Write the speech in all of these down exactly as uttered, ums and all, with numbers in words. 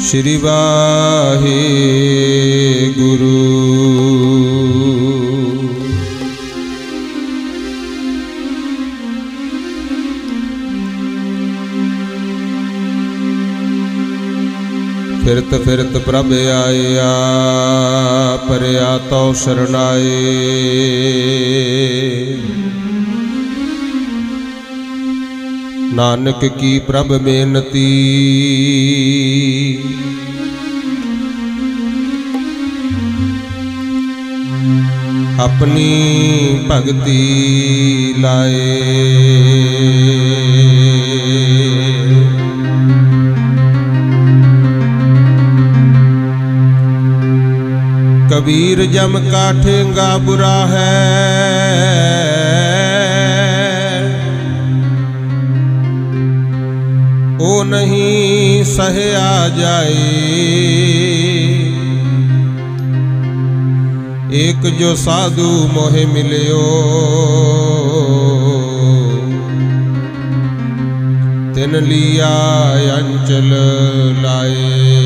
श्री वाहेगुरु। फिरत फिरत प्रभ आया परया तो शरणाए। नानक की प्रभ बेनती अपनी भगति लाए। कबीर जम का ठेंगा बुरा है, ओ नहीं सहया जाए। एक जो साधु मोहे मिलियो, तिन लिया अंचल लाए।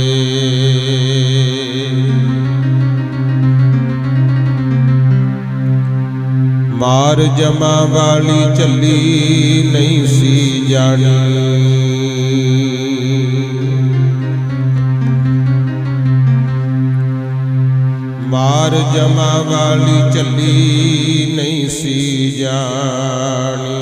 मार जमा वाली चली नहीं सी जानी। मार जमा वाली चली नहीं सी जानी।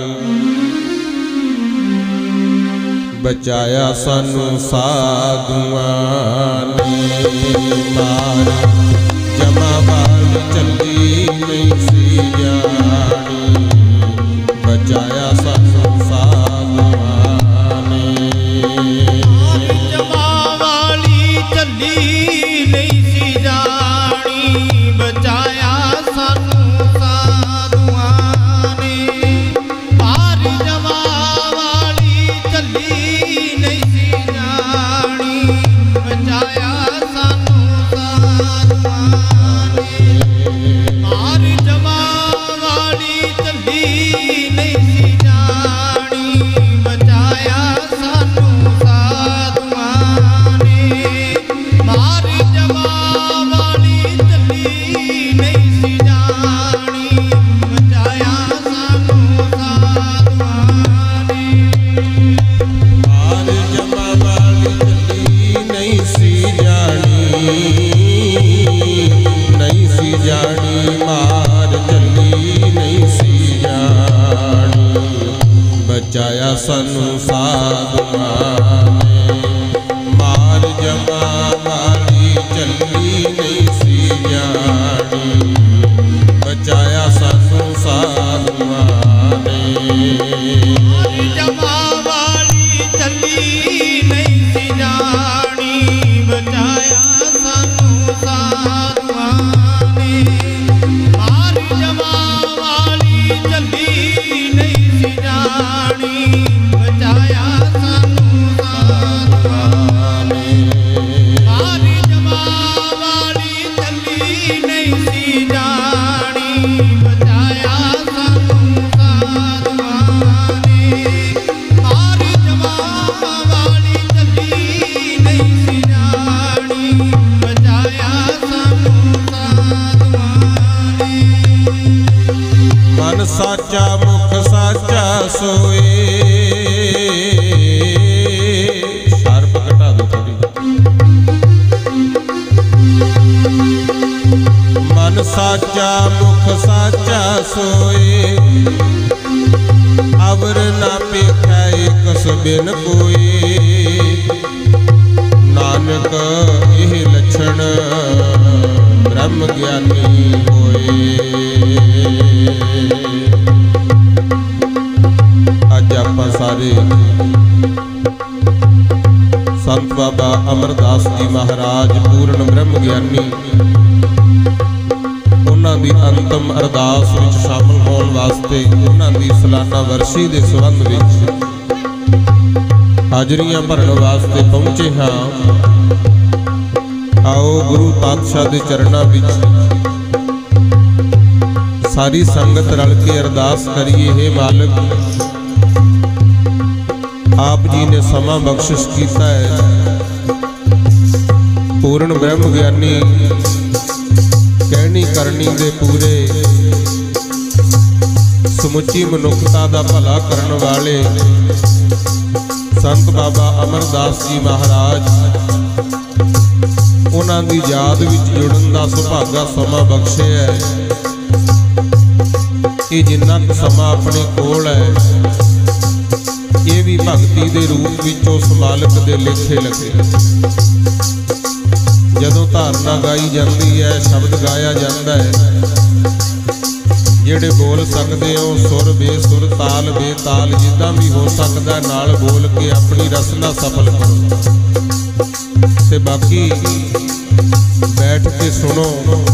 बचाया सानू साधुआं ने। मार जमा वाली चली नहीं सी जानी। बचाया सानू साधुआं ने। मार जमा वाली चली नहीं सी जानी। बचाया सानू साधुआं ने। मार जमा वाली चली नहीं सी जानी। बचाया सानू साधुआं ने। मार जमा वाली चली नहीं सी जानी। बचाया सानू साधुआं ने। मार जमा वाली चली नहीं सी जानी। बचाया सानू साधुआं ने। मार जमा वाली चली नहीं सी जानी। नहीं सी जानी। मार चली नहीं सी जानी। बचाया सानू साधुआं ने। मार जमा वाली चली नहीं सी जानी। बचाया सानू साधुआं ने। मार जमा वाली चली नहीं सी जानी। बचाया सानू साधुआं ने। मार जमा वाली चली नहीं सी जानी। बचाया सानू साधुआं ने। मार जमा वाली चली नहीं सी जानी। बचाया सानू साधुआं ने। मार जमा वाली चली नहीं सी जानी। बचाया सानू साधुआं ने। मन साचा मुख साचा सोए। शार्प घटा दो थोड़ी। मन साचा मुख साचा सोए। अवर ना पेखा एक बिन कोई। नानक यह लक्षण ब्रह्म ज्ञानी होए। अज आपां सारे संत बाबा अमरदास जी महाराज पूर्ण ब्रह्म ज्ञानी उन्हां दी अंतिम अरदास विच शामिल होण वास्ते उन्हां दी सालाना वर्षी दे संबंध विच हाजरियां भरन वास्ते पहुंचे हाँ। आओ गुरु पातशाह दे चरणां विच सारी संगत रल के अरदास करिए। हे मालिक, आप जी ने समा बख्शिश किया है पूर्ण ब्रह्म ज्ञानी कहनी करनी दे पूरे समुची मनुखता दा भला करन वाले संत बाबा अमरदास जी महाराज उन्हां दी याद विच जुड़न दा सुभागा समा बख्शे है कि जिन्ना क समा अपने कोल है ये भी भगती दे रूप विच उस मालिक दे लेखे लगे। जदों धारना गाई जाती है शब्द गाया जाता है जेड़े बोल सकते हो सुर बेसुर ताल बेताल जिदा भी हो सकता नाल बोल के अपनी रसना सफल करो ते बाकी बैठ के सुनो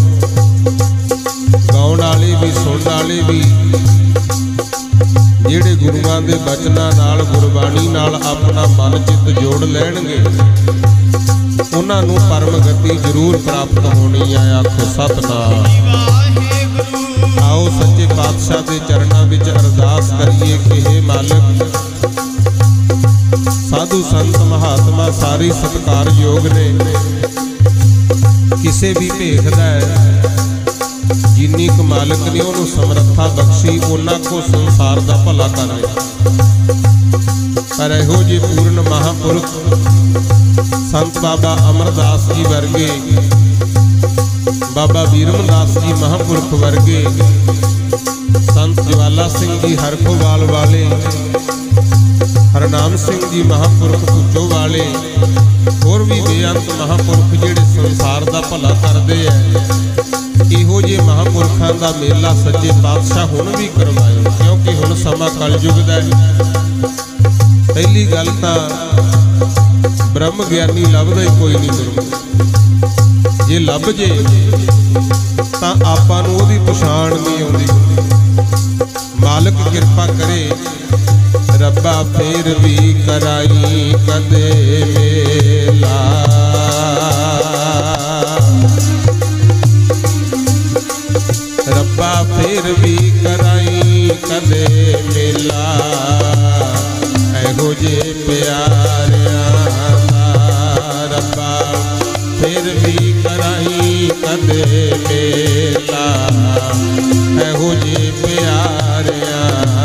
गाउण वाले भी सुनने वाले भी जेड़े गुरुआं दे बचनां नाल गुरबाणी नाल अपना मन चित जोड़ लैणगे उन्हां नूं परम गति जरूर प्राप्त होनी है। आखो सतनाम। आओ सच्चे पातशाह के चरणों विच अरदास करिए कि हे मालिक साधु संत महात्मा सारे सत्कार योग ने किसे भी भेखदा है जिन्नी क मालिक ने उन्होंने समर्था बख्शी उन्हां को संसार का भला कर पर इहो जे पूर्ण महापुरुष संत बाबा अमरदास जी वर्गे बाबा बीरमदास जी महापुरुष वर्गे संत ज्वाला सिंह जी हरखोवाल वाले हरनाम सिंह जी महापुरुष पुचो वाले होर भी बेअंत महापुरुष जिहड़े संसार का भला करते हैं इहो जे महापुरखों का मेला सच्चे पातशाह हुण भी करवाए क्योंकि हुण समा कलयुग दा है। पहली गल तां ब्रह्म ज्ञानी लभदा ही कोई नहीं गुरु जे लभ जे तां आपां नूं ओहदी पछाण नहीं आउंदी। मालिक किरपा करे रब्बा फिर भी कराई कदे मेला रब्बा फिर भी कराई कदे मेला ऐहो जे प्यारियां रब्बा फिर भी कराई कदे मेला ऐहो जे प्यारियां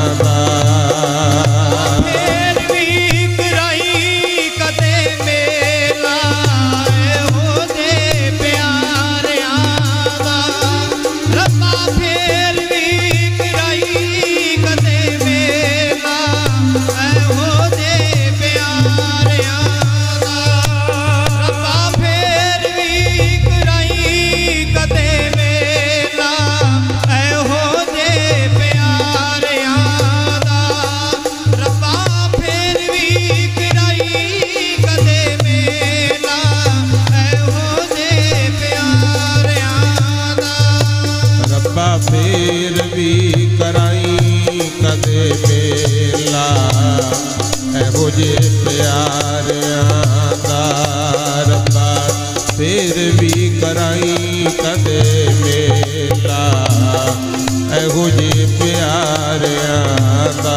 फिर भी कराई कदे मेला ऐहो जे प्यारियां रब्बा फिर भी कराई कदे मेला ऐहो जे प्यारियां रब्बा फिर भी कराई कदे मेला ऐहो जे प्यारियां रब्बा फिर भी कराई कदे मेला ऐहो जे प्यारियां रब्बा फिर भी कराई कदे मेला ऐहो जे प्यारियां दा रब्बा फिर भी कराई कदे मेला ऐहो जे प्यारियां दा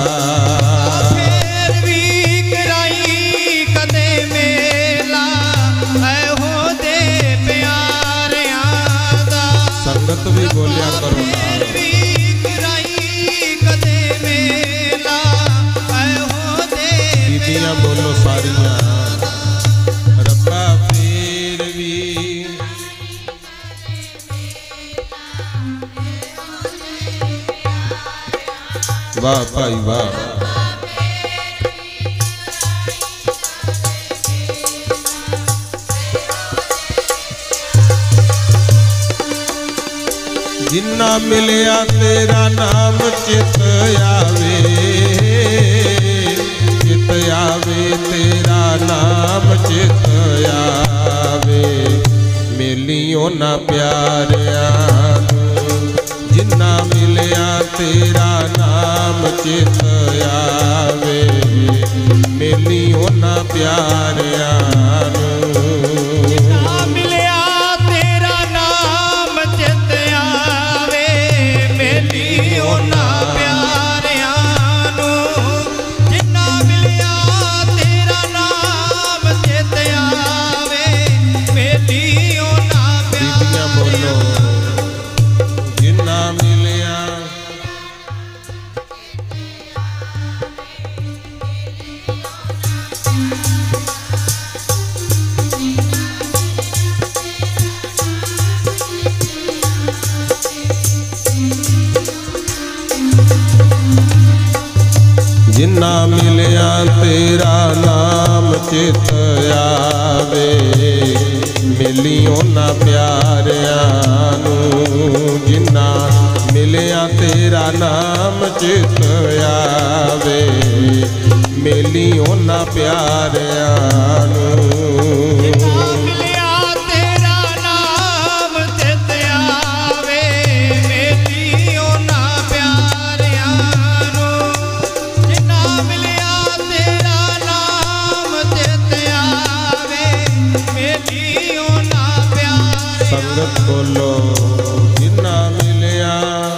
फिर भी कराई कदे मेला ऐहो जे प्यारियां दा संगत भी बोलिया करो फिर भी कराई कदे मेला ऐहो जे बीबियां बोलो सारियां रब्बा फिर भी वाह भाई वाह। जिन्ना मिलिया तेरा नाम चित आवे चित आवे तेरा नाम चित आवे मिलियो ना प्यारिया जिन्ना मिलिया तेरा नाम चित आवे मिलियो ना प्यारिया तेरा नाम चित आवे, मिली उन्हां प्यारियां नूं जिन्ना मिलिया तेरा नाम चित आवे, मिली उन्हां प्यारियां नूं। संगत बोलो जिन्ना मिलिया,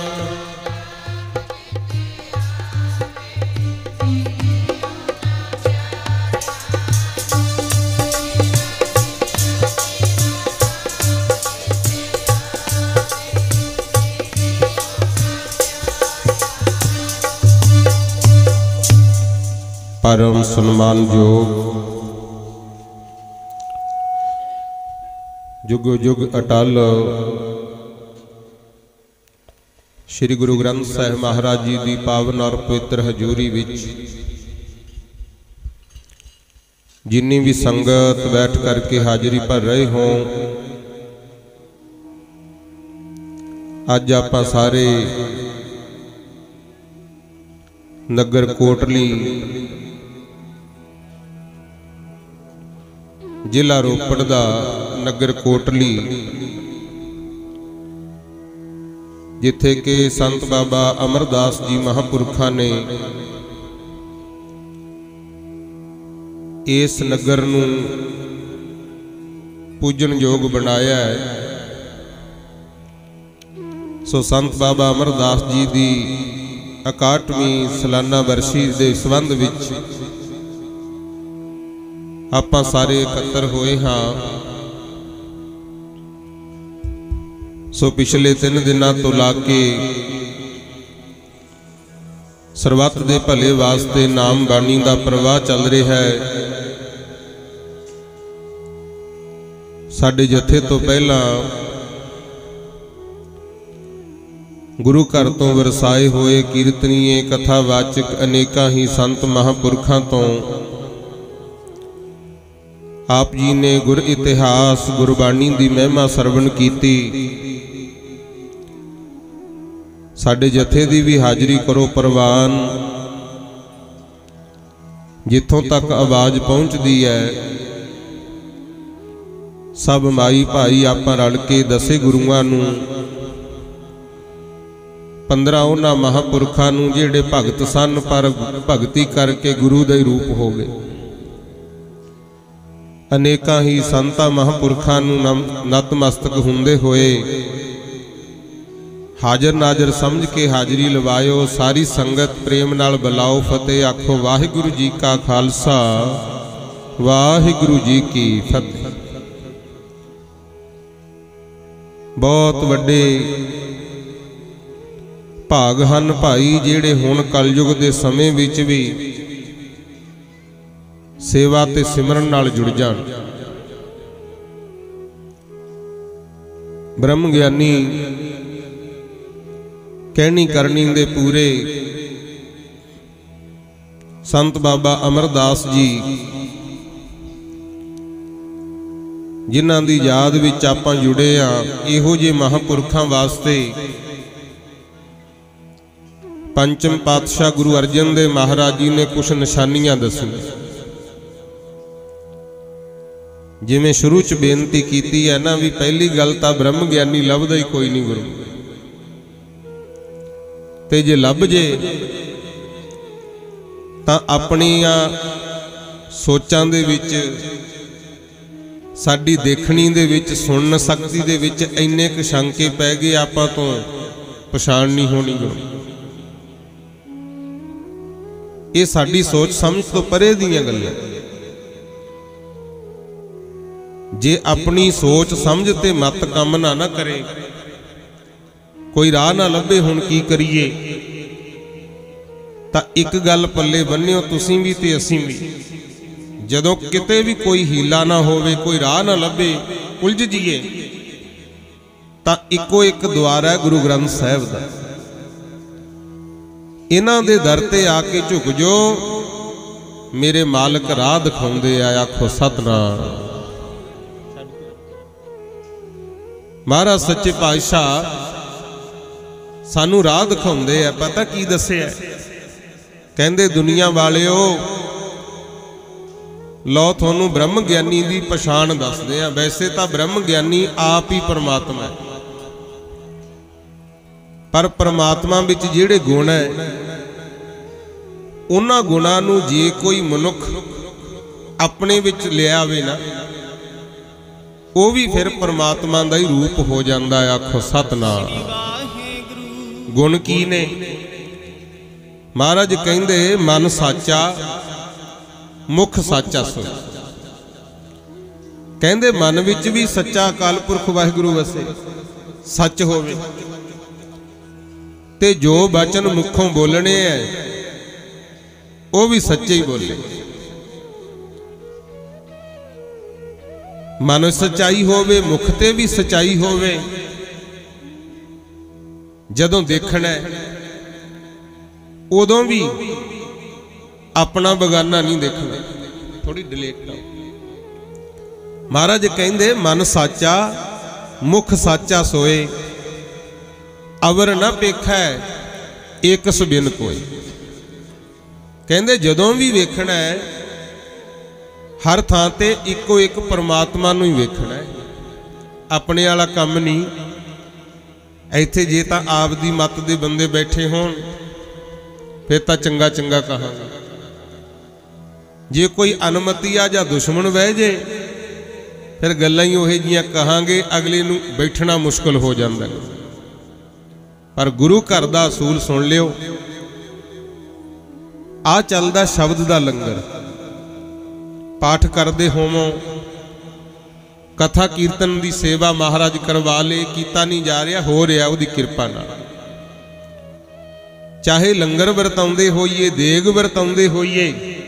परम सम्मानयोग जुगो जुग अटल श्री गुरु ग्रंथ साहिब महाराज जी की पावन और पवित्र हजूरी विच जिन्नी भी संगत बैठ करके हाजिरी भर रहे हो, अज आप सारे नगर कोटली जिला रोपड़ दा नगर कोटली जिथे के संत बाबा अमरदास जी महापुरखा ने इस नगर नूं पूजन योग बनाया है। सो संत बाबा अमरदास जी की इकाहठवीं सालाना वर्षी के संबंध विच आपां सारे इकट्ठे होए हाँ। सो पिछले तीन दिनों तो ला के सरबत दे भले वास्ते नाम बाणी का प्रवाह चल रहा है। साडे जथे तो पहला गुरु घर तो वरसाए हुए कीर्तनीय कथावाचक अनेका ही संत महापुरखों तो आप जी ने गुर इतिहास गुरबाणी की महिमा सरवण की। साडे जथे की भी हाजरी करो प्रवान। जिथों तक आवाज़ पहुँचती है सब माई भाई आपां रल के दसे गुरुआं नूं पंद्रह उन्हां महापुरखां नूं जिहड़े भगत सन पर भगती करके गुरु दे रूप हो गए। अनेका ही संतां महापुरखां नूं नतमस्तक हुंदे होए हाजर नाजर समझ के हाजरी लवायो। सारी संगत प्रेम नाल बुलाओ फतेह आखो वाहिगुरु जी का खालसा वाहिगुरु जी की फतेह। बहुत वड्डे भाग हन भाई जिहड़े हुण कलयुग दे समय विच भी सेवा ते सिमरन नाल जुड़ जाण। ब्रह्म ज्ञानी कहनी करनी दे पूरे संत बाबा अमरदास जी जिन्हां दी याद विच आपां जुड़े आ। इहो जे महापुरखां वास्ते पंचम पातशाह गुरु अर्जन देव महाराज जी ने कुछ निशानियां दसीआं। जिवें शुरू च बेनती की है ना भी पहली गल तां ब्रह्म ज्ञानी लभदा ही कोई नहीं गुरु, ते जे लभ जे तां अपणियां सोचां दे विच साडी देखणी दे विच सुनन शक्ति दे विच इन्ने क शंके पै गए आपां तो पछाण नहीं होनी गुरु। ये साडी सोच समझ तो परे दीयां गल्लां। जे अपनी सोच समझ ते मत काम ना ना करे कोई राह ना लभे हुण की करिए तां एक गल पल्ले बन्निओ तुसीं भी ते असीं भी। जदों किते भी कोई हीला ना होवे कोई राह ना लभे उलझ जीए तां इको एक द्वार है गुरु ग्रंथ साहिब दा। इन्हां दे दर ते आके झुक जो मेरे मालिक राह दिखाउंदे आ, आखो सतनाम। महाराज सच्चे पातशाह सानू राह दिखाउंदे आ। पता की दस्सिया? कहंदे दुनिया वालिओ लो तुहानू ब्रह्म ज्ञानी दी पछाण दसदे आ। वैसे तो ब्रह्म ज्ञानी आप ही परमात्मा है, पर परमात्मा विच जिहड़े गुण है उन्हां गुणां नू जे कोई मनुख अपने विच लियावे ना, वो भी फिर परमात्मा दा ही रूप हो जांदा है। आखो सतनाम। गुण की ने? महाराज कहंदे मन साचा मुख साचा सोई। कहंदे मन विच भी सच्चा अकाल पुरख वाहिगुरू वसे, सच होवे ते जो वचन मुखों बोलने है वो भी सच्चे ही बोले। मन सच्चाई होवे, मुख ते भी सच्चाई होवे। जदों देखना है उदों भी अपना बगाना नहीं देखना। थोड़ी डिलेट आओ। महाराज कहंदे मन साचा मुख साचा सोए, अवर न पेखा एक सुबिन कोई। कहंदे जदों भी वेखना है हर थां ते इको एक परमात्मा नूं ही वेखना है, अपने वाला काम नहीं। इत्थे जे तां आप दी मत दे बंदे बैठे होण फिर तां चंगा चंगा कहांगे, जे कोई अनमती आ जां दुश्मन बह जे फिर गल्लां ही ओहे जिहियां कहांगे, अगले नूं बैठना मुश्किल हो जांदा है। पर गुरु घर दा असूल सुन लिओ। आ चलदा शब्द दा लंगर, पाठ करदे होवों, कथा कीर्तन दी सेवा महाराज करवा ले, कीता नहीं जा रहा, हो रहा उहदी किरपा नाल। चाहे लंगर वरताउंदे होइए, देग वरताउंदे होइए,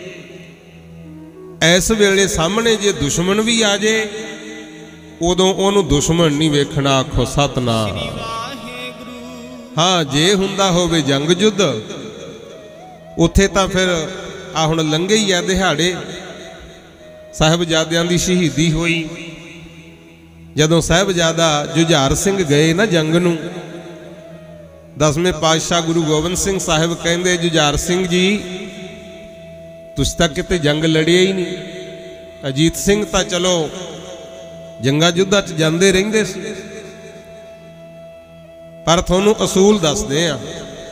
इस वेले सामने जे दुश्मन भी आ जाए उदों ओनू दुश्मन नहीं वेखना। आखो सतनाम। हाँ जे हुंदा होवे जंग युद्ध, उत्थे तां फिर आ हुण लंघे ही आ दिहाड़े साहिबजादियां दी शहीदी होई। जदों साहिबजादा जुझार सिंह गए ना जंग नूं, दसवें पातशाह गुरु गोबिंद सिंह साहिब कहंदे जुझार सिंह जी तुसीं तां किते जंग लड़िया ही नहीं। अजीत सिंह तां चलो जंगा युद्धां च जांदे रहिंदे सी, पर तुहानूं असूल दसदे आ।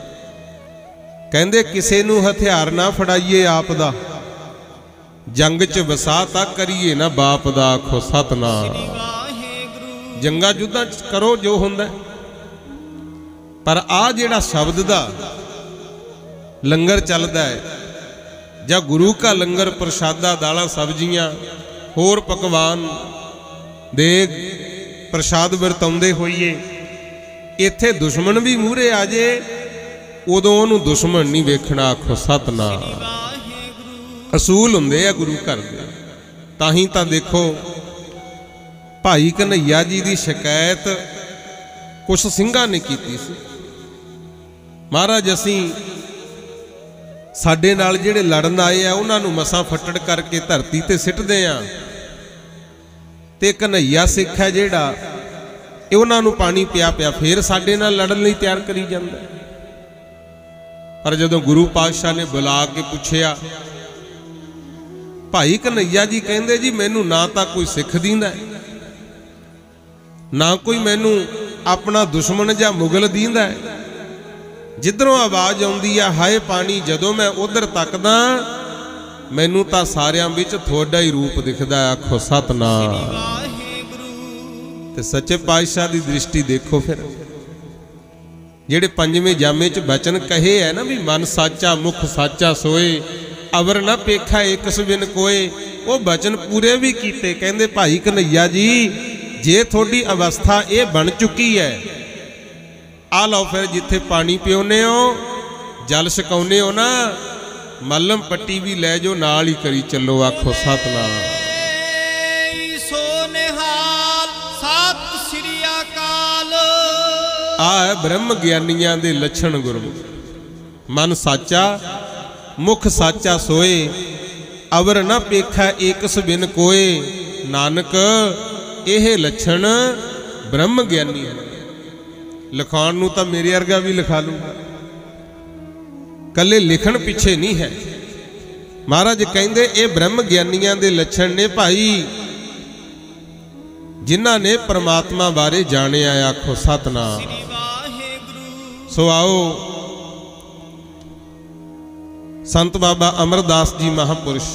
कहंदे किसे नूं हथियार ना फड़ाइए आप दा, जंग च वसा तां करिए ना बाप दा। आखो सतनाम। जंगा युद्धां च करो जो हुंदा, पर आ जिहड़ा शब्द दा लंगर चलदा है जां गुरु का लंगर, प्रसादा दालां सब्जियां होर पकवान देग प्रसाद वरताउंदे होइए, इत्थे दुश्मन भी मूहरे आ जे उदों ओनू दुश्मन नहीं वेखना। आखो सतनाम। असूल हुंदे आ गुरु घर दे। ताहीं तां देखो भाई कन्हैया जी की शिकायत कुछ सिंघां ने कीती सी। महाराज असीं साडे नाल जिहड़े लड़न आए आ उन्हां नूं मसां फट्टड़ करके धरती ते सिੱਟਦੇ आ, ते कन्हैया सिख है जिहड़ा ਇਹ उन्हां नूं पानी पिया पिया फिर साडे नाल लड़न लई तैयार करी जांदा। पर जदों गुरु पातशाह ने बुला के पुछया, भाई कन्हैया जी कहंदे जी मैनू ना तां कोई सिख दींदा ना कोई मैनू अपना दुश्मन जां मुगल दींदा है। जिधरों आवाज आउंदी आ हाय पानी, जदों मैं उधर तकदा मैनू तां सारियां विच थोड़ा ही रूप दिखदा। आखो सतनाम। ते सच्चे पातशाह दी दृष्टि देखो फिर जिहड़े पंजवें जामे च बचन कहे है ना भी मन साचा मुख साचा सोए, अवर ना पेखा एक सुबिन कोए, वो बचन पूरे भी कीते। कहंदे भाई कन्हैया जी जे थोड़ी अवस्था ये बन चुकी है, आ लो फिर जिथे पानी पियोने हो जल छकाउने हो ना, मलम पट्टी भी लै जो नाल ही करी चलो। आखो सतनाम। आ है ब्रह्म ज्ञानियां दे लक्षण गुरमुख। मन साचा मुख साचा सोए, अवर न पेखा एकस बिन कोय, नानक यह लक्षण ब्रह्म ज्ञानी है। लिखाण नूं तां मेरे वर्गा भी लिखा लूगा, कल्ले लिखण पिछे नहीं है। महाराज कहंदे ये ब्रह्म ज्ञानियां दे लक्षण ने भाई, जिन्हां ने परमात्मा बारे जानिया। आखो सतनाम। सो आओ संत बाबा अमरदास जी महापुरुष,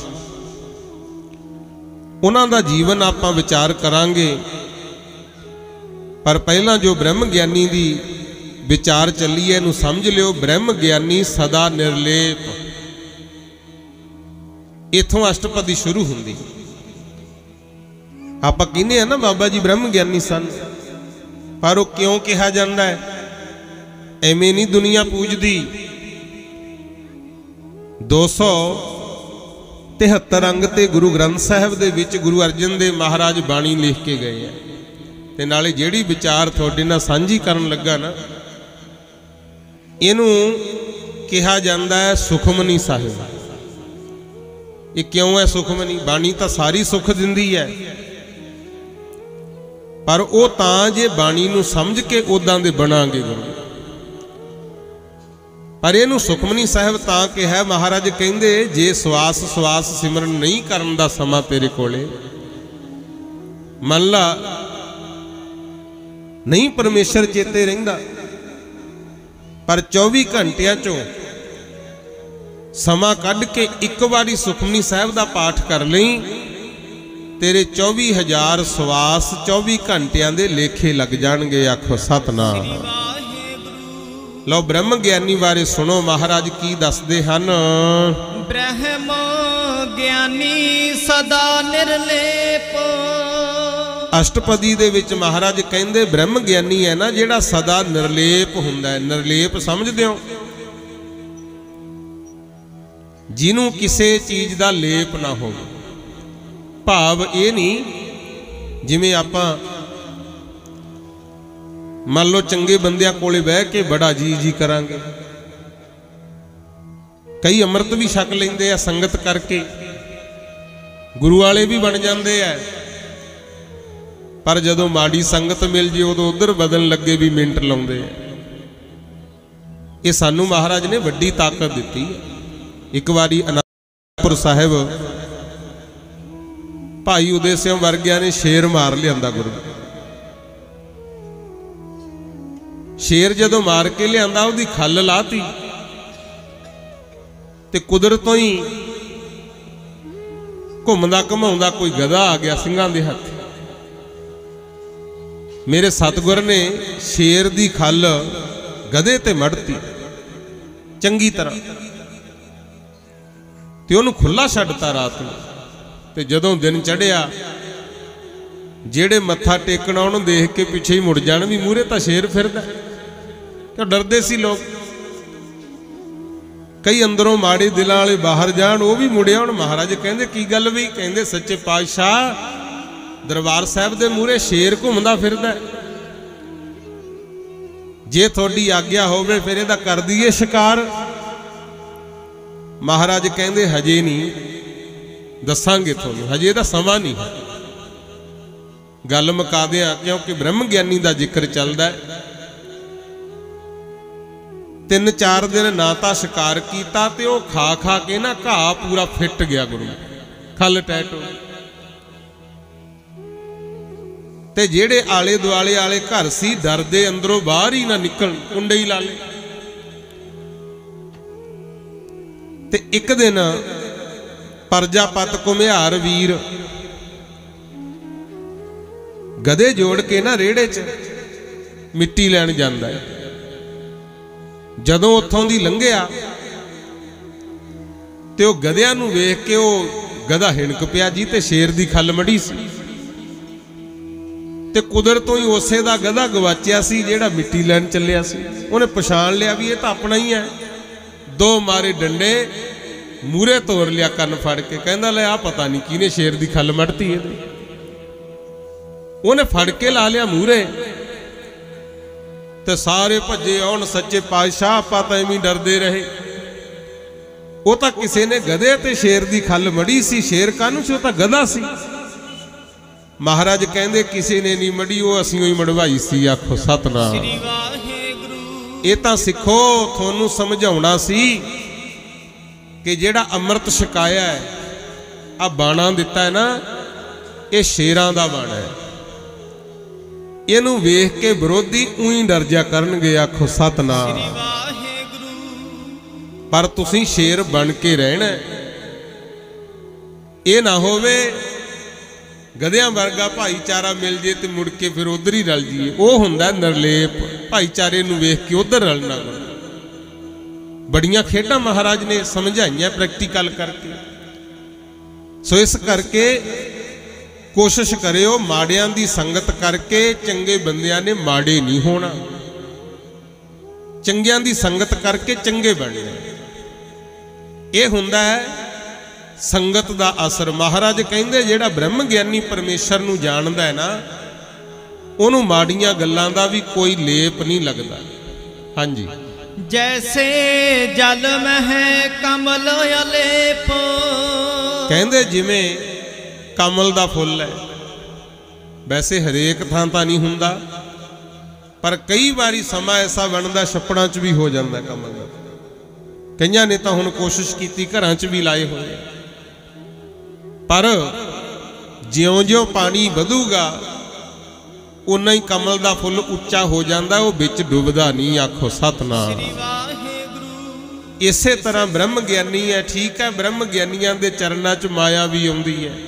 उन्हां दा जीवन आपां विचार करांगे। पर पहला जो ब्रह्म ज्ञानी दी विचार चली है, इहनूं समझ लियो। ब्रह्म ज्ञानी सदा निर्लेप। इथों अष्टपदी शुरू हुंदी। आपां कहने ना बाबा जी ब्रह्म ज्ञानी सन, पर वो क्यों कहा जाता है? एवें नहीं दुनिया पूजदी। दो सौ तिहत्तर अंग ते गुरु ग्रंथ साहिब दे विच गुरु अर्जन देव महाराज बाणी लिख के गए हैं। ते नाले जिहड़ी विचार तुहाडे नाल सांझी करन लगा ना, इहनूं कहा जाता है सुखमनी साहिब। ये क्यों है सुखमनी? बाणी तां सारी सुख दिंदी है, पर वो तां जे बाणी नूं समझ के उदां दे बनांगे गुरु। पर इहनूं सुखमनी साहिब तां कहा, महाराज कहंदे जे सवास सवास सिमरन नहीं करन दा समा तेरे कोले, मन ला नहीं परमेश्वर चेते रहिंदा, पर चौबी घंटिया चों समा कढ के एक बारी सुखमनी साहिब दा पाठ कर लई, तेरे चौबी हजार सवास चौबी घंटिया दे लेखे लग जाणगे। आखो सतनाम। लो ब्रह्म ज्ञानी बारे सुनो, महाराज की दसदे हन। ब्रह्म ज्ञानी सदा निर्लेप। अष्टपदी दे विच महाराज कहंदे ब्रह्म ज्ञानी है ना जिहड़ा सदा निर्लेप हुंदा है। निर्लेप समझदे हो? जिन्हों किसी चीज का लेप ना हो। भाव ये नहीं जिमें आपां मान लो चंगे बंदियां कोले बह के बड़ा जी जी करांगे, कई अमृत भी छक लेंदे आ संगत करके, गुरु वाले भी बन जाते हैं, पर जदों माड़ी संगत मिल जे उदों उधर बदन लगे भी मिंट लाउंदे आ। ये सानू महाराज ने वड्डी ताकत दिती है। एक बारी अनंदपुर साहिब भाई उदय सिंह वर्गिया ने शेर मार लिया गुरु। शेर जदों मार के लिया उसकी खल लाती ते कुदरतों ही घूमदा घुमाउंदा कोई गधा आ गया सिंघां दे हत्थ। मेरे सतगुर ने शेर दी खल गधे ते मड़ती चंगी तरह ते उहनूं खुला छड्डता रात नूं। ते जदों दिन चढ़िया जेड़े मत्था टेकण उहनूं देख के पिछे ही मुड़ जाण भी मूहरे तां शेर फिरदा। तो डरदे सी लोग, कई अंदरों माड़े दिलां वाले बाहर जाण वो भी मुड़िया। हुण महाराज कहंदे की गल भी? कहंदे सच्चे पातशाह दरबार साहिब दे मूहरे शेर घूमदा फिरदा, जे थोड़ी आग्ञा होवे फिर इहदा कर दईए शिकार। महाराज कहंदे हजे नहीं, दसांगे तुहानूं, हजे दा समा नहीं। गल मुका दियां क्योंकि ब्रह्म ज्ञानी दा जिक्र चलदा है। तीन चार दिन ना तो शिकार किया ते वो खा खा के ना घा पूरा फिट गया गुरु, खल टैट हो। ते जेड़े आले दुआले आले घर सी डरदे अंदरों बाहर ही ना निकल, कुंडे ही ला ले। ते एक दिन परजापत घुमियार वीर गधे जोड़ के ना रेड़े च मिट्टी लैन जांदा है। जदों उत्थों दी लंघिया ते वो गधिया नूं वेख के वो गधा हिणक पिया जी ते शेर दी खल मड़ी सी ते कुदरतों ही उसे दा गधा गवाचिया सी जेड़ा मिट्टी लैन चलिया सी। उन्हें पछाण लिया भी ये तो अपना ही है। दो मारे डंडे मूरे तोड़ लिया कन्न फड़ के, कहंदा ले आ पता नहीं किने शेर दी खल मड़ती है। उन्हें फड़ के ला लिया मूरे ते सारे भजे आउण सच्चे पातशाह आपां तां एवें डरदे रहे। ਉਹ ਤਾਂ ਕਿਸੇ ਨੇ ਗਧੇ ਤੇ ਸ਼ੇਰ ਦੀ ਖੱਲ ਮੜੀ ਸੀ, ਸ਼ੇਰ ਕਾਹਨੂੰ ਸੀ, ਉਹ ਤਾਂ ਗਧਾ ਸੀ। ਮਹਾਰਾਜ ਕਹਿੰਦੇ ਕਿਸੇ ਨੇ ਨਹੀਂ ਮੜੀ, ਉਹ ਅਸੀਂ ਹੀ ਮੜਵਾਈ ਸੀ। ਆਖੋ ਸਤਨਾਮ ਸ੍ਰੀ ਵਾਹਿਗੁਰੂ। ਇਹ ਤਾਂ ਸਿੱਖੋ ਤੁਹਾਨੂੰ ਸਮਝਾਉਣਾ ਸੀ ਕਿ ਜਿਹੜਾ ਅੰਮ੍ਰਿਤ ਛਕਾਇਆ ਹੈ, ਆ ਬਾਣਾ ਦਿੱਤਾ ਹੈ ਨਾ, ਇਹ ਸ਼ੇਰਾਂ ਦਾ ਬਾਣਾ ਹੈ। ਇਹਨੂੰ ਵੇਖ ਕੇ ਵਿਰੋਧੀ ਉਹੀ ਡਰ ਜਾ ਕਰਨਗੇ। ਆਖੋ ਸਤਨਾਮ ਸ੍ਰੀ ਵਾਹਿਗੁਰੂ। ਪਰ ਤੁਸੀਂ ਸ਼ੇਰ ਬਣ ਕੇ ਰਹਿਣਾ। ਇਹ ਨਾ ਹੋਵੇ ਗਧਿਆਂ ਵਰਗਾ ਭਾਈਚਾਰਾ ਮਿਲ ਜੇ ਤੇ ਮੁੜ ਕੇ ਫਿਰ ਉਧਰ ਹੀ ਰਲ ਜੀਏ। ਉਹ ਹੁੰਦਾ ਨਿਰਲੇਪ, ਭਾਈਚਾਰੇ ਨੂੰ ਵੇਖ ਕੇ ਉਧਰ ਰਲਣਾ। ਬੜੀਆਂ ਖੇਡਾਂ ਮਹਾਰਾਜ ਨੇ ਸਮਝਾਈਆਂ ਪ੍ਰੈਕਟੀਕਲ ਕਰਕੇ। ਸੋ ਇਸ ਕਰਕੇ ਕੋਸ਼ਿਸ਼ ਕਰਿਓ ਮਾੜਿਆਂ ਦੀ ਸੰਗਤ ਕਰਕੇ ਚੰਗੇ ਬੰਦਿਆਂ ਨੇ ਮਾੜੇ ਨਹੀਂ ਹੋਣਾ, ਚੰਗਿਆਂ ਦੀ ਸੰਗਤ ਕਰਕੇ ਚੰਗੇ ਬਣਨਾ। ਇਹ ਹੁੰਦਾ ਹੈ ਸੰਗਤ ਦਾ ਅਸਰ। ਮਹਾਰਾਜ ਕਹਿੰਦੇ ਜਿਹੜਾ ਬ੍ਰਹਮ ਗਿਆਨੀ ਪਰਮੇਸ਼ਰ ਨੂੰ ਜਾਣਦਾ ਹੈ ਨਾ, ਉਹਨੂੰ ਮਾੜੀਆਂ ਗੱਲਾਂ ਦਾ ਵੀ ਕੋਈ ਲੇਪ ਨਹੀਂ ਲੱਗਦਾ। ਹਾਂਜੀ, ਜੈਸੇ ਜਲ ਮਹਿ ਕਮਲ ਅਲੇਪ। ਕਹਿੰਦੇ ਜਿਵੇਂ ਕਮਲ ਦਾ ਫੁੱਲ ਹੈ, ਵੈਸੇ ਹਰੇਕ ਥਾਂ ਤਾਂ ਨਹੀਂ ਹੁੰਦਾ, ਪਰ ਕਈ ਵਾਰੀ ਸਮਾਂ ਐਸਾ ਬਣਦਾ ਛੱਪੜਾਂ 'ਚ ਵੀ ਹੋ ਜਾਂਦਾ ਕਮਲ ਦਾ। ਕਈਆਂ ਨੇ ਤਾਂ ਹੁਣ ਕੋਸ਼ਿਸ਼ ਕੀਤੀ, ਘਰਾਂ 'ਚ ਵੀ ਲਾਏ ਹੋਏ, ਪਰ ਜਿਉਂ-ਜਿਉਂ ਪਾਣੀ ਵਧੂਗਾ ਉਨਾ ਹੀ ਕਮਲ ਦਾ ਫੁੱਲ ਉੱਚਾ ਹੋ ਜਾਂਦਾ, ਉਹ ਵਿੱਚ ਡੁੱਬਦਾ ਨਹੀਂ। ਆਖੋ ਸਤਨਾਮ ਸ੍ਰੀ ਵਾਹਿਗੁਰੂ। ਇਸੇ ਤਰ੍ਹਾਂ ਬ੍ਰਹਮ ਗਿਆਨੀ ਹੈ, ਠੀਕ ਹੈ, ਬ੍ਰਹਮ ਗਿਆਨੀਆਂ ਦੇ ਚਰਨਾਂ 'ਚ ਮਾਇਆ ਵੀ ਆਉਂਦੀ ਹੈ।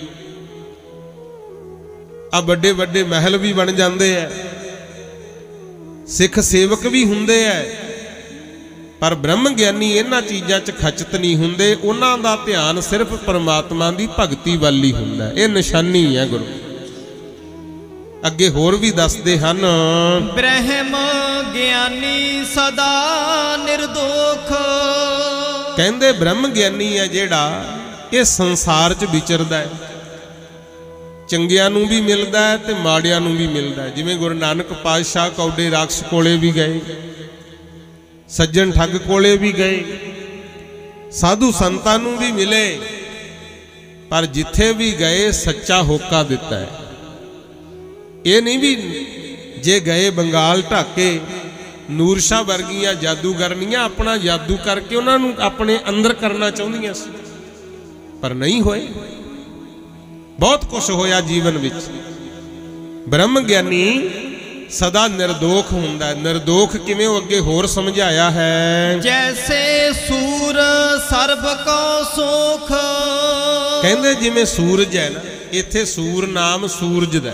ਆ ਵੱਡੇ ਵੱਡੇ ਮਹਿਲ ਵੀ ਬਣ ਜਾਂਦੇ ਐ, ਸਿੱਖ ਸੇਵਕ ਵੀ ਹੁੰਦੇ ਐ, ਪਰ ਬ੍ਰਹਮ ਗਿਆਨੀ ਇਹਨਾਂ ਚੀਜ਼ਾਂ 'ਚ ਖਚਤ ਨਹੀਂ ਹੁੰਦੇ। ਉਹਨਾਂ ਦਾ ਧਿਆਨ ਸਿਰਫ ਪਰਮਾਤਮਾ ਦੀ ਭਗਤੀ ਵੱਲ ਹੀ ਹੁੰਦਾ। ਇਹ ਨਿਸ਼ਾਨੀ ਹੈ ਗੁਰੂ। ਅੱਗੇ ਹੋਰ ਵੀ ਦੱਸਦੇ ਹਨ, ਬ੍ਰਹਮ ਗਿਆਨੀ ਸਦਾ ਨਿਰਦੋਖ। ਕਹਿੰਦੇ ਬ੍ਰਹਮ ਗਿਆਨੀ ਹੈ ਜਿਹੜਾ, ਇਹ ਸੰਸਾਰ 'ਚ ਵਿਚਰਦਾ ਹੈ, ਚੰਗਿਆਂ ਨੂੰ ਵੀ ਮਿਲਦਾ ਹੈ ਤੇ ਮਾੜਿਆਂ ਨੂੰ ਵੀ ਮਿਲਦਾ ਹੈ। ਜਿਵੇਂ ਗੁਰੂ ਨਾਨਕ ਪਾਤਸ਼ਾਹ ਕੌਡੇ ਰਾਖਸ਼ ਕੋਲੇ ਵੀ ਗਏ, ਸੱਜਣ ਠੱਗ ਕੋਲੇ ਵੀ ਗਏ, ਸਾਧੂ ਸੰਤਾਂ ਨੂੰ ਵੀ ਮਿਲੇ, ਪਰ ਜਿੱਥੇ ਵੀ ਗਏ ਸੱਚਾ ਹੋਕਾ ਦਿੱਤਾ ਹੈ। ਇਹ ਨਹੀਂ ਵੀ ਜੇ ਗਏ ਬੰਗਾਲ ਢਾਕੇ, ਨੂਰ ਸ਼ਾਹ ਵਰਗੀਆਂ ਜਾਦੂਗਰਨੀਆਂ ਆਪਣਾ ਜਾਦੂ ਕਰਕੇ ਉਹਨਾਂ ਨੂੰ ਆਪਣੇ ਅੰਦਰ ਕਰਨਾ ਚਾਹੁੰਦੀਆਂ ਸੀ, ਪਰ ਨਹੀਂ ਹੋਏ। ਬਹੁਤ ਕੁਝ ਹੋਇਆ ਜੀਵਨ ਵਿੱਚ। ਬ੍ਰਹਮ ਗਿਆਨੀ ਸਦਾ ਨਿਰਦੋਖ ਹੁੰਦਾ। ਨਿਰਦੋਖ ਕਿਵੇਂ, ਉਹ ਅੱਗੇ ਹੋਰ ਸਮਝਾਇਆ ਹੈ, ਜੈਸੇ ਸੂਰ ਸਰਬ ਕੋ ਸੁਖ। ਕਹਿੰਦੇ ਜਿਵੇਂ ਸੂਰਜ ਹੈ ਨਾ, ਇੱਥੇ ਸੂਰ ਨਾਮ ਸੂਰਜ ਦਾ,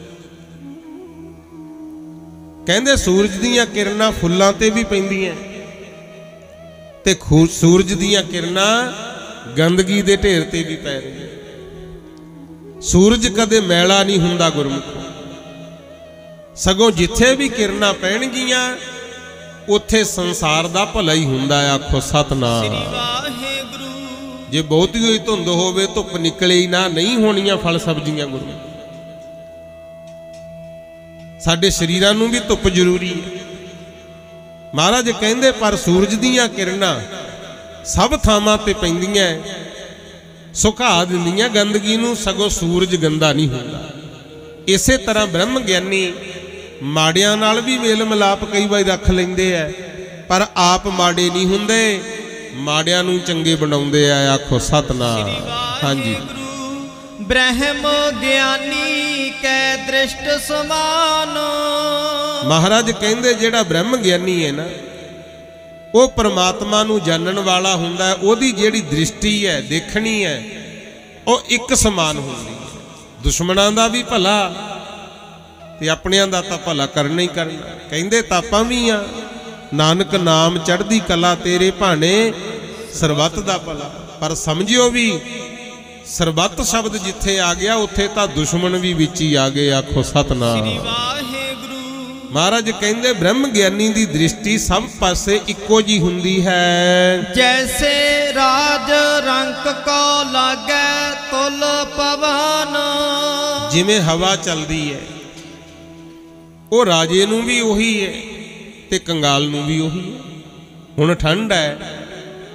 ਕਹਿੰਦੇ ਸੂਰਜ ਦੀਆਂ ਕਿਰਨਾਂ ਫੁੱਲਾਂ ਤੇ ਵੀ ਪੈਂਦੀਆਂ ਤੇ ਸੂਰਜ ਦੀਆਂ ਕਿਰਨਾਂ ਗੰਦਗੀ ਦੇ ਢੇਰ ਤੇ ਵੀ ਪੈ ਰਹੀਆਂ। ਸੂਰਜ ਕਦੇ ਮੈਲਾ ਨਹੀਂ ਹੁੰਦਾ ਗੁਰਮੁਖੋ, ਸਗੋਂ ਜਿੱਥੇ ਵੀ ਕਿਰਨਾਂ ਪੈਣਗੀਆਂ ਉੱਥੇ ਸੰਸਾਰ ਦਾ ਭਲਾ ਹੀ ਹੁੰਦਾ। ਆਖੋ ਸਤਨਾਮ ਸ੍ਰੀ ਵਾਹਿਗੁਰੂ। ਜੇ ਬਹੁਤੀ ਹੋਈ ਧੁੰਦ ਹੋਵੇ, ਧੁੱਪ ਨਿਕਲੇ ਹੀ ਨਾ, ਨਹੀਂ ਹੋਣੀਆਂ ਫਲ ਸਬਜ਼ੀਆਂ। ਗੁਰੂ ਸਾਡੇ ਸਰੀਰਾਂ ਨੂੰ ਵੀ ਧੁੱਪ ਜ਼ਰੂਰੀ ਹੈ। ਮਹਾਰਾਜ ਕਹਿੰਦੇ ਪਰ ਸੂਰਜ ਦੀਆਂ ਕਿਰਨਾਂ ਸਭ ਥਾਵਾਂ ਤੇ ਪੈਂਦੀਆਂ, ਸੁਕਾ ਦਿੰਦੀਆਂ ਗੰਦਗੀ ਨੂੰ, ਸਗੋਂ ਸੂਰਜ ਗੰਦਾ ਨਹੀਂ ਹੁੰਦਾ। ਇਸੇ ਤਰ੍ਹਾਂ ਬ੍ਰਹਮ ਗਿਆਨੀ ਮਾੜਿਆਂ ਨਾਲ ਵੀ ਮੇਲ ਮਿਲਾਪ ਕਈ ਵਾਰ ਰੱਖ ਲੈਂਦੇ ਐ, ਪਰ ਆਪ ਮਾੜੇ ਨਹੀਂ ਹੁੰਦੇ, ਮਾੜਿਆਂ ਨੂੰ ਚੰਗੇ ਬਣਾਉਂਦੇ ਆ। ਆਖੋ ਸਤਨਾਮ। ਹਾਂਜੀ, ਬ੍ਰਹਮ ਗਿਆਨੀ ਕੈ ਦ੍ਰਿਸ਼ਟ ਸਮਾਨ। ਮਹਾਰਾਜ ਕਹਿੰਦੇ ਜਿਹੜਾ ਬ੍ਰਹਮ ਗਿਆਨੀ ਹੈ ਨਾ, ਉਹ ਪਰਮਾਤਮਾ ਨੂੰ ਜਾਣਨ ਵਾਲਾ ਹੁੰਦਾ। ਉਹਦੀ ਜਿਹੜੀ ਦ੍ਰਿਸ਼ਟੀ ਹੈ, ਦੇਖਣੀ ਹੈ, ਉਹ ਇੱਕ ਸਮਾਨ ਹੁੰਦੀ ਹੈ। ਦੁਸ਼ਮਣਾਂ ਦਾ ਵੀ ਭਲਾ ਤੇ ਆਪਣਿਆਂ ਦਾ ਤਾਂ ਭਲਾ ਕਰਨਾ ਹੀ ਕਰਨਾ। ਕਹਿੰਦੇ ਤਾਪਾਂ ਵੀ ਆ, ਨਾਨਕ ਨਾਮ ਚੜ੍ਹਦੀ ਕਲਾ ਤੇਰੇ ਭਾਣੇ ਸਰਬੱਤ ਦਾ ਭਲਾ। ਪਰ ਸਮਝਿਓ ਵੀ ਸਰਬੱਤ ਸ਼ਬਦ ਜਿੱਥੇ ਆ ਗਿਆ ਉੱਥੇ ਤਾਂ ਦੁਸ਼ਮਣ ਵੀ ਵਿੱਚ ਹੀ ਆ ਗਏ। ਆਖੋ ਸਤਨਾਮ। ਮਹਾਰਾਜ ਕਹਿੰਦੇ ਬ੍ਰਹਮ ਗਿਆਨੀ ਦੀ ਦ੍ਰਿਸ਼ਟੀ ਸਭ ਪਾਸੇ ਇੱਕੋ ਜੀ ਹੁੰਦੀ ਹੈ। ਜੈਸੇ ਰਾਜ ਰੰਕ ਕੋ ਲਾਗੈ ਤੁਲ ਪਵਨ। ਜਿਵੇਂ ਹਵਾ ਚੱਲਦੀ ਹੈ, ਉਹ ਰਾਜੇ ਨੂੰ ਵੀ ਉਹੀ ਹੈ ਤੇ ਕੰਗਾਲ ਨੂੰ ਵੀ ਉਹੀ ਹੈ। ਹੁਣ ਠੰਡ ਹੈ,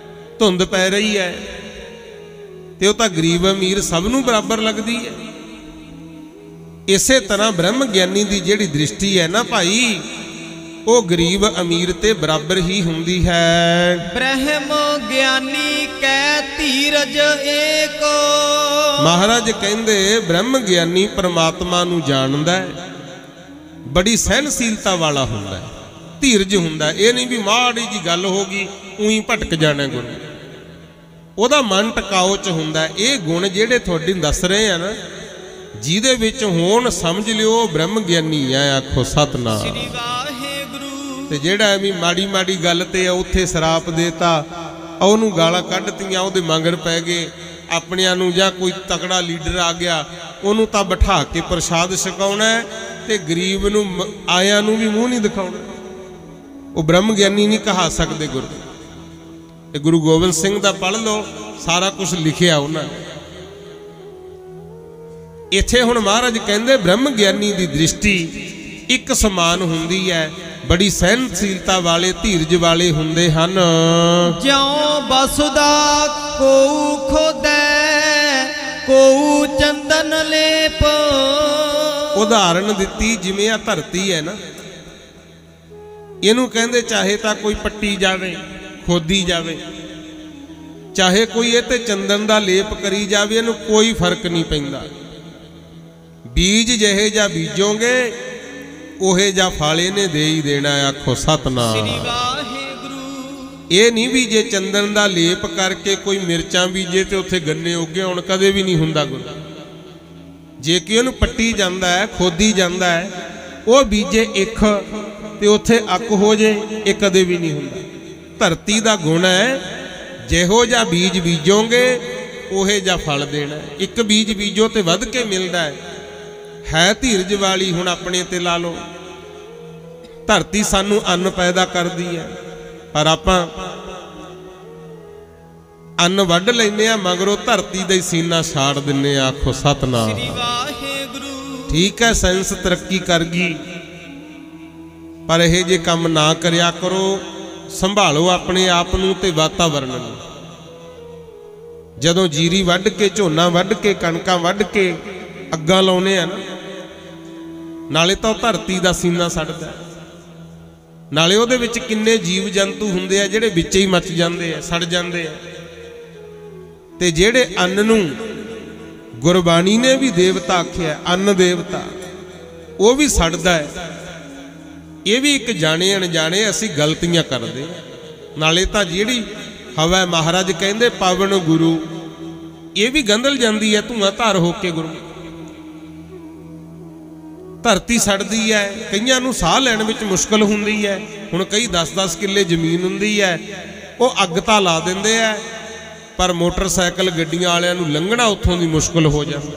ਧੁੰਦ ਪੈ ਰਹੀ ਹੈ ਤੇ ਉਹ ਤਾਂ ਗਰੀਬ ਅਮੀਰ ਸਭ ਨੂੰ ਬਰਾਬਰ ਲੱਗਦੀ ਹੈ। ਇਸੇ ਤਰ੍ਹਾਂ ਬ੍ਰਹਮ ਗਿਆਨੀ ਦੀ ਜਿਹੜੀ ਦ੍ਰਿਸ਼ਟੀ ਹੈ ਨਾ ਭਾਈ, ਉਹ ਗਰੀਬ ਅਮੀਰ ਤੇ ਬਰਾਬਰ ਹੀ ਹੁੰਦੀ ਹੈ। ਬ੍ਰਹਮ ਗਿਆਨੀ ਕੈ ਧੀਰਜ ਏਕ। ਮਹਾਰਾਜ ਕਹਿੰਦੇ ਬ੍ਰਹਮ ਗਿਆਨੀ ਪਰਮਾਤਮਾ ਨੂੰ ਜਾਣਦਾ ਹੈ, ਬੜੀ ਸਹਿਨਸ਼ੀਲਤਾ ਵਾਲਾ ਹੁੰਦਾ ਹੈ, ਧੀਰਜ ਹੁੰਦਾ। ਇਹ ਨਹੀਂ ਵੀ ਮਾੜੀ ਜੀ ਗੱਲ ਹੋ ਗਈ ਉਹੀ ਭਟਕ ਜਾਣਾ ਗੁਰੂ, ਉਹਦਾ ਮਨ ਟਿਕਾਓ ਚ ਹੁੰਦਾ। ਇਹ ਗੁਣ ਜਿਹੜੇ ਤੁਹਾਡੇ ਦੱਸ ਰਹੇ ਆ ਨਾ, ਜਿਹਦੇ ਵਿੱਚ ਹੋਣ ਸਮਝ ਲਿਓ ਬ੍ਰਹਮ ਗਿਆਨੀ ਆ। ਆਖੋ ਸਤਨਾਮ ਸ੍ਰੀ ਵਾਹਿਗੁਰੂ। ਤੇ ਜਿਹੜਾ ਐਵੇਂ ਮਾੜੀ ਮਾੜੀ ਗੱਲ ਤੇ ਆ ਉੱਥੇ ਸਰਾਪ ਦੇਤਾ, ਉਹਨੂੰ ਗਾਲਾਂ ਕੱਢਤੀਆਂ, ਉਹਦੇ ਮਗਰ ਪੈ ਗਏ ਆਪਣਿਆਂ ਨੂੰ, ਜਾਂ ਕੋਈ ਤਕੜਾ ਲੀਡਰ ਆ ਗਿਆ ਉਹਨੂੰ ਤਾਂ ਬਿਠਾ ਕੇ ਪ੍ਰਸ਼ਾਦ ਛਕਾਉਣਾ ਤੇ ਗਰੀਬ ਨੂੰ ਆਇਆਂ ਨੂੰ ਵੀ ਮੂੰਹ ਨਹੀਂ ਦਿਖਾਉਣਾ। ਉਹ ਬ੍ਰਹਮ ਗਿਆਨੀ ਨਹੀਂ ਕਹਾ ਸਕਦੇ ਗੁਰੂ। ਇਹ ਗੁਰੂ ਗੋਬਿੰਦ ਸਿੰਘ ਦਾ ਪੜ੍ਹ ਲਓ, ਸਾਰਾ ਕੁਝ ਲਿਖਿਆ ਉਹਨਾਂ ਨੇ। ਇੱਥੇ ਹੁਣ ਮਹਾਰਾਜ ਕਹਿੰਦੇ ਬ੍ਰਹਮ ਗਿਆਨੀ ਦੀ ਦ੍ਰਿਸ਼ਟੀ ਇੱਕ ਸਮਾਨ ਹੁੰਦੀ ਹੈ, ਬੜੀ ਸਹਿਨਸ਼ੀਲਤਾ ਵਾਲੇ ਧੀਰਜ ਵਾਲੇ ਹੁੰਦੇ ਹਨ। ਜਿਉ ਬਸੁਦਾ ਕੋਉ ਖੋਦੈ ਕੋਉ ਚੰਦਨ ਲੇਪ। ਉਦਾਹਰਣ ਦਿੱਤੀ ਜਿਵੇਂ ਆ ਧਰਤੀ ਹੈ ਨਾ, ਇਹਨੂੰ ਕਹਿੰਦੇ ਚਾਹੇ ਤਾਂ ਕੋਈ ਪੱਟੀ ਜਾਵੇ, ਖੋਦੀ ਜਾਵੇ, ਚਾਹੇ ਕੋਈ ਇਹ ਤੇ ਚੰਦਨ ਦਾ ਲੇਪ ਕਰੀ ਜਾਵੇ, ਇਹਨੂੰ ਕੋਈ ਫਰਕ ਨਹੀਂ ਪੈਂਦਾ। ਬੀਜ ਜਿਹੇ ਜਾਂ ਬੀਜੋਗੇ ਉਹੇ ਜਾਂ ਫਲ ਇਹਨੇ ਦੇ ਹੀ ਦੇਣਾ। ਆਖੋ ਸਤਨਾਮ ਸ੍ਰੀ ਵਾਹਿਗੁਰੂ। ਇਹ ਨਹੀਂ ਵੀ ਜੇ ਚੰਦਨ ਦਾ ਲੇਪ ਕਰਕੇ ਕੋਈ ਮਿਰਚਾਂ ਬੀਜੇ ਤੇ ਉੱਥੇ ਗੰਨੇ ਉੱਗੇ ਹੁਣ, ਕਦੇ ਵੀ ਨਹੀਂ ਹੁੰਦਾ ਗੁਰੂ। ਜੇ ਕਿ ਉਹਨੂੰ ਪੱਟੀ ਜਾਂਦਾ ਹੈ, ਖੋਦੀ ਜਾਂਦਾ ਹੈ, ਉਹ ਬੀਜੇ ਇੱਕ ਤੇ ਉੱਥੇ ਅੱਕ ਹੋ ਜੇ, ਇਹ ਕਦੇ ਵੀ ਨਹੀਂ ਹੁੰਦਾ। ਧਰਤੀ ਦਾ ਗੁਣ ਹੈ, ਜਿਹੋ ਜਿਹਾ ਬੀਜ ਬੀਜੋਗੇ ਉਹੇ ਜਿਹਾ ਫਲ ਦੇਣਾ। ਇੱਕ ਬੀਜ ਬੀਜੋ ਤੇ ਵੱਧ ਕੇ ਮਿਲਦਾ ਹੈ। ਹੈ ਧੀਰਜ ਵਾਲੀ। ਹੁਣ ਆਪਣੇ ਤੇ ਲਾ ਲਓ, ਧਰਤੀ ਸਾਨੂੰ ਅੰਨ ਪੈਦਾ ਕਰਦੀ ਹੈ, ਪਰ ਆਪਾਂ ਅੰਨ ਵੱਢ ਲੈਨੇ ਆ, ਮਗਰੋਂ ਧਰਤੀ ਦਾ ਹੀ ਸੀਨਾ ਛਾੜ ਦਿੰਨੇ ਆ। ਆਖੋ ਸਤਨਾਮ ਸ੍ਰੀ ਵਾਹਿਗੁਰੂ। ਠੀਕ ਹੈ, ਸਾਇੰਸ ਤਰੱਕੀ ਕਰ ਗਈ, ਪਰ ਇਹ ਜੇ ਕੰਮ ਨਾ ਕਰਿਆ ਕਰੋ। ਸੰਭਾਲੋ ਆਪਣੇ ਆਪ ਨੂੰ ਤੇ ਵਾਤਾਵਰਣ ਨੂੰ। ਜਦੋਂ ਜੀਰੀ ਵੱਢ ਕੇ, ਝੋਨਾ ਵੱਢ ਕੇ, ਕਣਕਾਂ ਵੱਢ ਕੇ ਅੱਗਾਂ ਲਾਉਨੇ ਆ ਨਾ, ਨਾਲੇ ਤਾਂ ਉਹ ਧਰਤੀ ਦਾ ਸੀਨਾ ਸੜਦਾ, ਨਾਲੇ ਉਹਦੇ ਵਿੱਚ ਕਿੰਨੇ ਜੀਵ ਜੰਤੂ ਹੁੰਦੇ ਆ ਜਿਹੜੇ ਵਿੱਚ ਹੀ ਮੱਚ ਜਾਂਦੇ ਆ, ਸੜ ਜਾਂਦੇ ਆ। ਤੇ ਜਿਹੜੇ ਅੰਨ ਨੂੰ ਗੁਰਬਾਣੀ ਨੇ ਵੀ ਦੇਵਤਾ ਆਖਿਆ, ਅੰਨ ਦੇਵਤਾ, ਉਹ ਵੀ ਸੜਦਾ ਹੈ। ਇਹ ਵੀ ਇੱਕ ਜਾਣੇ ਅਣਜਾਣੇ ਅਸੀਂ ਗਲਤੀਆਂ ਕਰਦੇ। ਨਾਲੇ ਤਾਂ ਜਿਹੜੀ ਹਵਾ ਮਹਾਰਾਜ ਕਹਿੰਦੇ ਪਾਵਨ ਗੁਰੂ, ਇਹ ਵੀ ਗੰਦਲ ਜਾਂਦੀ ਹੈ ਧੂਆਂ ਧਾਰ ਹੋ ਕੇ ਗੁਰੂ। ਧਰਤੀ ਸੜਦੀ ਹੈ, ਕਈਆਂ ਨੂੰ ਸਾਹ ਲੈਣ ਵਿੱਚ ਮੁਸ਼ਕਲ ਹੁੰਦੀ ਹੈ। ਹੁਣ ਕਈ ਦਸ ਦਸ ਕਿੱਲੇ ਜ਼ਮੀਨ ਹੁੰਦੀ ਹੈ, ਉਹ ਅੱਗ ਤਾਂ ਲਾ ਦਿੰਦੇ ਆ, ਪਰ ਮੋਟਰਸਾਈਕਲ ਗੱਡੀਆਂ ਵਾਲਿਆਂ ਨੂੰ ਲੰਘਣਾ ਉੱਥੋਂ ਦੀ ਮੁਸ਼ਕਲ ਹੋ ਜਾਂਦਾ।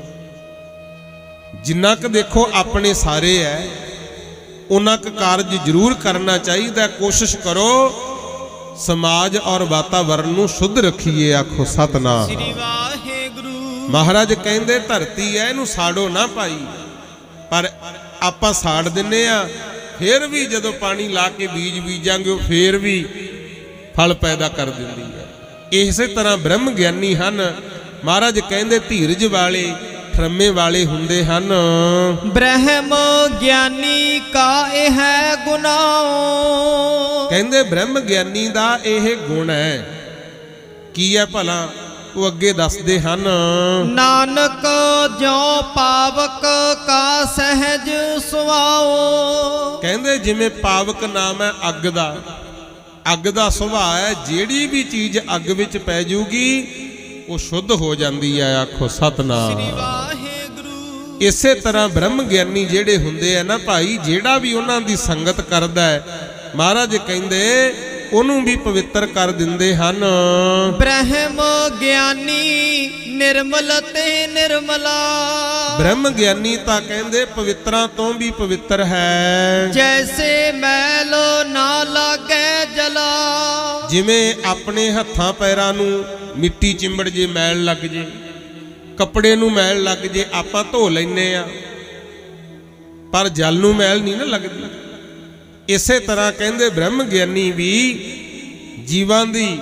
ਜਿੰਨਾ ਕੁ ਦੇਖੋ ਆਪਣੇ ਸਾਰੇ ਹੈ, ਉਹਨਾਂ ਕੁ ਕਾਰਜ ਜ਼ਰੂਰ ਕਰਨਾ ਚਾਹੀਦਾ। ਕੋਸ਼ਿਸ਼ ਕਰੋ ਸਮਾਜ ਔਰ ਵਾਤਾਵਰਣ ਨੂੰ ਸ਼ੁੱਧ ਰੱਖੀਏ। ਆਖੋ ਸਤਨਾਮ ਸ੍ਰੀ ਵਾਹਿਗੁਰੂ। ਮਹਾਰਾਜ ਕਹਿੰਦੇ ਧਰਤੀ ਹੈ, ਇਹਨੂੰ ਸਾੜੋ ਨਾ ਭਾਈ, ਪਰ ਆਪਾਂ ਸਾੜ ਦਿੰਨੇ ਆ। ਫੇਰ ਵੀ ਜਦੋਂ ਪਾਣੀ ਲਾ ਕੇ ਬੀਜ ਬੀਜਾਂਗੇ ਉਹ ਫੇਰ ਵੀ ਫਲ ਪੈਦਾ ਕਰ ਦਿੰਦੀ ਹੈ। ਇਸੇ ਤਰ੍ਹਾਂ ਬ੍ਰਹਮ ਗਿਆਨੀ ਹਨ। ਮਹਾਰਾਜ ਕਹਿੰਦੇ ਧੀਰਜ ਵਾਲੇ, ਠਰਮੇ ਵਾਲੇ ਹੁੰਦੇ ਹਨ। ਬ੍ਰਹਮ ਗਿਆਨੀ ਕਾ ਇਹ ਹੈ ਗੁਨਾਹ। ਕਹਿੰਦੇ ਬ੍ਰਹਮ ਗਿਆਨੀ ਦਾ ਇਹ ਗੁਣ ਹੈ। ਕੀ ਹੈ ਭਲਾ? ਉਹ ਅੱਗੇ ਦੱਸਦੇ ਹਨ, ਨਾਨਕ ਜਿਉ ਪਾਵਕ ਕਾ ਸਹਿਜ ਸੁਭਾਉ। ਕਹਿੰਦੇ ਜਿਵੇਂ ਪਾਵਕ ਨਾਮ ਹੈ ਅੱਗ ਦਾ, ਅੱਗ ਦਾ ਸੁਭਾਅ ਹੈ, ਜਿਹੜੀ ਵੀ ਚੀਜ਼ ਅੱਗ ਵਿੱਚ ਪੈ ਜੂਗੀ ਉਹ ਸ਼ੁੱਧ ਹੋ ਜਾਂਦੀ ਹੈ। ਆਖੋ ਸਤਨਾਮ ਸ੍ਰੀ ਵਾਹਿਗੁਰੂ। ਇਸੇ ਤਰ੍ਹਾਂ ਬ੍ਰਹਮ ਗਿਆਨੀ ਜਿਹੜੇ ਹੁੰਦੇ ਆ ਨਾ ਭਾਈ, ਜਿਹੜਾ ਵੀ ਉਹਨਾਂ ਦੀ ਸੰਗਤ ਕਰਦਾ ਹੈ, ਮਹਾਰਾਜ ਕਹਿੰਦੇ ਉਹਨੂੰ ਵੀ ਪਵਿੱਤਰ ਕਰ ਦਿੰਦੇ ਹਨ। ਬ੍ਰਹਮ ਗਿਆਨੀ ਨਿਰਮਲ ਤੇ ਨਿਰਮਲਾ। ਬ੍ਰਹਮ ਗਿਆਨੀ ਤਾਂ ਕਹਿੰਦੇ ਪਵਿੱਤਰਾਂ ਤੋਂ ਵੀ ਪਵਿੱਤਰ ਹੈ। ਜੈਸੇ ਮੈਲ ਨਾ ਲਾਗੇ ਜਲਾ। ਜਿਵੇਂ ਆਪਣੇ ਹੱਥਾਂ ਪੈਰਾਂ ਨੂੰ ਮਿੱਟੀ ਚਿੰਬੜ ਜੇ, ਮੈਲ ਲੱਗ ਜੇ, ਕੱਪੜੇ ਨੂੰ ਮੈਲ ਲੱਗ ਜੇ, ਆਪਾਂ ਧੋ ਲੈਨੇ ਆ, ਪਰ ਜਲ ਨੂੰ ਮੈਲ ਨਹੀਂ ਨਾ ਲੱਗਦੀ। ਇਸੇ ਤਰ੍ਹਾਂ ਕਹਿੰਦੇ ਬ੍ਰਹਮ ਗਿਆਨੀ ਵੀ ਜੀਵਾਂ ਦੀ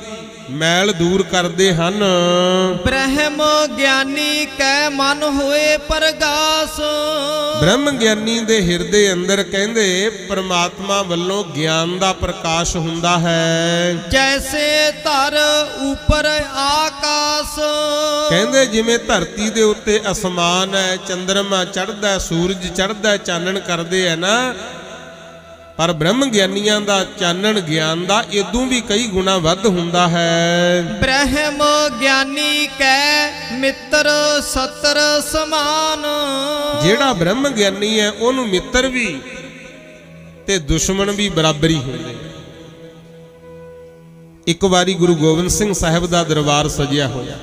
मैल दूर करते हन। ब्रह्म ज्ञानी कै मन होए प्रगास। ब्रह्म ज्ञानी दे हिरदे अंदर कहंदे परमात्मा वल्लों ज्ञान दा प्रकाश हुंदा है। जैसे धर ऊपर आकाश। कहंदे जिवें धरती दे उत्ते आसमान है, चंद्रमा चढ़दा, सूरज चढ़दा, चानण करदे है ना, पर ब्रह्म ज्ञानियां दा चानण ज्ञान दा इदों भी कई गुना वध हुंदा है। ब्रह्म ज्ञानी कै मित्र सतर समान। जेड़ा ब्रह्म ज्ञानी है ओनू मित्र भी ते दुश्मन भी बराबरी हुंदे। एक बारी गुरु गोबिंद सिंह साहिब दा दरबार सजिया होया।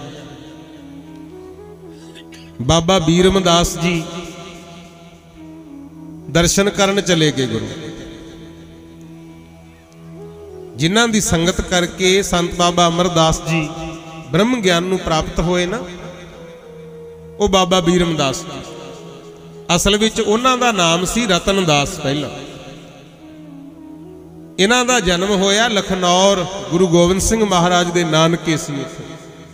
बाबा बीरमदास जी दर्शन करन चले गए। गुरु जिन्हां दी संगत करके संत बाबा अमरदास जी ब्रह्म ज्ञान नूं प्राप्त होए ना, वो बाबा बीरमदास जी। असल विच उन्हां दा नाम सी रतनदास। पहला इन्हां दा जन्म होया लखनौर, गुरु गोबिंद सिंह महाराज दे नानके सी उत्थे।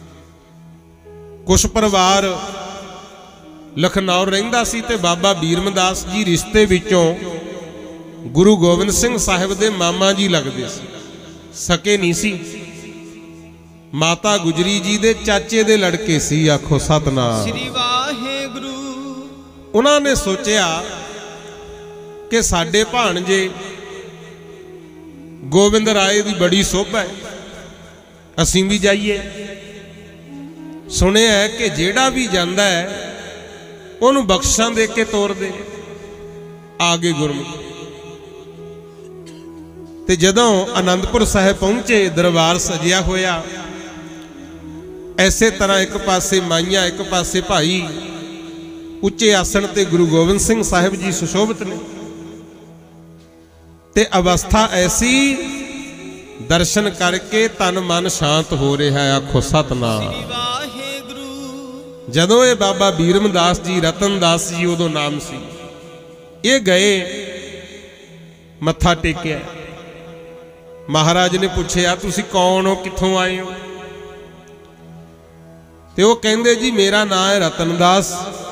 कुछ परिवार लखनौर रहिंदा सी ते बाबा बीरमदास जी रिश्ते विचों गुरु गोबिंद सिंह साहिब दे मामा जी लगदे सी, सके नहीं सी। माता गुजरी जी दे चाचे दे लड़के सी। आखो सतनाम श्री वाहेगुरु। उन्होंने सोचा कि साडे भाणजे गोविंद राय दी बड़ी शोभा है, असीं भी जाइए। सुनिया है कि जेड़ा भी जांदा है उन्होंने बख्शां दे के तोर दे। आगे गुरमुख ते जदों आनंदपुर साहिब पहुंचे, दरबार सजिया होया। ऐसे तरह एक पासे माइयां, एक पासे भाई, उच्चे आसन ते गुरु गोबिंद सिंह साहिब जी सुशोभित ने। ते अवस्था ऐसी, दर्शन करके तन मन शांत हो रहा है। आखो सतनाम। जदों ये बाबा बीरमदास जी, रतनदास जी उदों नाम सी, ये गए मत्था टेकिया। महाराज ने पूछया तुसी कौन हो, कित्थों आए हो? ते वो कहंदे जी मेरा नाम है रतनदास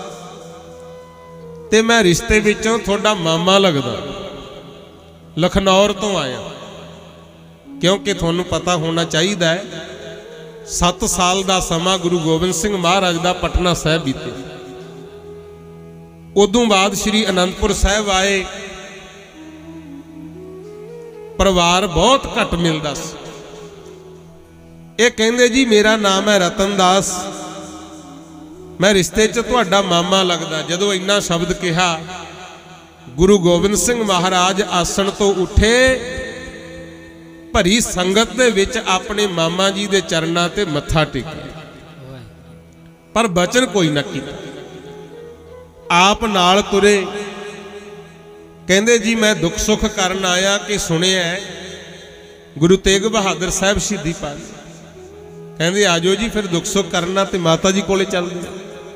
ते मैं रिश्ते विचों थोड़ा मामा लगदा, लखनौर तो आया। क्योंकि तुहानू पता होना चाहिए है सत्त साल का समा गुरु गोबिंद सिंह महाराज का पटना साहिब बीते। उदों बाद श्री आनंदपुर साहिब आए। परिवार बहुत घट मिलता। ये कहते जी मेरा नाम है रतनदास, मैं रिश्ते च तुहाडा मामा लगदा। जदों इन्ना शब्द कहा, गुरु गोबिंद सिंह महाराज आसन तो उठे, भरी संगत दे विच अपने मामा जी दे चरणां ते मत्था टेकिया, पर बचन कोई ना कीता। आप नाल तुरे। कहंदे जी मैं दुख सुख करन आया कि सुनिया गुरु तेग बहादुर साहब शहीदी पा गए। कहंदे आजो जी फिर दुख सुख करना, ते माता जी कोले चलदे।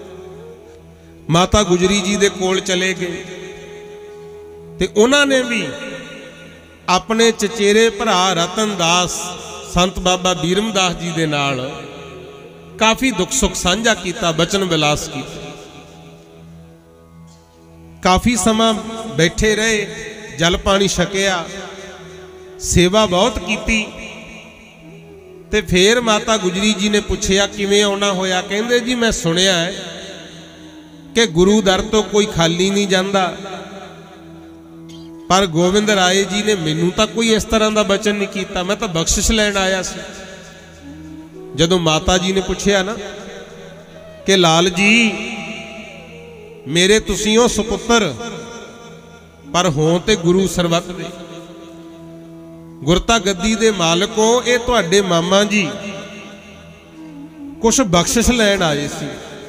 माता गुजरी जी दे कोल चले गए ते उन्होंने भी अपने चचेरे भरा रतनदास संत बाबा बीरमदास जी दे नाल काफ़ी दुख सुख साझा किया, बचन विलास किया। काफ़ी समा बैठे रहे, जल पानी छकिया, सेवा बहुत की। ते फिर माता गुजरी जी ने पूछया किवें आउणा होया? कहंदे जी मैं सुनिया है कि गुरु दर तो कोई खाली नहीं जाता, पर गोविंद राय जी ने मैनू तो कोई इस तरह का बचन नहीं किया, मैं तो बख्शिश लैन आया सी। जदों माता जी ने पूछया ना कि लाल जी मेरे तुसीं हो सुपुत्र, पर हों ते गुरु सरबत दे, गुरता गद्दी दे मालको, ये तुहाडे मामा जी कुछ बख्शिश लैन आए सी।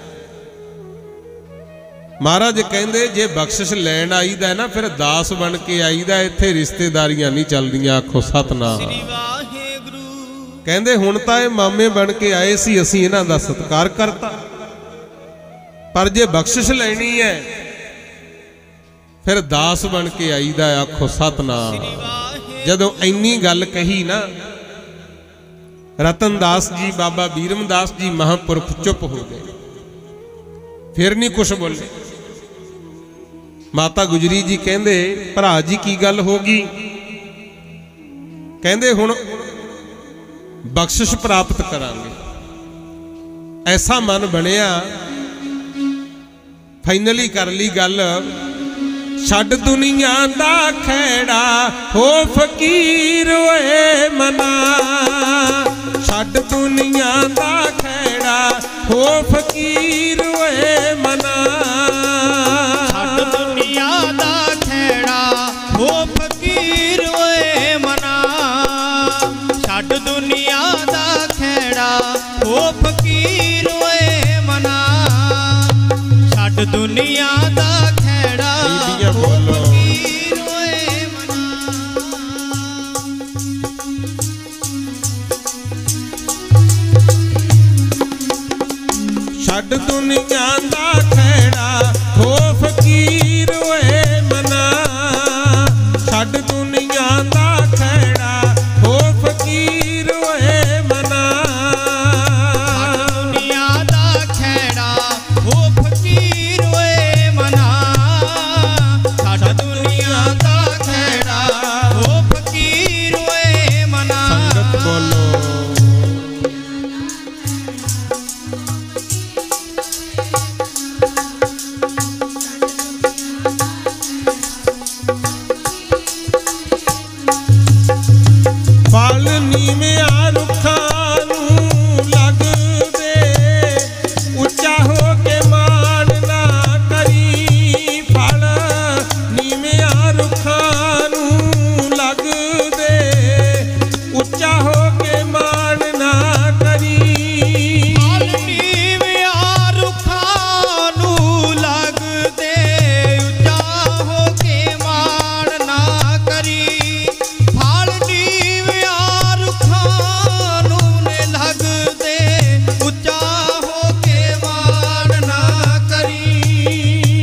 महाराज कहंदे जे बख्शिश लैन आईदा है ना फिर दास बन के आईदा, इत्थे रिश्तेदारियां नहीं चलदियां। आखो सतनाम। कहंदे हुण तां इह मामे बन के आए सी, असीं इन्हां दा सत्कार करता, पर जे बख्शिश लैनी है फिर दास बन के आईदा। आखो सतनाम। जदों इन्नी गल कही ना, रतनदास जी बाबा बीरमदास जी महापुरख चुप हो गए, फिर नहीं कुछ बोले। माता गुजरी जी कहंदे भरा जी की गल होगी? कहंदे हुण बख्शिश प्राप्त करांगे, ऐसा मन बनिया। फाइनली कर ली गल, छड्ड दुनिया दा खैड़ा हो फकीर ओए मना, छड्ड दुनिया दा खैड़ा हो फकीर ओए मना, छड्ड दुनिया दा खैड़ा हो फकीर ओए मना, छड्ड दुनिया दा खैड़ा हो फकीर ओए मना, छड्ड दुनिया दा खैड़ा हो फकीर ओए मना। छड्ड दुनिया दा खैड़ा हो फकीर ओए मना, छड्ड दुनिया दा खैड़ा हो फकीर ओए मना, छड्ड दुनिया दा खैड़ा हो फकीर ओए मना, छड्ड दुनिया दा खैड़ा हो फकीर ओए मना। संगत बोलो फल नीविया रुखां नूं लगदे, उच्चा हो के मान ना करी, फल नीविया रुखां नूं लगदे, उच्चा हो के मान ना करी, फल नीविया रुखां नूं लगदे, ਉੱਚਾ ਹੋ ਕੇ ਮਾਣ ਨਾ ਕਰੀ, ਫਲ ਨੀਵਿਆ ਰੁੱਖਾਂ ਨੂੰ ਨੇ ਲੱਗਦੇ, ਉੱਚਾ ਹੋ ਕੇ ਮਾਣ ਨਾ ਕਰੀ,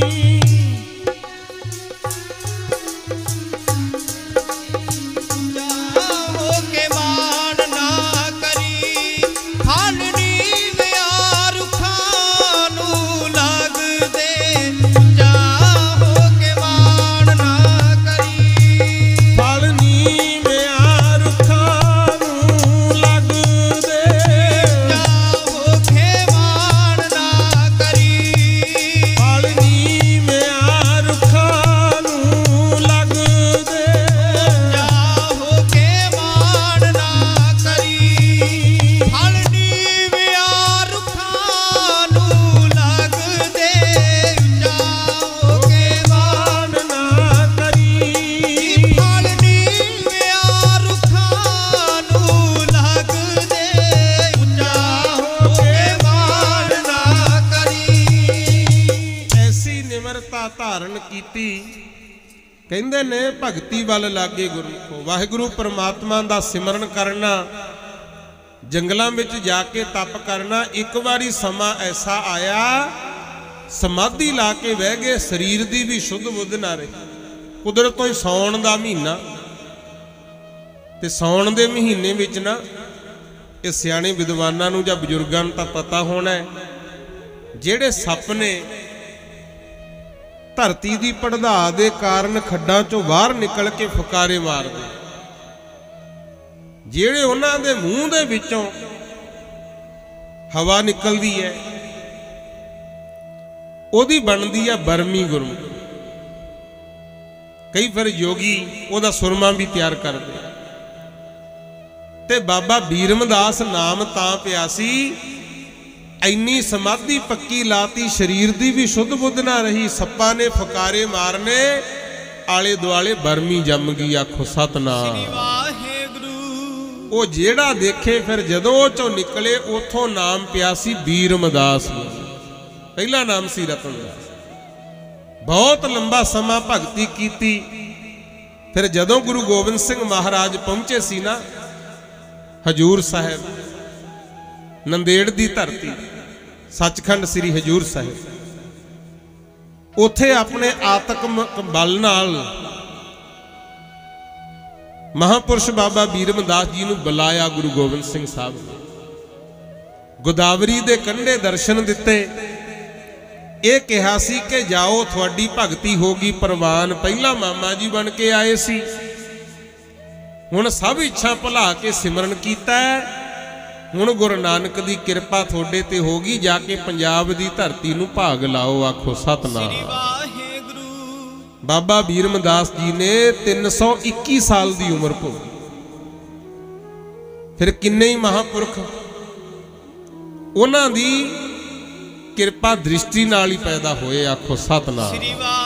ਉੱਚਾ ਹੋ ਕੇ ਮਾਣ ਨਾ ਕਰੀ, ਫਲ ਨੀਵਿਆ ਰੁੱਖਾਂ ਨੂੰ ਲੱਗਦੇ, ਉੱਚਾ ਹੋ ਕੇ ਮਾਣ ਨਾ ਕਰੀ, ਫਲ ਨੀਵਿਆ ਰੁੱਖਾਂ ਨੂੰ ਲੱਗਦੇ, ਉੱਚਾ ਹੋ ਕੇ ਮਾਣ ਨਾ ਕਰੀ, ਫਲ ਨੀਵਿਆ ਰੁੱਖਾਂ ਨੂੰ ਲੱਗਦੇ, ਉੱਚਾ ਹੋ ਕੇ ਮਾਣ ਨਾ ਕਰੀ, ਫਲ ਨੀਵਿਆ ਰੁੱਖਾਂ ਨੂੰ ਲੱਗਦੇ, ਉੱਚਾ ਹੋ ਕੇ ਮਾਣ ਨਾ ਕਰੀ, ਫਲ ਨੀਵਿਆ ਰੁੱਖਾਂ ਨੂੰ ਲੱਗਦੇ, ਉੱਚਾ ਹੋ ਕੇ ਮਾਣ ਨਾ ਕਰੀ। ਐਸੀ ਨਿਮਰਤਾ ਧਾਰਨ ਕੀਤੀ। ਕਹਿੰਦੇ ਨੇ ਭਗਤੀ ਵੱਲ ਲਾਗੇ ਗੁਰਮੁਖੋ, ਵਾਹਿਗੁਰੂ ਪਰਮਾਤਮਾ ਦਾ ਸਿਮਰਨ ਕਰਨਾ, ਜੰਗਲਾਂ ਵਿੱਚ ਜਾ ਕੇ ਤਪ ਕਰਨਾ। ਇੱਕ ਵਾਰੀ ਸਮਾਂ ਐਸਾ ਆਇਆ, ਸਮਾਧੀ ਲਾ ਕੇ ਬਹਿ ਗਏ, ਸਰੀਰ ਦੀ ਵੀ ਸ਼ੁੱਧ ਬੁੱਧ ਨਾ ਰਹੀ। ਕੁਦਰਤ ਤੋਂ ਹੀ ਸੌਣ ਦਾ ਮਹੀਨਾ, ਤੇ ਸੌਣ ਦੇ ਮਹੀਨੇ ਵਿੱਚ ਨਾ ਇਹ ਸਿਆਣੇ ਵਿਦਵਾਨਾਂ ਨੂੰ ਜਾਂ ਬਜ਼ੁਰਗਾਂ ਨੂੰ ਤਾਂ ਪਤਾ ਹੋਣਾ ਹੈ, ਜਿਹੜੇ ਸੱਪ ਨੇ ਧਰਤੀ ਦੀ ਪੜਦਾ ਦੇ ਕਾਰਨ ਖੱਡਾਂ ਚੋਂ ਬਾਹਰ ਨਿਕਲ ਕੇ ਫੁਕਾਰੇ ਮਾਰਦੇ, ਜਿਹੜੇ ਉਹਨਾਂ ਦੇ ਮੂੰਹ ਦੇ ਵਿੱਚੋਂ ਹਵਾ ਨਿਕਲਦੀ ਹੈ, ਉਹਦੀ ਬਣਦੀ ਹੈ ਬਰਮੀ ਗੁਰਮੁਖ। ਕਈ ਫਿਰ ਯੋਗੀ ਉਹਦਾ ਸੁਰਮਾ ਵੀ ਤਿਆਰ ਕਰਦੇ, ਤੇ ਬਾਬਾ ਬੀਰਮਦਾਸ ਨਾਮ ਤਾਂ ਪਿਆ ਸੀ, ਇੰਨੀ ਸਮਾਧੀ ਪੱਕੀ ਲਾਤੀ, ਸਰੀਰ ਦੀ ਵੀ ਸ਼ੁੱਧ ਬੁੱਧ ਨਾ ਰਹੀ। ਸੱਪਾਂ ਨੇ ਫੁਕਾਰੇ ਮਾਰਨੇ, ਆਲੇ ਦੁਆਲੇ ਬਰਮੀ ਜੰਮ ਗਈ। ਆਖੋ ਸਤਨਾਮ। ਵਾਹਿਗੁਰੂ। ਉਹ ਜਿਹੜਾ ਦੇਖੇ ਫਿਰ ਜਦੋਂ ਉਹ ਚੋਂ ਨਿਕਲੇ, ਉਥੋਂ ਨਾਮ ਪਿਆ ਸੀ ਬੀਰਮਦਾਸ। ਪਹਿਲਾ ਨਾਮ ਸੀ ਰਤਨਦਾਸ। ਬਹੁਤ ਲੰਬਾ ਸਮਾਂ ਭਗਤੀ ਕੀਤੀ। ਫਿਰ ਜਦੋਂ ਗੁਰੂ ਗੋਬਿੰਦ ਸਿੰਘ ਮਹਾਰਾਜ ਪਹੁੰਚੇ ਸੀ ਨਾ ਹਜੂਰ ਸਾਹਿਬ, ਨੰਦੇੜ ਦੀ ਧਰਤੀ, ਸੱਚਖੰਡ ਸ੍ਰੀ ਹਜੂਰ ਸਾਹਿਬ, ਉੱਥੇ ਆਪਣੇ ਆਤਮਕ ਬਲ ਨਾਲ महापुरुष बाबा बीरमदास जी नूं बुलाया गुरु गोबिंद सिंह साहब ने, गोदावरी दे कंढे दर्शन दिते। ये कहा सी कि जाओ थोड़ी भगती होगी प्रवान, पहला मामा जी बन के आए सी, हुण सब इच्छा भुला के सिमरन कीता है, हुण गुरु नानक दी कृपा थोड़े ते होगी, जाके पंजाब दी धरती नूं भाग लाओ। आखो सतनाम। बाबा बीरमदास जी ने तीन सौ इक्की साल की उम्र भोगी। फिर किन्ने ही महापुरख उन्हां दी किरपा दृष्टि नाल ही पैदा होए। आखो सतनाम।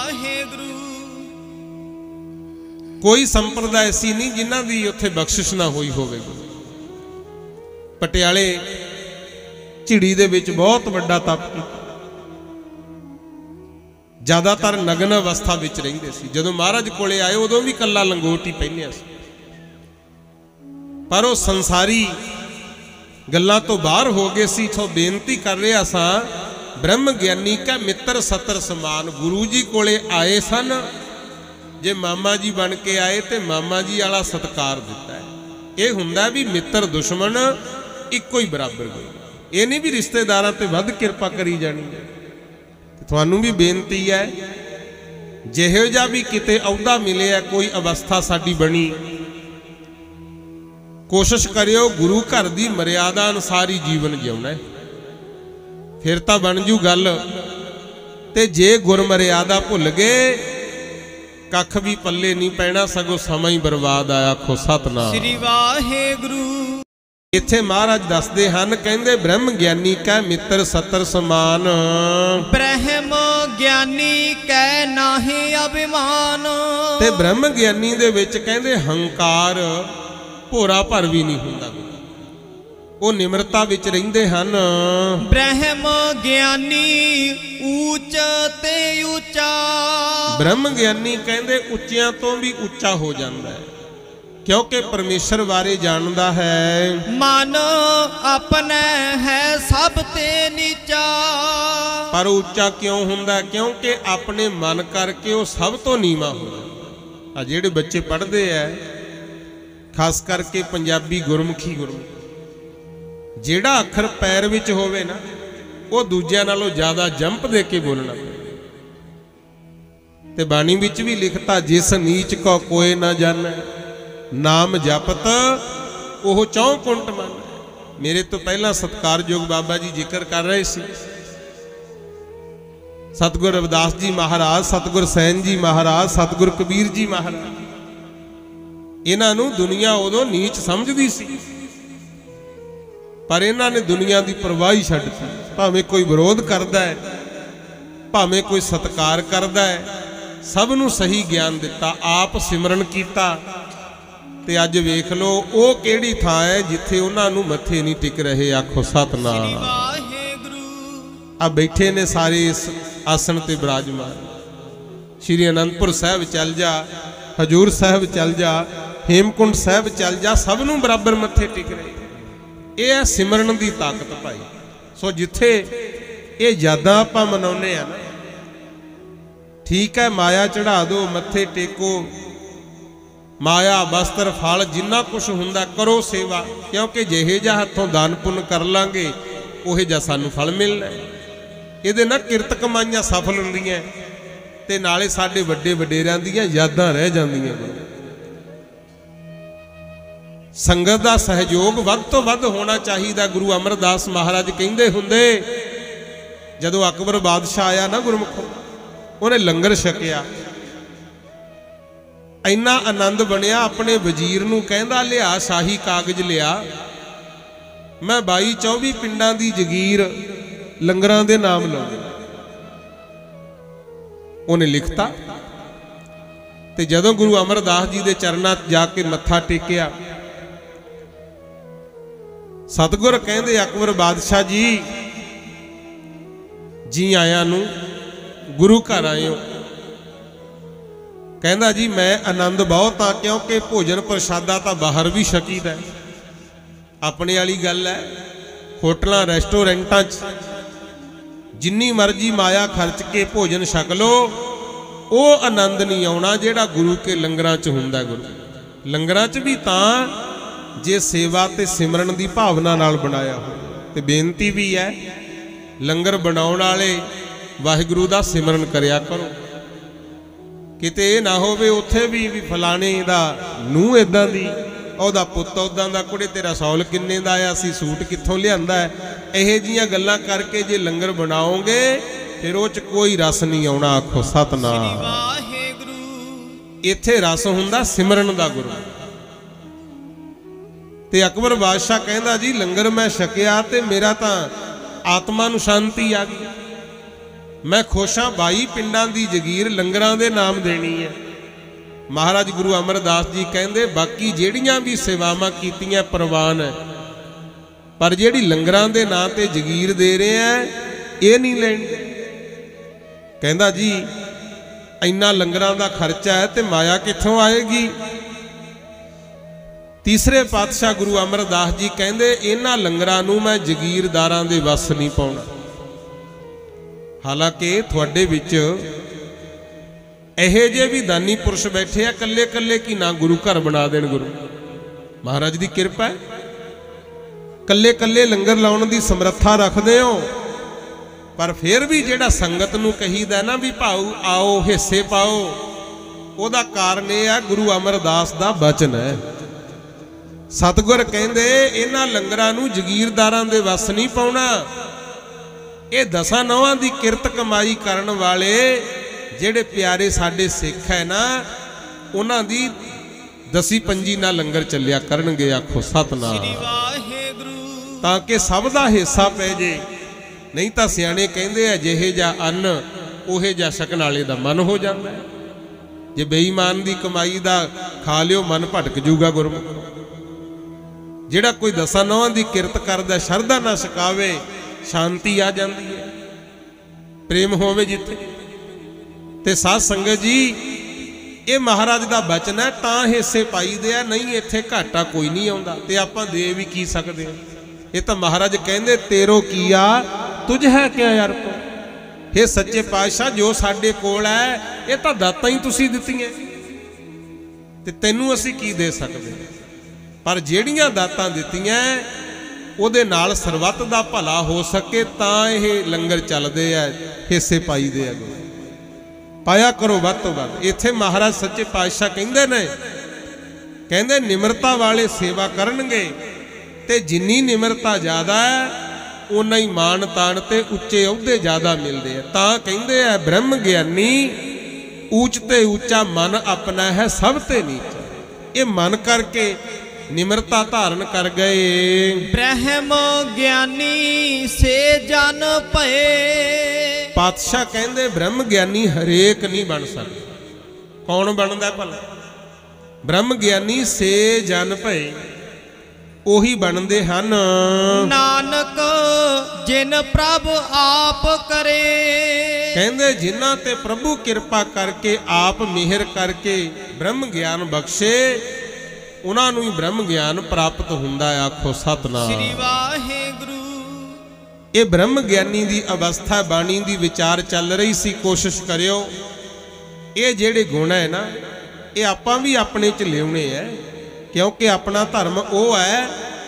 कोई संप्रदाय ऐसी नहीं जिन्हां दी उत्थे बख्शिश ना होई होवेगी। पटियाले झिड़ी दे विच बहुत वड्डा तप कीता, ज्यादातर नगन अवस्था विच रहिंदे सी। जदों महाराज कोले आए उदों भी कल्ला लंगोट ही पहनिया सी, पर वो संसारी गल्लां तो बाहर हो गए सी। सो बेनती कर रहा सा, ब्रह्म ज्ञानी का मित्र सतर समान। गुरु जी कोले आए सन, जे मामा जी बन के आए तो मामा जी वाला सत्कार दिता है। ये हुंदा भी मित्र दुश्मन इक्को ही बराबर गए। ये नहीं भी रिश्तेदारां ते वध किरपा करी जानी है। तुहानू भी बेनती है, जिहो जिहा भी किते अहुदा मिले है, कोई अवस्था साडी बनी, कोशिश करियो गुरु घर की मर्यादा अनुसार ही जीवन जिउना है, फिर तो बन जू गल। ते जे गुर मर्यादा भुल गए कख भी पल्ले नहीं पैना, सगों समा ही बर्बाद आया। आखो सतनाम। श्री वाहेगुरु। इत्थे महाराज दसदे हन, कहंदे ब्रह्म ज्ञानी कै मित्र सतर समान, ब्रह्म ज्ञानी कै नाहि अभिमान। ते ब्रह्म ज्ञानी दे विच कहंदे हंकार भोरा भर भी नहीं हुंदा, वो निमरता विच रहिंदे हन। ब्रह्म ज्ञानी ऊच ते ऊंचा, ब्रह्म ज्ञानी कहंदे उच्चियां तो भी उच्चा हो जांदा है, क्योंकि परमेश्वर बारे जानदा है। मन अपने है सब ते नीचा, पर उच्चा क्यों हुंदा? क्योंकि अपने मन करके वो सब तो नीवा हो जाता। आ जेड़े बच्चे पढ़ते हैं, खास करके पंजाबी गुरमुखी गुरमुखी, जेड़ा अखर पैर विच होवे ना, वो दूजियां नालों ज्यादा जंप दे के बोलना। ते बाणी विच भी लिखता, जिस नीच को कोई ना जाने, नाम जपत ओह चौं कुंट मन। मेरे तो पहला सत्कारयोग बाबा जी जिक्र कर रहे सी, सतगुर रविदास जी महाराज, सतगुर सैन जी महाराज, सतगुर कबीर जी महाराज। इन्हां नूं दुनिया उदों नीच समझदी सी, पर इन्हां ने दुनिया की परवाह ही छड्डती। भावें कोई विरोध करदा है, भावें कोई सत्कार करदा है, सब नूं सही ज्ञान दिता, आप सिमरन कीता। ते अज वेख लो वो केड़ी थां है जिथे उन्हां नूं मत्थे नहीं टिक रहे। आखो सतनाम। आ बैठे ने सारे इस आसन ते विराजमान। श्री आनंदपुर साहब चल जा, हजूर साहब चल जा, हेमकुंड साहब चल जा, सब नूं बराबर मत्थे टिक रहे। ये है सिमरन की ताकत भाई। सो जिथे ये यादां आपां मनाउने आ ना, ठीक है, माया चढ़ा दो, मत्थे टेको, माया वस्त्र फल जिन्ना कुछ हुंदा करो सेवा, क्योंकि जिहे जा हथों दान पुण्य कर लांगे उहे जा सानू फल मिलना है। इहदे नाल किरत कमाईयां सफल हुंदियां ते नाले साडे वड्डे वडेरियां दीयां यादां रह जांदियां। संगत दा सहयोग वध तो वध होना चाहिए। गुरु अमरदास महाराज कहंदे हुंदे, जदों अकबर बादशाह आया ना गुरमुखों, उन्हें लंगर छकिया, इन्ना आनंद बनया, अपने वजीर नूं कहंदा, लिया शाही कागज लिया, मैं बाई चौबी पिंडां दी जगीर लंगरां दे नाम लाऊंगा। उन्हें लिखता ते जदों गुरु अमरदास जी दे चरनां जाके मत्था टेकिया, सतगुर कहंदे, अकबर बादशाह जी जी आया नूं, गुरु घर आए हो। कहंदा जी मैं आनंद बहुत हाँ, क्योंकि भोजन प्रसादा तो बाहर भी छकीदा है। अपने वाली गल है, होटलों रेस्टोरेंटां जिन्नी मर्जी माया खर्च के भोजन छक लो, वो आनंद नहीं आना जिहड़ा गुरु के लंगरां च हुंदा। गुरु लंगरां च भी तां जे सेवा ते सिमरन दी भावना नाल बनाया हो। ते बेनती भी है लंगर बनाउण वाले वाहिगुरू दा सिमरन करिया करो। किते ये ना होवे उत्थे भी भी फलाने दा नूंह इदां दी, ओहदा पुੱਤ उदां दा, कुड़े तेरा सौल किन्ने दा आया, सी सूट कित्थों लिआंदा है, इहो जिहियां गल्लां करके जे लंगर बनाओगे फिर उह च कोई रस नहीं आउणा। आखो सतनाम। इत्थे रस हुंदा सिमरन दा गुरु। ते अकबर बादशाह कहंदा जी लंगर मैं छकिया ते मेरा तां आत्मा नूं शांति आ गई। मैं खुश हां, बाई पिंडां दी जगीर लंगरां दे नाम देनी है। महाराज गुरु अमरदास जी कहंदे बाकी जेड़ियां भी सेवावां कीतियां परवान है, पर जेड़ी लंगरां दे नां ते जगीर दे रहे हैं ये नहीं लेनी। कहंदा जी इन्ना लंगरां दा खर्चा है ते माया कित्थों आएगी। तीसरे पातशाह गुरु अमरदास जी कहंदे इन्हां लंगरां नूं मैं जगीरदारां दे वस नहीं पाउणा। हालांकि तुहाडे विच इहे जे भी दानी पुरुष बैठे आ, कल्ले कल्ले की ना गुरु घर बना देण। गुरु महाराज दी किरपा है, कल्ले कल्ले लंगर लाउण दी समर्था रखदे हो, पर फिर भी जेड़ा संगत नूं कहीदा ना भी भाऊ आओ हिस्से पाओ, ओदा कारण यह है गुरु अमरदास दा बचन है। सतगुर कहंदे इन्हां लंगरां नूं जगीरदारां दे वस नहीं पाउणा। ये दसां नौहां दी किरत कमाई करन वाले जेड़े प्यारे साडे सिख है ना, उन्हां दी दसी पंजी ना लंगर चलिया करनगे। आखो सतनाम। ताकि सब दा हिस्सा पै जे, नहीं तां सियाणे कहंदे आ जिहे जा अन्न उहे जा छकण वाले दा मन हो जांदा है। जे बेईमान दी कमाई दा खा लियो मन भटक जूगा। गुरमुख जेड़ा कोई दसां नौहां दी किरत करदा शरधा ना छकावे, शांति आ जांदी है, प्रेम होवे जिथे। ते साध संगत जी ये महाराज दा बचन है, तां हिस्से पाई दे आ, नहीं इत्थे घाटा कोई नहीं आउंदा। ते आपां दे भी की सकदे आ। ये तां महाराज कहंदे तेरो कीया तुझ है क्या यार को। हे सच्चे पातशाह जो साडे कोल है ये तां दातां ही तुसीं दित्तियां, ते तैनूं असीं की दे सकदे। पर जेड़ियां दातां दित्तियां ਉਹਦੇ नाल ਸਰਬੱਤ ਦਾ भला हो सके ਤਾਂ ਇਹ लंगर ਚੱਲਦੇ ਆ, हिस्से पाईदे आ। पाया करो ਵੱਧ ਤੋਂ ਵੱਧ। ਇੱਥੇ महाराज सच्चे पातशाह ਕਹਿੰਦੇ ਨੇ, ਕਹਿੰਦੇ ਨਿਮਰਤਾ ਵਾਲੇ सेवा करनगे ਤੇ जिन्नी निमरता ज़्यादा है उन्ना ही मान तान ते उच्चे अहुदे ज़्यादा मिलते हैं। तां कहंदे आ ब्रह्म ज्ञानी ऊच ते ऊंचा मन अपना है सब ते नीचा। ये मन करके निमरता धारण कर गए। ब्रह्म ज्ञानी से जन भये। पातशाह कहंदे ब्रह्म ज्ञानी हरेक नहीं बन सकता। कौन बनदा भला? ब्रह्म ज्ञानी से जन भये ओही बनते हैं। नानक जिन प्रभु आप करे। कहंदे जिन्हां ते प्रभु किरपा करके आप मेहर करके ब्रह्म ज्ञान बख्शे उन्होंने ही ब्रह्म ज्ञान प्राप्त हुंदा है। आखो सतनाम। श्री वाहिगुरु। ये ब्रह्म ज्ञानी दी अवस्था बाणी दी विचार चल रही सी, कोशिश करियो ये जेड़े गुण है ना ये आपां भी अपने च लियाउने है, क्योंकि अपना धर्म वो है।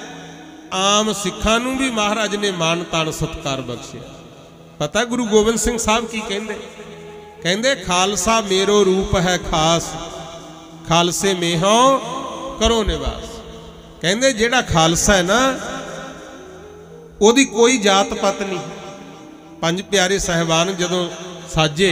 आम सिखां नूं भी महाराज ने मान तान सत्कार बख्शिया। पता गुरु गोबिंद सिंह साहब की कहंदे? कहंदे खालसा मेरो रूप है खास, खालसे मेहों करो निवास। कहंदे जेड़ा खालसा है ना ओदी कोई जात पत नहीं। पंज प्यारे साहिबान जदों साजे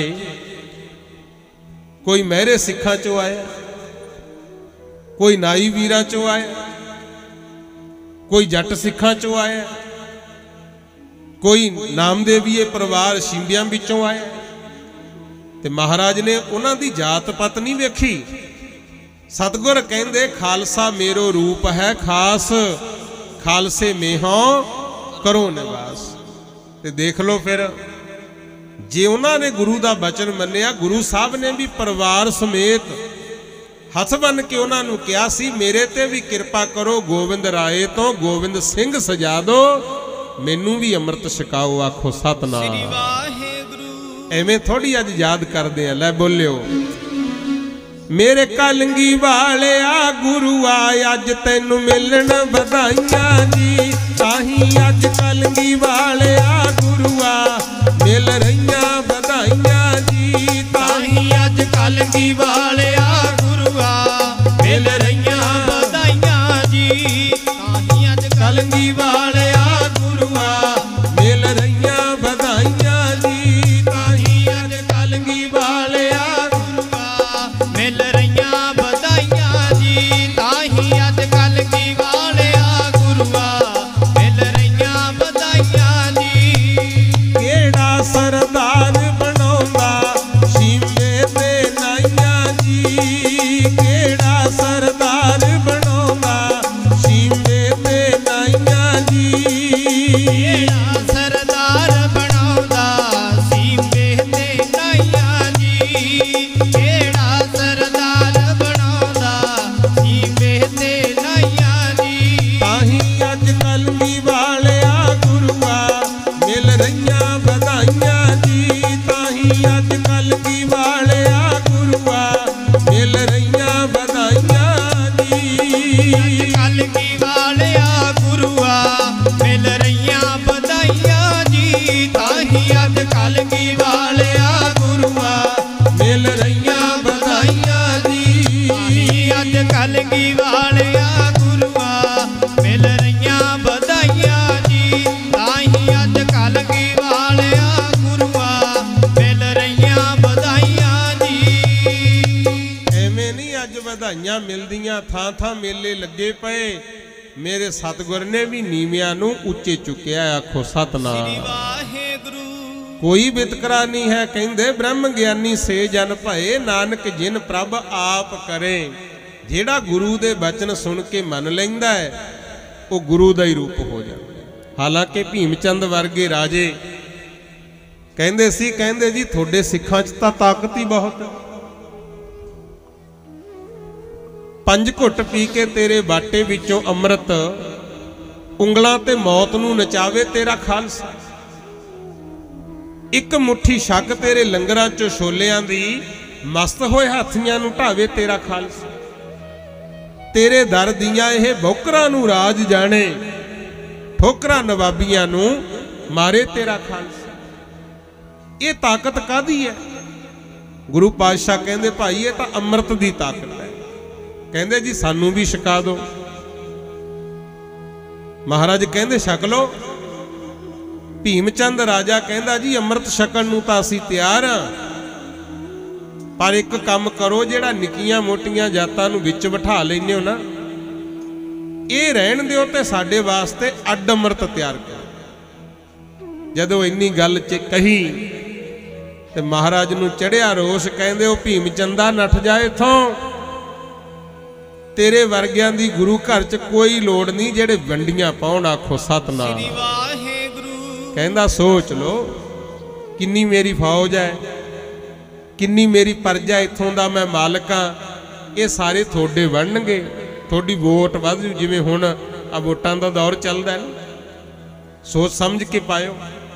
कोई महरे सिखां चों आया, कोई नाई वीरां चों आया, कोई जट सिखां चों आया, कोई नामदेवीए परिवार शिंबियां विचों आया। ते महाराज ने उन्हां दी जात पत नहीं वेखी। सतगुर कहंदे खालसा मेरो रूप है खास, खालसे मेहों करो निवास। ते देख लो फिर जे उन्होंने गुरु का बचन मन्निया, गुरु साहब ने भी परिवार समेत हथ बन के उन्होंने कहा सी मेरे ते भी कृपा करो, गोविंद राय तो गोविंद सिंह सजा दो, मैनू भी अमृत छकाओ। आखो सतनाम। एवें थोड़ी अज याद करते हैं, लै बोलियो मेरे कलंगी वालिया गुरुआ अज तैनू मिलन बधाइयां जी। ताही अज कलंगी वालिया गुरुआ मिल रहियां बधाइयां जी। ताही अज कलंगी वालिया गुरुआ मिल रहियां बधाइयां जी। ताही अज कलंगी वालिया गुरुआ मिल रहियां बधाइयां जी। ताही अज कलंगी वालिया मिल रहियां बधाइयां जी। ताही अज कलंगी वालिया गुरुआ मिल रहियां बधाइयां जी। केड़ा सरदार बनौंदा शीमे ते नाइयां जी। केड़ा सरदार बनौंदा शीमे ते नाइयां जी। केड़ा सरदार बनौंदा सीमे ते नाइयां जी। केड़ा सरदार बनौंदा सीमे ते नाइयां जी। ताही अज कलंगी वालिया गुरुआ मिल रहियां बधाइयां जी। ताही अज कलंगी वालिया गुरुआ मिल रहियां बधाइयां जी। कलंगी वालिया गुरुआ मिल रहियां बधाइयां जी। ताही अज कलंगी वालिया गुरुआ मिल रहियां बधाइयां जी। ताही अज कलंगी वालिया गुरुआ मिल रहियां बधाइयां जी। ताही अज कलंगी वालिया गुरुआ मिल रहियां बधाइयां जी। ਐਵੇਂ ਨਹੀਂ ਅੱਜ ਵਧਾਈਆਂ ਮਿਲਦੀਆਂ, ਥਾਂ ਥਾਂ ਮੇਲੇ ਲੱਗੇ ਪਏ। ਮੇਰੇ ਸਤਿਗੁਰ ਨੇ ਵੀ ਨੀਵਿਆਂ ਨੂੰ ਉੱਚੇ ਚੁੱਕਿਆ। ਆਖੋ ਸਤਨਾਮ। ਵਾਹਿਗੁਰੂ ਕੋਈ ਵਿਤਕਰਾ ਨਹੀਂ ਹੈ। ਕਹਿੰਦੇ ਬ੍ਰਹਮ ਗਿਆਨੀ ਸੇ ਜਨ ਭਏ, ਨਾਨਕ ਜਿਨ ਪ੍ਰਭ ਆਪ ਕਰੇ। ਜਿਹੜਾ ਗੁਰੂ ਦੇ ਬਚਨ ਸੁਣ ਕੇ ਮੰਨ ਲੈਂਦਾ ਹੈ ਉਹ ਗੁਰੂ ਦਾ ਹੀ ਰੂਪ ਹੋ ਜਾਂਦਾ। ਹਾਲਾਂਕਿ ਭੀਮ ਚੰਦ ਵਰਗੇ ਰਾਜੇ ਕਹਿੰਦੇ ਸੀ, ਕਹਿੰਦੇ ਜੀ ਤੁਹਾਡੇ ਸਿੱਖਾਂ 'ਚ ਤਾਂ ਤਾਕਤ ਹੀ ਬਹੁਤ। ਪੰਜ ਘੁੱਟ ਪੀ ਕੇ ਤੇਰੇ ਬਾਟੇ ਵਿੱਚੋਂ ਅੰਮ੍ਰਿਤ ਉਂਗਲਾਂ ਤੇ ਮੌਤ ਨੂੰ ਨਚਾਵੇ ਤੇਰਾ ਖਾਲਸਾ। ਇੱਕ ਮੁੱਠੀ ਛੱਕ ਤੇਰੇ ਲੰਗਰਾਂ 'ਚੋਂ ਛੋਲਿਆਂ ਦੀ ਮਸਤ ਹੋਏ ਹਾਥੀਆਂ ਨੂੰ ਢਾਵੇ ਤੇਰਾ ਖਾਲਸਾ। ਤੇਰੇ ਦਰ ਦੀਆਂ ਇਹ ਬੌਕਰਾਂ ਨੂੰ ਰਾਜ ਜਾਣੇ, ਠੋਕਰਾਂ ਨਵਾਬੀਆਂ ਨੂੰ ਮਾਰੇ ਤੇਰਾ ਖਾਲਸਾ। ਇਹ ਤਾਕਤ ਕਾਹਦੀ ਹੈ? ਗੁਰੂ ਪਾਤਸ਼ਾਹ ਕਹਿੰਦੇ ਭਾਈ ਇਹ ਤਾਂ ਅੰਮ੍ਰਿਤ ਦੀ ਤਾਕਤ ਹੈ। ਕਹਿੰਦੇ ਜੀ ਸਾਨੂੰ ਵੀ ਛਕਾ ਦਿਓ। ਮਹਾਰਾਜ ਕਹਿੰਦੇ ਛਕ ਲਓ। ਭੀਮ ਚੰਦ ਰਾਜਾ ਕਹਿੰਦਾ ਜੀ ਅੰਮ੍ਰਿਤ ਛਕਣ ਨੂੰ ਤਾਂ ਅਸੀਂ ਤਿਆਰ ਹਾਂ, ਪਰ ਇੱਕ ਕੰਮ ਕਰੋ, ਜਿਹੜਾ ਨਿੱਕੀਆਂ ਮੋਟੀਆਂ ਜਾਤਾਂ ਨੂੰ ਵਿੱਚ ਬਿਠਾ ਲੈਂਦੇ ਹੋ ਨਾ, ਇਹ ਰਹਿਣ ਦਿਓ ਤੇ ਸਾਡੇ ਵਾਸਤੇ ਅੱਡ ਅੰਮ੍ਰਿਤ ਤਿਆਰ ਕਰੋ। ਜਦੋਂ ਇੰਨੀ ਗੱਲ ਚ ਕਹੀ ਤੇ ਮਹਾਰਾਜ ਨੂੰ ਚੜਿਆ ਰੋਸ। ਕਹਿੰਦੇ ਉਹ ਭੀਮ ਚੰਦਾ ਨੱਠ ਜਾ ਇੱਥੋਂ, ਤੇਰੇ ਵਰਗਿਆਂ ਦੀ ਗੁਰੂ ਘਰ ਚ ਕੋਈ ਲੋੜ ਨਹੀਂ ਜਿਹੜੇ ਵੰਡੀਆਂ ਪਾਉਣ। ਆਖੋ ਸਤਨਾਮ। ਵਾਹਿਗੁਰੂ ਕਹਿੰਦਾ ਸੋਚ ਲੋ ਕਿੰਨੀ ਮੇਰੀ ਫੌਜ ਹੈ, ਕਿੰਨੀ ਮੇਰੀ ਪਰਜਾ, ਇੱਥੋਂ ਦਾ ਮੈਂ ਮਾਲਕ ਹਾਂ। ਇਹ ਸਾਰੇ ਤੁਹਾਡੇ ਬਣਨਗੇ, ਤੁਹਾਡੀ ਵੋਟ ਵੱਧ ਜੂ। ਜਿਵੇਂ ਹੁਣ ਆ ਵੋਟਾਂ ਦਾ ਦੌਰ ਚੱਲਦਾ ਹੈ, ਸੋਚ ਸਮਝ ਕੇ ਪਾਇਓ।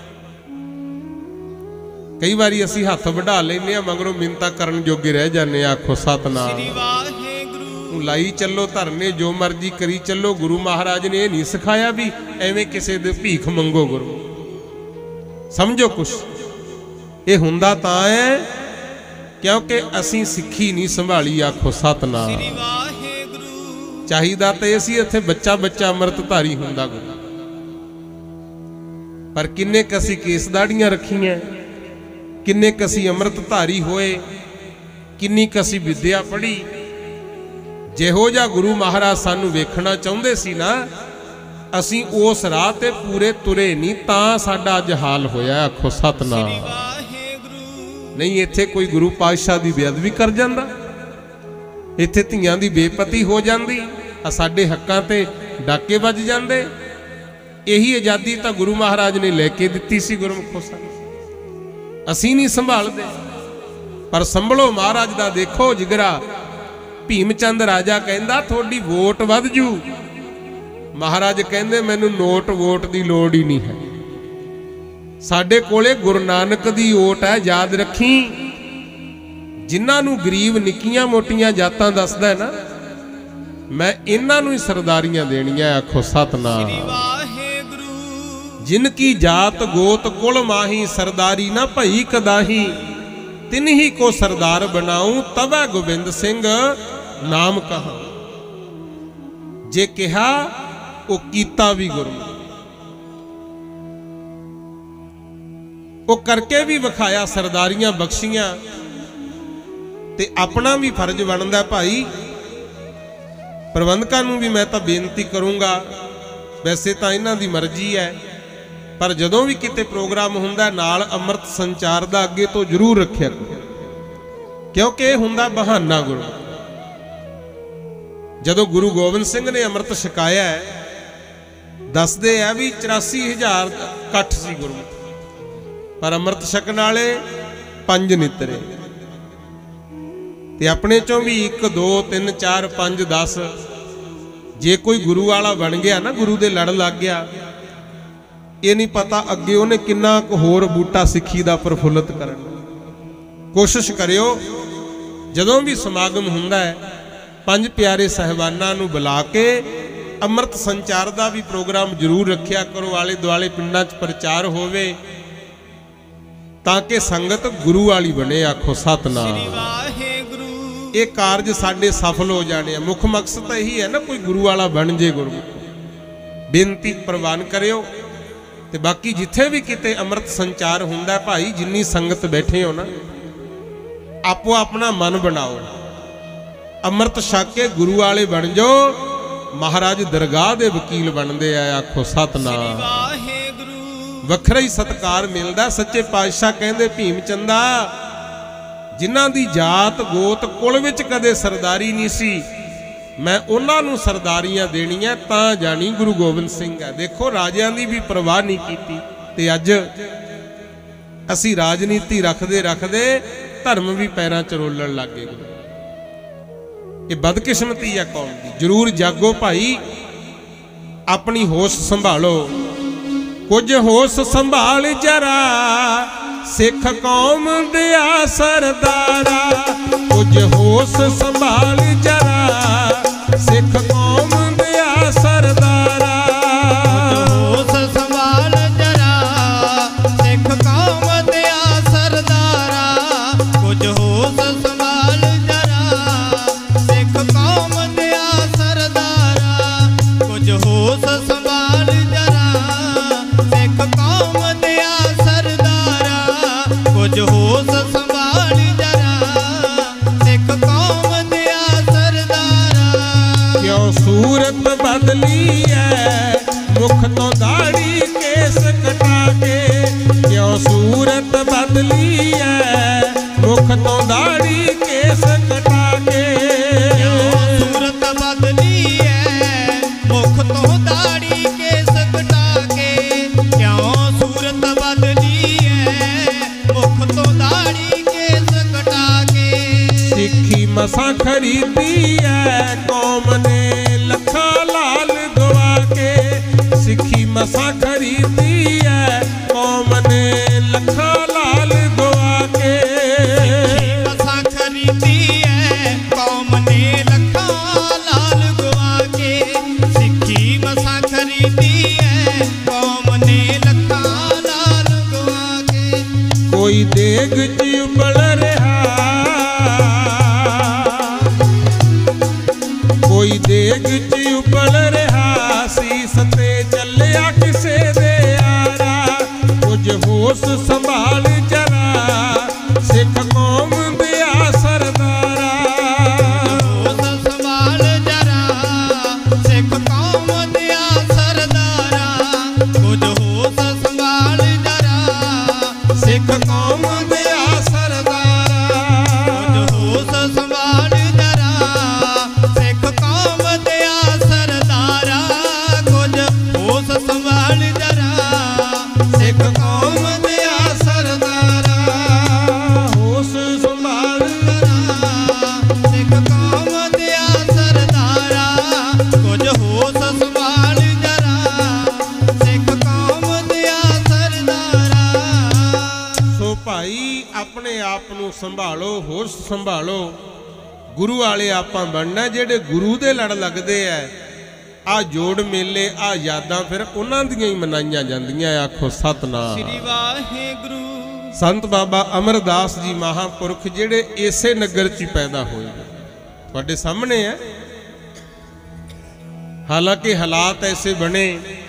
ਕਈ ਵਾਰੀ ਅਸੀਂ ਹੱਥ ਵਢਾ ਲੈਂਦੇ ਆ, ਮਗਰੋਂ ਮਿੰਨਤਾਂ ਕਰਨ ਜੋਗੇ ਰਹਿ ਜਾਂਦੇ ਆ। ਆਖੋ ਸਤਨਾਮ। ਲਾਈ ਚੱਲੋ ਧਰਨੇ, ਜੋ ਮਰਜ਼ੀ ਕਰੀ ਚੱਲੋ। ਗੁਰੂ ਮਹਾਰਾਜ ਨੇ ਇਹ ਨਹੀਂ ਸਿਖਾਇਆ ਵੀ ਐਵੇਂ ਕਿਸੇ ਦੇ ਭੀਖ ਮੰਗੋ। ਗੁਰੂ ਸਮਝੋ ਕੁਛ ਇਹ ਹੁੰਦਾ ਤਾਂ ਹੈ ਕਿਉਂਕਿ ਅਸੀਂ ਸਿੱਖੀ ਨਹੀਂ ਸੰਭਾਲੀ। ਆਖੋ ਸਤਨਾਮ। ਚਾਹੀਦਾ ਤਾਂ ਇਹ ਸੀ ਇੱਥੇ ਬੱਚਾ ਬੱਚਾ ਅੰਮ੍ਰਿਤਧਾਰੀ ਹੁੰਦਾ ਗੁਰੂ, ਪਰ ਕਿੰਨੇ ਕ ਅਸੀਂ ਕੇਸ ਦਾੜੀਆਂ ਰੱਖੀਆਂ, ਕਿੰਨੇ ਕ ਅਸੀਂ ਅੰਮ੍ਰਿਤਧਾਰੀ ਹੋਏ, ਕਿੰਨੀ ਕ ਅਸੀਂ ਵਿਦਿਆ ਪੜ੍ਹੀ। ਜਿਹੋ ਜਿਹਾ ਗੁਰੂ ਮਹਾਰਾਜ ਸਾਨੂੰ ਵੇਖਣਾ ਚਾਹੁੰਦੇ ਸੀ ਨਾ, ਅਸੀਂ ਉਸ ਰਾਹ ਤੇ ਪੂਰੇ ਤੁਰੇ ਨਹੀਂ, ਤਾਂ ਸਾਡਾ ਅੱਜ ਹਾਲ ਹੋਇਆ। ਆਖੋ ਸਤਨਾਮ। ਨਹੀਂ ਇੱਥੇ ਕੋਈ ਗੁਰੂ ਪਾਤਸ਼ਾਹ ਦੀ ਬੇਅਦਬੀ ਕਰ ਜਾਂਦਾ, ਇੱਥੇ ਧੀਆਂ ਦੀ ਬੇਪਤੀ ਹੋ ਜਾਂਦੀ, ਆ ਸਾਡੇ ਹੱਕਾਂ ਤੇ ਡਾਕੇ ਵੱਜ ਜਾਂਦੇ। ਇਹੀ ਆਜ਼ਾਦੀ ਤਾਂ ਗੁਰੂ ਮਹਾਰਾਜ ਨੇ ਲੈ ਕੇ ਦਿੱਤੀ ਸੀ ਗੁਰਮੁਖੋ ਸਾਨੂੰ। ਅਸੀਂ ਨਹੀਂ ਸੰਭਾਲਦੇ, ਪਰ ਸੰਭਲੋ ਮਹਾਰਾਜ ਦਾ। ਦੇਖੋ ਜਿਗਰਾ। ਭੀਮ ਚੰਦ ਰਾਜਾ ਕਹਿੰਦਾ ਤੁਹਾਡੀ ਵੋਟ ਵੱਧ ਜੂ। ਮਹਾਰਾਜ ਕਹਿੰਦੇ ਮੈਨੂੰ ਨੋਟ ਵੋਟ ਦੀ ਲੋੜ ਹੀ ਨਹੀਂ ਹੈ, ਸਾਡੇ ਕੋਲੇ ਗੁਰੂ ਨਾਨਕ ਦੀ ਓਟ ਹੈ। ਯਾਦ ਰੱਖੀ, जिन्हां नूं गरीब निक्कियां मोटियां जातां दसदा है ना, मैं इन्हां नूं ही सरदारियां देणियां। आखो सतनाम। जिनकी जात गोत कुल माही, सरदारी ना भई कदाही, तिन्ही को सरदार बनाऊं, तबै गोबिंद सिंह नाम कहा। जे कहा वो कीता भी गुरमुख, वो करके भी विखाया, सरदारियां बख्शियां। ते अपना भी फर्ज बनता भाई। प्रबंधकां नूं भी मैं तो बेनती करूँगा, वैसे तो इन्हां दी मर्जी है, पर जदों भी किते प्रोग्राम हुंदा नाल अमृत संचार दा अगे तो जरूर रखिया करो, क्योंकि यह हुंदा बहाना। गुरु जदों गुरु गोबिंद सिंह ने अमृत छकाया है, दसदे है भी चौरासी हज़ार कट्ठ सी गुरु, पर अमृत छकण वाले पंज नितरे। ते अपने चों भी एक दो तीन चार पांच दस, जे कोई गुरु वाला बन गया ना, गुरु दे लड़ लग गया, ये नहीं पता अगे उन्हें किन्ना कुछ होर बूटा सिक्खी दा प्रफुल्लित करना। कोशिश करियो जदों भी समागम हुंदा है, पंज प्यारे साहिबानां नूं बुला के अमृत संचार दा भी प्रोग्राम जरूर रखिया करो। आले दुआले पिंडां च प्रचार होवे ताकि संगत गुरु वाली बने। आखो सतनाम। ये कारज साडे सफल हो जाने। मुख मकसद यही है ना, कोई गुरु वाला बन जे। गुरु बेनती प्रवान करियो। ते बाकी जिथे भी किते अमृत संचार हुंदा भाई, जिन्नी संगत बैठे हो ना, आपो अपना मन बनाओ, अमृत छक के गुरु वाले बन जाओ, महाराज दरगाह दे वकील बनते हैं। आखो सतनाम। वखरा ही सत्कार मिलता। सच्चे पातशाह कहंदे भीम चंदा, जिन्हां दी जात गोत कुल विच कदे सरदारी नहीं सी, मैं उन्हां नूं सरदारियां देणियां, तां जानी गुरु गोबिंद सिंह है। देखो राजियां दी भी परवाह नहीं कीती, ते अज असी राजनीति रखदे रखदे धर्म भी पैरां च रोलण लग गए। ये बदकिस्मती है कौम दी। जरूर जागो भाई, अपनी होश संभालो। कुछ होश संभाल जरा, सिख कौम दिया सरदारा। कुछ होश संभाल जरा, सिख कौम दिया सरदारा। होश संभाल जरा, सिख कौम दिया सरदारा। कुछ होश संभाल जरा, सिख कौम दिया सरदारा। कुछ होश संभाल जरा, सिख कौम दिया सरदारा। कुछ होश संभाल जरा, सिख कौम दिया सरदारा। क्यों सूरत बदली है, मुख तो दाढ़ी केस कटा के। क्यों सूरत बदली है, मुख तो दाढ़ी केस कटा के। सूरत बदली है, मुख तो दाढ़ी केस कटा के। क्यों सूरत बदली है, मुख तो दाढ़ी केस कटा के। सिक्खी मसा खरीदी है, कौम ने लखा लाल गवा के। सिक्खी मसा खरीदी है, कौम ने लखा लाल गवा के। मसा खरीदी है, कौम ने लखा लाल गवा के। सिक्खी मसा खरीदी है, कौम ने लखा लाल गवा के। कोई देग च उबल रहा, कोई देग ਨੂੰ ਸੰਭਾਲੋ, ਹੋਸ਼ ਸੰਭਾਲੋ। गुरु वाले आपां बनना, जेडे गुरु दे लड़ लगदे है आ जोड़ मेले आ यादां फिर उन्हां दियां ही मनाईयां जांदियां। आखो सतनाम श्री वाहिगुरु। संत बाबा अमरदास जी महापुरख जेडे इसे नगर च पैदा होए तुहाडे सामने है। हालांकि हालात ऐसे बने,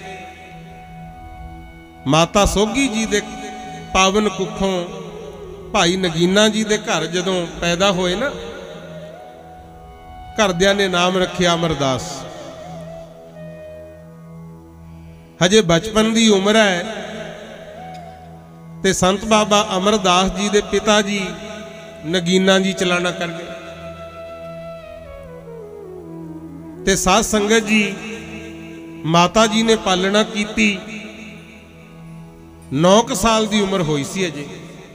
माता सोगी जी दे पावन कुखों भाई नगीना जी दे घर जदों पैदा होए ना, घरदियां ने नाम रखिया अमरदास। हजे बचपन की उम्र है ते संत बाबा अमरदास जी दे पिता जी नगीना जी चलाना कर गए ते साध संगत जी माता जी ने पालना की। नौ क साल की उम्र हुई सी अजे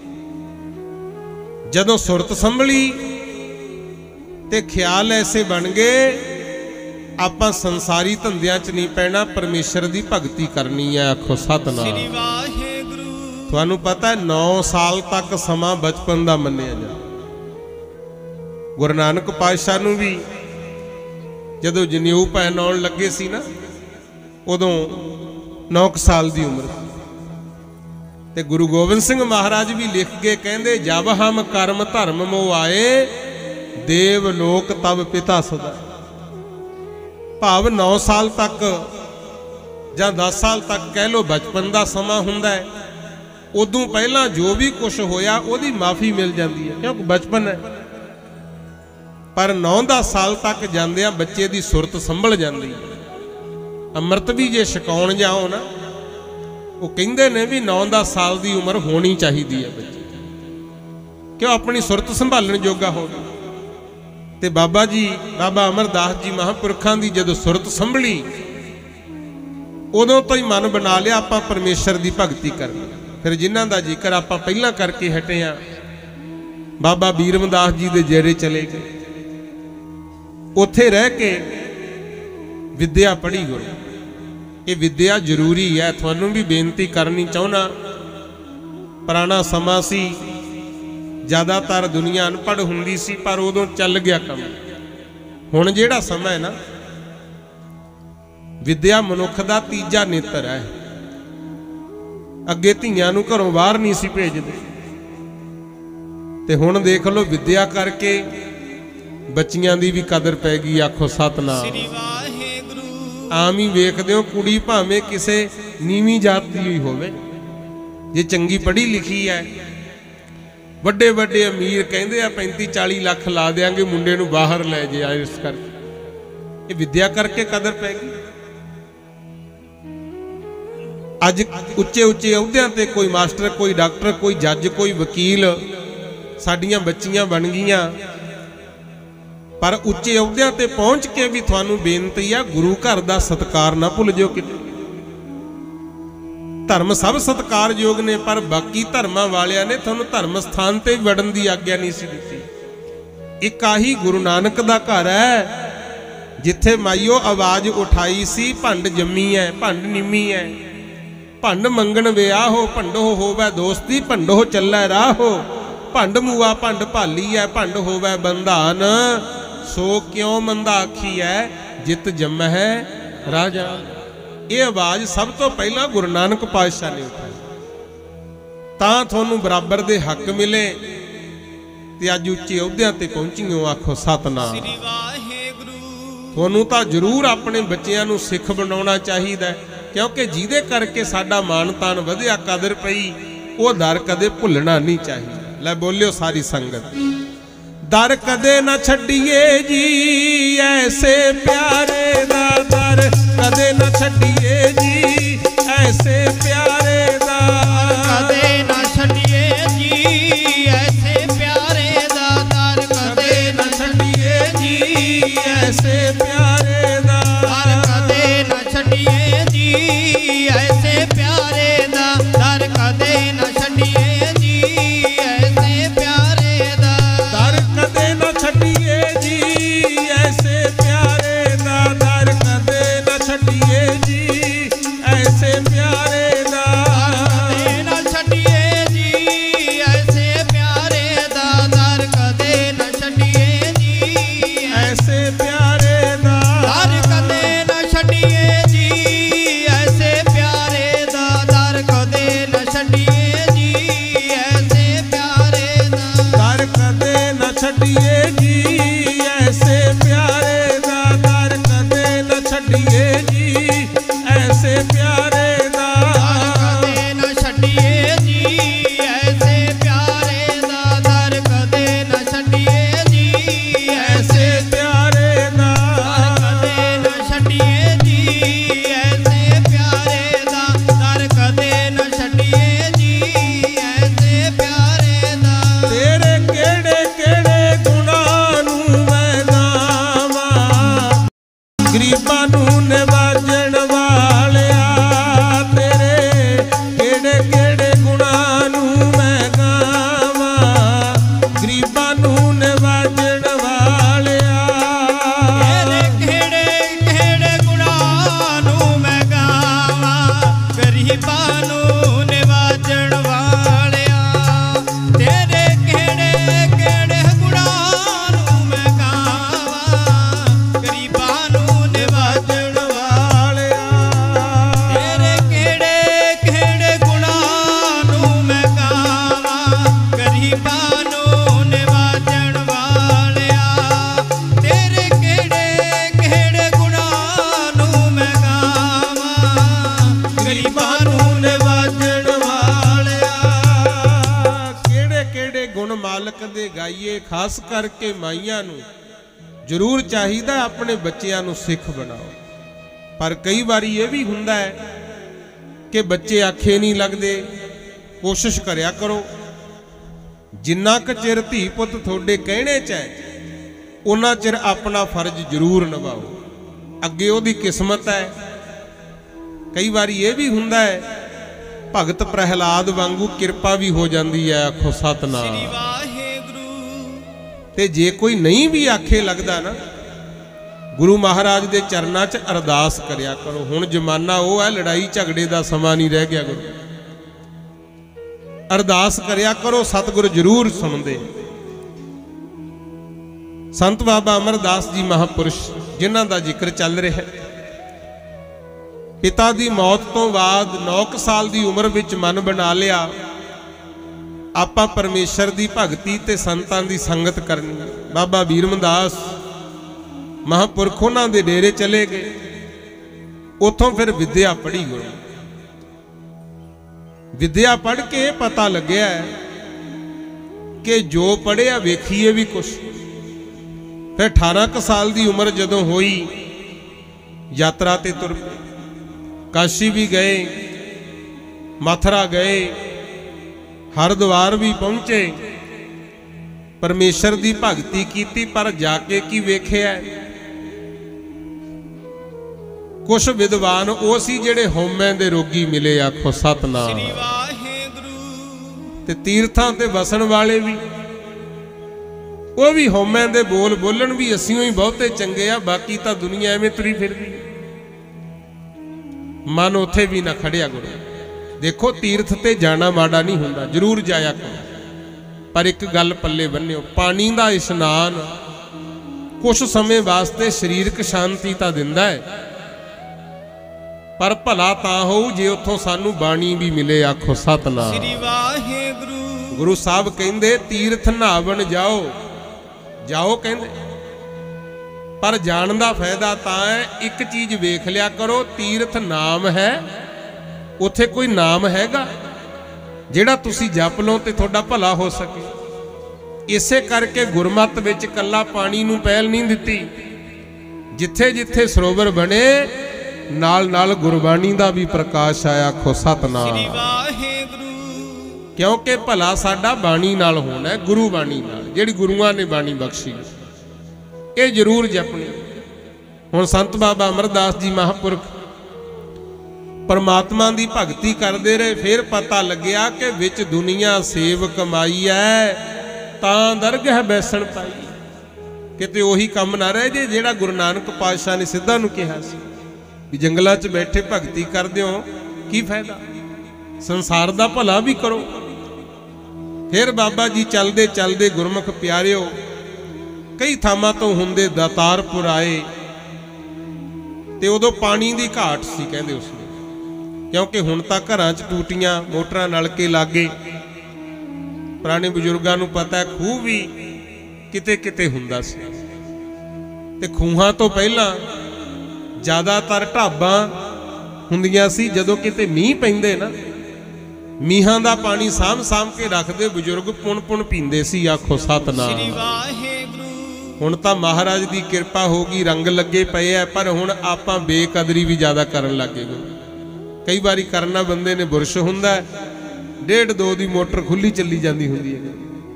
जदों सुरत संभली ते ख्याल ऐसे बन गए आपां संसारी धंधियां च नहीं पैना, परमेश्वर की भगती करनी है। आखो सतनाम। तुहानू पता है नौ साल तक समा बचपन का मन्निया जा। गुरु नानक पातशाह नू भी जदों जनेऊ पहनाउण लगे सी ना, उदों नौ साल की उम्र ते गुरु गोबिंद सिंह महाराज भी लिख के कहंदे, जब हम कर्म धर्म मोह आए देव लोक तब पिता सदा। भाव नौ साल तक जां दस साल तक कह लो बचपन का समा हुंदा है। उदों पहला जो भी कुछ होया उहदी माफ़ी मिल जाती है क्योंकि बचपन है। पर नौ दस साल तक जांदियां बच्चे की सुरत संभल जाती है। अमृत भी जे छकाउण जाओ ना, वो कहंदे ने भी नौ दस साल की उम्र होनी चाहिए है बच्चे, क्यों अपनी सुरत संभालण जोगा हो। ते बाबा जी बाबा अमरदास जी महापुरखां दी जदों सुरत संभली उदों तो ही मन बना लिया आपां परमेश्वर की भगती करनी। फिर जिन्हां दा जिक्र आपां पहलां करके हटे हाँ, बाबा बीरमदास जी दे जेरे चले गए, उत्थे रह के विद्या पढ़ी। गुरु ये विद्या जरूरी है, तुहानूं भी बेनती करनी चाहुंदा। पुराना समा सी, ज़्यादातर दुनिया अनपढ़ हुंदी सी, पर उदों चल गया काम। हुण जिहड़ा समा है ना, विद्या मनुख दा तीजा नेत्र है। अगे धीआं नूं घरों बाहर नहीं सी भेजदे, ते हुण देख लो विद्या करके बच्चियां दी भी कदर पै गई। आखो सतनाम। आम ही वेखदे हो कुड़ी भावें किसे नीवीं जात दी होई होवे, जे चंगी पढ़ी लिखी है, ਵੱਡੇ ਵੱਡੇ अमीर कहते हैं पैंती चाली लाख ला देंगे मुंडे नूं बाहर लै जे। इस करके ये विद्या करके कदर पै गई। अज उच्चे उच्चे अहुदियां ते कोई मास्टर, कोई डॉक्टर, कोई जज, कोई वकील साडियां बच्चियां बन गईयां। पर उच्चे अहुदियां ते पहुंच के भी तुहानूं बेनती है, गुरु घर दा सत्कार ना भुल जाओ किते। धर्म सब सत्कारयोग ने, पर बाकी धर्मां वालियां ने तुहानूं धर्म स्थान ते वड़न की आग्या नहीं सी दित्ती। एक आही गुरु नानक दा घर है जिथे माईओ आवाज उठाई सी, भंड जम्मी है भंड निमी है। भंड मंगण विआहो भंडो होवै दोस्ती, भंडो चलै राहो। भंड मुआ भंड भाली है, भंड होवै बंधान। सो क्यों मंदा आखी है जित जम है राजा। ये आवाज सब तो पहला गुरु नानक पातशाह ने उठाई, तां तुहानूं बराबर दे हक मिले ते अज उच्चे अहुदियां ते पहुंचियो। आखो सतनाम। तुहानूं तां जरूर अपने बच्चियां नूं सिख बनाउणा चाहीदा, क्योंकि जिहदे करके साडा मान तान वधिया कदर पई, वो दर कदे भुलना नहीं चाहिए। लै बोलियो सारी संगत, दर कदे ना छड्डिए जी ऐसे प्यारे दा, दर कदे ना छड्डिए जी ऐसे प्यारे दा, कदे ना छड्डिए जी ऐसे प्यारे दा, दर कदे ना छड्डिए जी ऐसे प्यारे दा, दर कदे ना छड्डिए जी ऐसे प्यारे दा, दर कदे ना छड्डिए जी ऐसे प्यारे दा, दर कदे ना छड्डिए जी ऐसे प्यारे दा, दर कदे ना छड्डिए जी ऐसे प्यारे दा। छड्डिए जी, ऐसे प्यारे दा दर कदे न छड्डिए जी, ऐसे प्यारे दा कदे न छड्डिए जी, ऐसे प्यारे दा दर कदे न छड्डिए जी, ऐसे प्यारे दा कदे न छड्डिए जी, ऐसे प्यारे दा दर कदे न छड्डिए जी, ऐसे प्यारे दा। तेरे केड़े केड़े गुणां नूं मैं गावां, गरीबां नूं निवाजण वालिया, तेरे केड़े केड़े गुणां नूं मैं गावां, गरीबां नूं निवाजण वालिया। तेरे केड़े केड़े गुणां नूं मैं गावां, गरीबां नूं निवाजण वालिया। तेरे केड़े केड़े गुणां नूं मैं गावां, गरीबां नूं निवाजण वालिया। तेरे केड़े केड़े गुणां नूं मैं गावां, गरीबां नूं निवाजण वालिया। तेरे केड़े केड़े गुणां नूं मैं गावां, गरीबां नूं निवाजण वालिया। ਕਿਹੜੇ ਕਿਹੜੇ ਗੁਣ ਮਾਲਕ ਦੇ ਗਾਈਏ, ਖਾਸ ਕਰਕੇ ਮਾਈਆਂ ਨੂੰ ਜ਼ਰੂਰ ਚਾਹੀਦਾ ਆਪਣੇ ਬੱਚਿਆਂ ਨੂੰ ਸਿੱਖ ਬਣਾਓ। ਪਰ ਕਈ ਵਾਰੀ ਇਹ ਵੀ ਹੁੰਦਾ ਹੈ ਕਿ ਬੱਚੇ ਆਖੇ ਨਹੀਂ ਲੱਗਦੇ। ਕੋਸ਼ਿਸ਼ ਕਰਿਆ ਕਰੋ ਜਿੰਨਾ ਕੁ ਚਿਰ ਧੀ ਪੁੱਤ ਤੁਹਾਡੇ ਕਹਿਣੇ 'ਚ ਹੈ ਉਹਨਾਂ ਚਿਰ ਆਪਣਾ ਫਰਜ਼ ਜ਼ਰੂਰ ਨਿਭਾਓ, ਅੱਗੇ ਉਹਦੀ ਕਿਸਮਤ ਹੈ। ਕਈ ਵਾਰੀ ਇਹ ਵੀ ਹੁੰਦਾ ਹੈ ਭਗਤ ਪ੍ਰਹਿਲਾਦ ਵਾਂਗੂ ਕਿਰਪਾ ਵੀ ਹੋ ਜਾਂਦੀ ਹੈ, ਆਖੋ ਸਤਨਾਮ। ਸ੍ਰੀ ਵਾਹਿਗੁਰੂ। ਤੇ ਜੇ ਕੋਈ ਨਹੀਂ ਵੀ ਆਖੇ ਲੱਗਦਾ ਨਾ, ਗੁਰੂ ਮਹਾਰਾਜ ਦੇ ਚਰਨਾਂ 'ਚ ਅਰਦਾਸ ਕਰਿਆ ਕਰੋ। ਹੁਣ ਜ਼ਮਾਨਾ ਉਹ ਹੈ, ਲੜਾਈ ਝਗੜੇ ਦਾ ਸਮਾਂ ਨਹੀਂ ਰਹਿ ਗਿਆ। ਗੁਰੂ ਅਰਦਾਸ ਕਰਿਆ ਕਰੋ, ਸਤਿਗੁਰ ਜ਼ਰੂਰ ਸੁਣਦੇ। ਸੰਤ ਬਾਬਾ ਅਮਰਦਾਸ ਜੀ ਮਹਾਪੁਰਸ਼ ਜਿਨ੍ਹਾਂ ਦਾ ਜ਼ਿਕਰ ਚੱਲ ਰਿਹਾ ਹੈ, ਪਿਤਾ ਦੀ ਮੌਤ ਤੋਂ ਬਾਅਦ ਨੌ ਕੁ ਸਾਲ ਦੀ ਉਮਰ ਵਿੱਚ ਮਨ ਬਣਾ ਲਿਆ ਆਪਾਂ ਪਰਮੇਸ਼ਰ ਦੀ ਭਗਤੀ ਤੇ ਸੰਤਾਂ ਦੀ ਸੰਗਤ ਕਰਨੀ। ਬਾਬਾ ਬੀਰਮਦਾਸ ਮਹਾਂਪੁਰਖ ਉਹਨਾਂ ਦੇ ਡੇਰੇ ਚਲੇ ਗਏ, ਉੱਥੋਂ ਫਿਰ ਵਿਦਿਆ ਪੜ੍ਹੀ। ਗੁਰੂ ਵਿਦਿਆ ਪੜ੍ਹ ਕੇ ਪਤਾ ਲੱਗਿਆ ਕਿ ਜੋ ਪੜ੍ਹਿਆ ਵੇਖੀਏ ਵੀ ਕੁਛ। ਫਿਰ ਅਠਾਰਾਂ ਕੁ ਸਾਲ ਦੀ ਉਮਰ ਜਦੋਂ ਹੋਈ, ਯਾਤਰਾ ਤੇ ਤੁਰ ਪਏ। ਕਾਸ਼ੀ ਵੀ ਗਏ, ਮਥੁਰਾ ਗਏ, ਹਰਿਦੁਆਰ ਵੀ ਪਹੁੰਚੇ, ਪਰਮੇਸ਼ਰ ਦੀ ਭਗਤੀ ਕੀਤੀ। ਪਰ ਜਾ ਕੇ ਕੀ ਵੇਖਿਆ, ਕੁਛ ਵਿਦਵਾਨ ਉਹ ਸੀ ਜਿਹੜੇ ਹਉਮੈ ਦੇ ਰੋਗੀ ਮਿਲੇ, ਆਖੋ ਸਤਨਾਮ। ਸ੍ਰੀ ਵਾਹਿਗੁਰੂ। ਤੇ ਤੀਰਥਾਂ ਤੇ ਵਸਣ ਵਾਲੇ ਵੀ, ਉਹ ਵੀ ਹਉਮੈ ਦੇ ਬੋਲ ਬੋਲਣ ਵੀ ਅਸੀਂ ਹੀ ਬਹੁਤੇ ਚੰਗੇ ਆ, ਬਾਕੀ ਤਾਂ ਦੁਨੀਆ ਐਵੇਂ ਤੁਰੀ ਫਿਰਦੀ। ਮਨ ਉੱਥੇ ਵੀ ਨਾ ਖੜਿਆ। ਗੁਰੂ ਦੇਖੋ, ਤੀਰਥ ਤੇ ਜਾਣਾ ਮਾੜਾ ਨਹੀਂ ਹੁੰਦਾ, ਜ਼ਰੂਰ ਜਾਇਆ ਕਰੋ। ਪਰ ਇੱਕ ਗੱਲ ਪੱਲੇ ਬੰਨਿਓ, ਪਾਣੀ ਦਾ ਇਸ਼ਨਾਨ ਕੁਝ ਸਮੇਂ ਵਾਸਤੇ ਸਰੀਰਕ ਸ਼ਾਂਤੀ ਤਾਂ ਦਿੰਦਾ ਹੈ, ਪਰ ਭਲਾ ਤਾਂ ਹੋਊ ਜੇ ਉੱਥੋਂ ਸਾਨੂੰ ਬਾਣੀ ਵੀ ਮਿਲੇ, ਆਖੋ ਸਤਨਾਮ। ਸ੍ਰੀ ਵਾਹਿਗੁਰੂ। ਗੁਰੂ ਸਾਹਿਬ ਕਹਿੰਦੇ ਤੀਰਥ ਨਹਾਵਣ ਜਾਓ, ਜਾਓ ਕਹਿੰਦੇ, ਪਰ ਜਾਣ ਦਾ ਫਾਇਦਾ ਤਾਂ ਹੈ ਇੱਕ ਚੀਜ਼ ਵੇਖ ਲਿਆ ਕਰੋ, ਤੀਰਥ ਨਾਮ ਹੈ, ਉੱਥੇ ਕੋਈ ਨਾਮ ਹੈਗਾ ਜਿਹੜਾ ਤੁਸੀਂ ਜਪ ਲਓ ਤੇ ਤੁਹਾਡਾ ਭਲਾ ਹੋ ਸਕੇ। ਇਸੇ ਕਰਕੇ ਗੁਰਮਤ ਵਿੱਚ ਕੱਲਾ ਪਾਣੀ ਨੂੰ ਪਹਿਲ ਨਹੀਂ ਦਿੱਤੀ, ਜਿੱਥੇ ਜਿੱਥੇ ਸਰੋਵਰ ਬਣੇ ਨਾਲ ਨਾਲ ਗੁਰਬਾਣੀ ਦਾ ਵੀ ਪ੍ਰਕਾਸ਼ ਆਇਆ, ਆਖੋ ਸਤਨਾਮ। ਸ੍ਰੀ ਵਾਹਿਗੁਰੂ। ਕਿਉਂਕਿ ਭਲਾ ਸਾਡਾ ਬਾਣੀ ਨਾਲ ਹੋਣਾ ਹੈ, ਗੁਰੂ ਬਾਣੀ ਨਾਲ, ਜਿਹੜੀ ਗੁਰੂਆਂ ਨੇ ਬਾਣੀ ਬਖਸ਼ੀ, ਇਹ ਜ਼ਰੂਰ ਜਪਣੀ। ਹੁਣ ਸੰਤ ਬਾਬਾ ਅਮਰਦਾਸ ਜੀ ਮਹਾਂਪੁਰਖ ਪਰਮਾਤਮਾ ਦੀ ਭਗਤੀ ਕਰਦੇ ਰਹੇ, ਫਿਰ ਪਤਾ ਲੱਗਿਆ ਕਿ ਵਿੱਚ ਦੁਨੀਆ ਸੇਵ ਕਮਾਈ ਐ ਤਾਂ ਦਰਗਹ ਬੈਸਣ ਪਾਈ। ਕਿਤੇ ਉਹੀ ਕੰਮ ਨਾ ਰਹਿ ਜੇ ਜਿਹੜਾ ਗੁਰੂ ਨਾਨਕ ਪਾਤਸ਼ਾਹ ਨੇ ਸਿੱਧਾ ਨੂੰ ਕਿਹਾ ਸੀ ਵੀ ਜੰਗਲਾਂ 'ਚ ਬੈਠੇ ਭਗਤੀ ਕਰਦੇ ਹੋ, ਕੀ ਫਾਇਦਾ, ਸੰਸਾਰ ਦਾ ਭਲਾ ਵੀ ਕਰੋ। ਫਿਰ ਬਾਬਾ ਜੀ ਚੱਲਦੇ ਚੱਲਦੇ ਗੁਰਮੁਖ ਪਿਆਰਿਓ ਕਈ ਥਾਵਾਂ ਤੋਂ ਹੁੰਦੇ ਦਾਤਾਰਪੁਰ ਆਏ, ਤੇ ਉਦੋਂ ਪਾਣੀ ਦੀ ਘਾਟ ਸੀ ਕਹਿੰਦੇ ਉਸ ਨੂੰ, ਕਿਉਂਕਿ ਹੁਣ ਤਾਂ ਘਰਾਂ 'ਚ ਟੂਟੀਆਂ ਮੋਟਰਾਂ ਨਲਕੇ ਲੱਗੇ। ਪੁਰਾਣੇ ਬਜ਼ੁਰਗਾਂ ਨੂੰ ਪਤਾ, ਖੂਹ ਵੀ किते किते हुंदा सी। ते खूहां तो पहलां ज़्यादातर ढाबां हुंदियां सी। जदों किते मींह पैंदे ना, मीहां दा पानी साम साम के रखदे बजुर्ग पुण पुण पींदे सी। आखो सतनाम। श्री वाहिगुरू। हुण तां महाराज दी किरपा हो गई, रंग लगे पे है, पर हुण आपां बेकदरी भी ज़्यादा करन लग गए। कई बारी करना बंदे ने बुरश हुंदा, डेढ़ दो दी मोटर खुली चली जाती हुंदी है।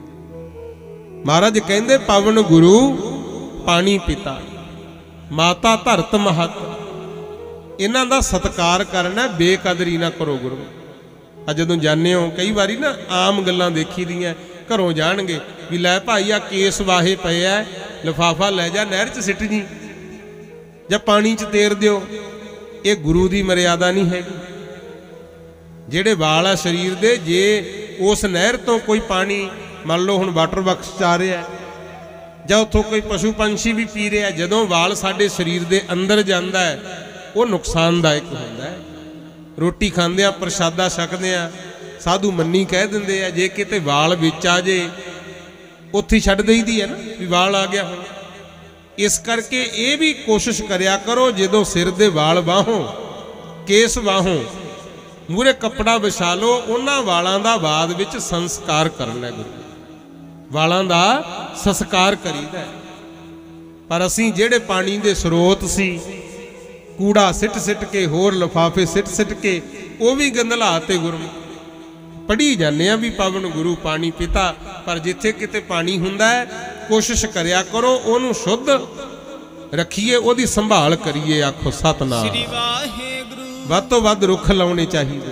महाराज कहंदे पवन गुरु पानी पिता, माता धरत महत, इन्हां दा सत्कार करना, बेकदरी ना करो गुरु। आ जदों जाने हो कई बारी ना आम गल्लां देखी दियां, घरों जाणगे भी लै भाई आ केस वाहे पे है, लिफाफा लै जा नहर च सिट जी जां पानी च तेर दिओ। ये गुरु दी मर्यादा नहीं हैगी। ਜਿਹੜੇ ਵਾਲ ਆ शरीर दे, जे उस नहर तो कोई पानी मान लो हुण वाटर बक्स च आ रहा है जां उत्थों कोई पशु पंछी भी पी रहा है, जदों वाल साडे शरीर दे अंदर जांदा है वो नुकसानदायक हुंदा है। रोटी खांदे आ, प्रसादा छकदे आ, साधु मन्नी कह दिंदे आ, जे किते वाल विच आ जे उत्थे छड्ड देईदी है ना भी वाल आ गया हुण। इस करके ये भी कोशिश करिया करो, जदों सिर दे वाल बाहों, केस बाहों, मूरे कपड़ा विछा लो, उन्हां वालां दा बाद विच संस्कार करना। गुरु वालां दा संस्कार करीदा। पर असीं जेड़े पानी दे स्रोत सी, कूड़ा सिट सिट के, होर लिफाफे सिट सिट के, वो भी गंदलाते। गुरु पढ़ी जाने भी पवन गुरु पानी पिता, पर जिथे किते पानी हुंदा है कोशिश करिया करो ओनू शुद्ध रखिए, ओदी संभाल करिए। आखो सतनाम। श्री वाहिगुरू। ਵੱਧ ਤੋਂ ਵੱਧ रुख लाने चाहिए।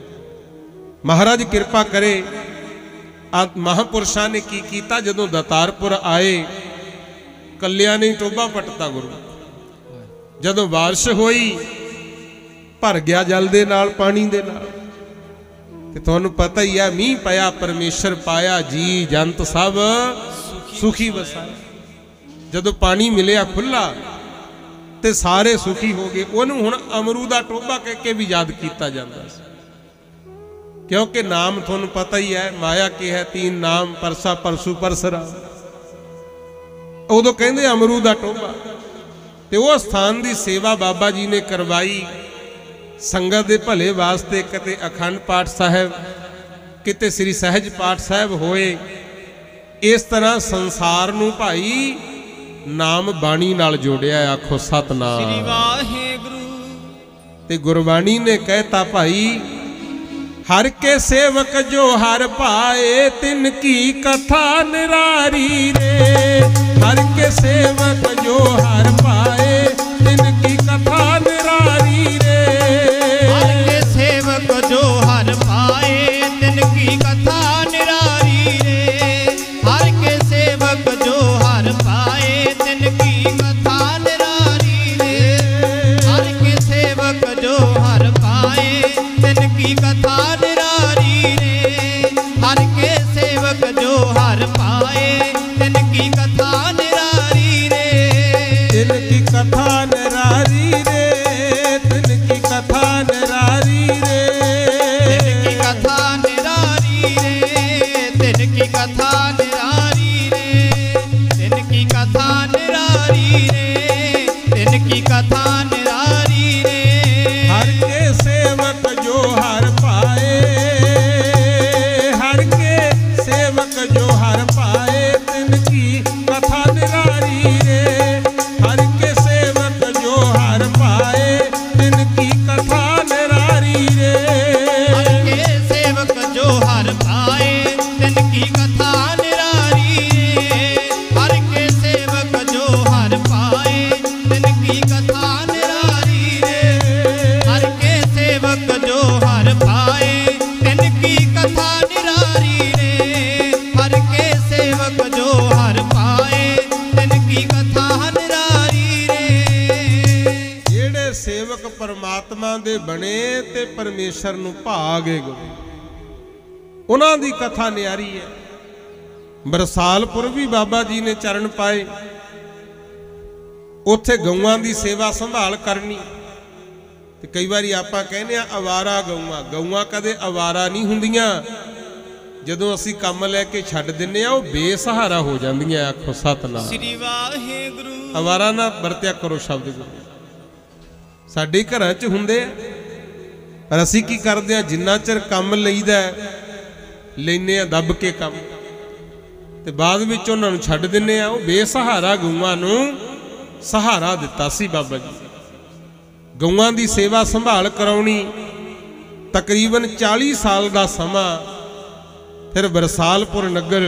महाराज कृपा करे। आ महापुरुषां ने की कीता, जदों दातारपुर आए कलिया नहीं टोबा पटता। गुरु जदों बारिश होई भर गया जल दे नाल, पानी दे नाल। ते तुहानूं पता ही है, मींह पाया परमेश्वर पाया, जी जंत सब सुखी वसाया। जदों पानी मिलिया खुला ते सारे सुखी हो गए। उन्होंने हुण अमरू दा टोबा कह के भी याद किया जाता है, क्योंकि नाम तुहानूं पता ही है, माया के है तीन नाम, परसा परसू परसरा। उदों कहंदे अमरू दा टोबा। ते वो स्थान की सेवा बाबा जी ने करवाई संगत दे भले वास्ते। किते अखंड पाठ साहब, किते श्री सहज पाठ साहब होए। इस तरह संसार नूं भाई नाम बाणी नाल जोड़िया। आखो सतनाम। श्री वाहिगुरू। ते गुरबाणी ने कहता भाई, हर के सेवक जो हर पाए, तिनकी कथा निरारी रे। हर के सेवक जो हर पाए, तिनकी कथा निरारी रे। हर के सेवक जो हर पाए, तिनकी कथा निरारी रे। हर के सेवक जो हर पाए, तिनकी कथा निरारी रे। हर के सेवक जो हर पाए, तिनकी कथा निरारी रे। हर के सेवक जो हर पाए, तिनकी कथा निरारी रे। तिनकी कथा निरारी रे, तिनकी कथा निरारी रे। तिनकी कथा निरारी रे, तिनकी कथा निरारी रे। तिनकी कथा निरारी रे, तिनकी कथा निरारी रे। हर के सेवक जो हर पाए, हर के सेवक जो हर पाए, तिनकी कथा निरारी रे। हर के सेवक जो हर पाए, तिनकी कथा निरारी रे। हर के सेवक जो हर पाए, तिनकी कथा निरारी रे। हर के सेवक जो हर पाए, तिनकी कथा निरारी रे। हर के सेवक जो हर पाए, तिनकी कथा निरारी रे। हर के सेवक जो हर पाए, तिनकी कथा निरारी रे। ਜਿਹੜੇ सेवक परमात्मा दे बने ते परमेश्वर नूं भागे गुरु, उन्हां दी कथा नियारी है। बरसालपुर भी बाबा जी ने चरण पाए, उत्थे गऊआं दी सेवा संभाल करनी। ते कई बारी आपां कहने आ अवारा गऊआं, गऊआं कदे अवारा नहीं हुंदियां। ਜਦੋਂ ਅਸੀਂ ਕੰਮ ਲੈ ਕੇ ਛੱਡ ਦਿੰਨੇ ਆ ਉਹ ਬੇਸਹਾਰਾ ਹੋ ਜਾਂਦੀਆਂ। ਆਖੋ ਸਤਨਾਮ ਸ੍ਰੀ ਵਾਹਿਗੁਰੂ। ਅਵਾਰਾ ਨਾ ਵਰਤਿਆ ਕਰੋ ਸ਼ਬਦ ਗੁਰੂ। ਸਾਡੇ ਘਰਾਂ 'ਚ ਹੁੰਦੇ ਆ, ਪਰ ਅਸੀਂ ਕੀ ਕਰਦੇ ਆ, ਜਿੰਨਾ ਚਿਰ ਕੰਮ ਲਈਦਾ ਲੈਨੇ ਆ ਦੱਬ ਕੇ ਕੰਮ, ਤੇ ਬਾਅਦ ਵਿੱਚ ਉਹਨਾਂ ਨੂੰ ਛੱਡ ਦਿੰਨੇ ਆ। ਉਹ ਬੇਸਹਾਰਾ ਗਊਆਂ ਨੂੰ ਸਹਾਰਾ ਦਿੱਤਾ ਸੀ ਬਾਬਾ ਜੀ। ਗਊਆਂ ਦੀ ਸੇਵਾ ਸੰਭਾਲ ਕਰਾਉਣੀ ਤਕਰੀਬਨ ਚਾਲੀ ਸਾਲ ਦਾ ਸਮਾਂ। ਫਿਰ ਬਰਸਾਲਪੁਰ ਨਗਰ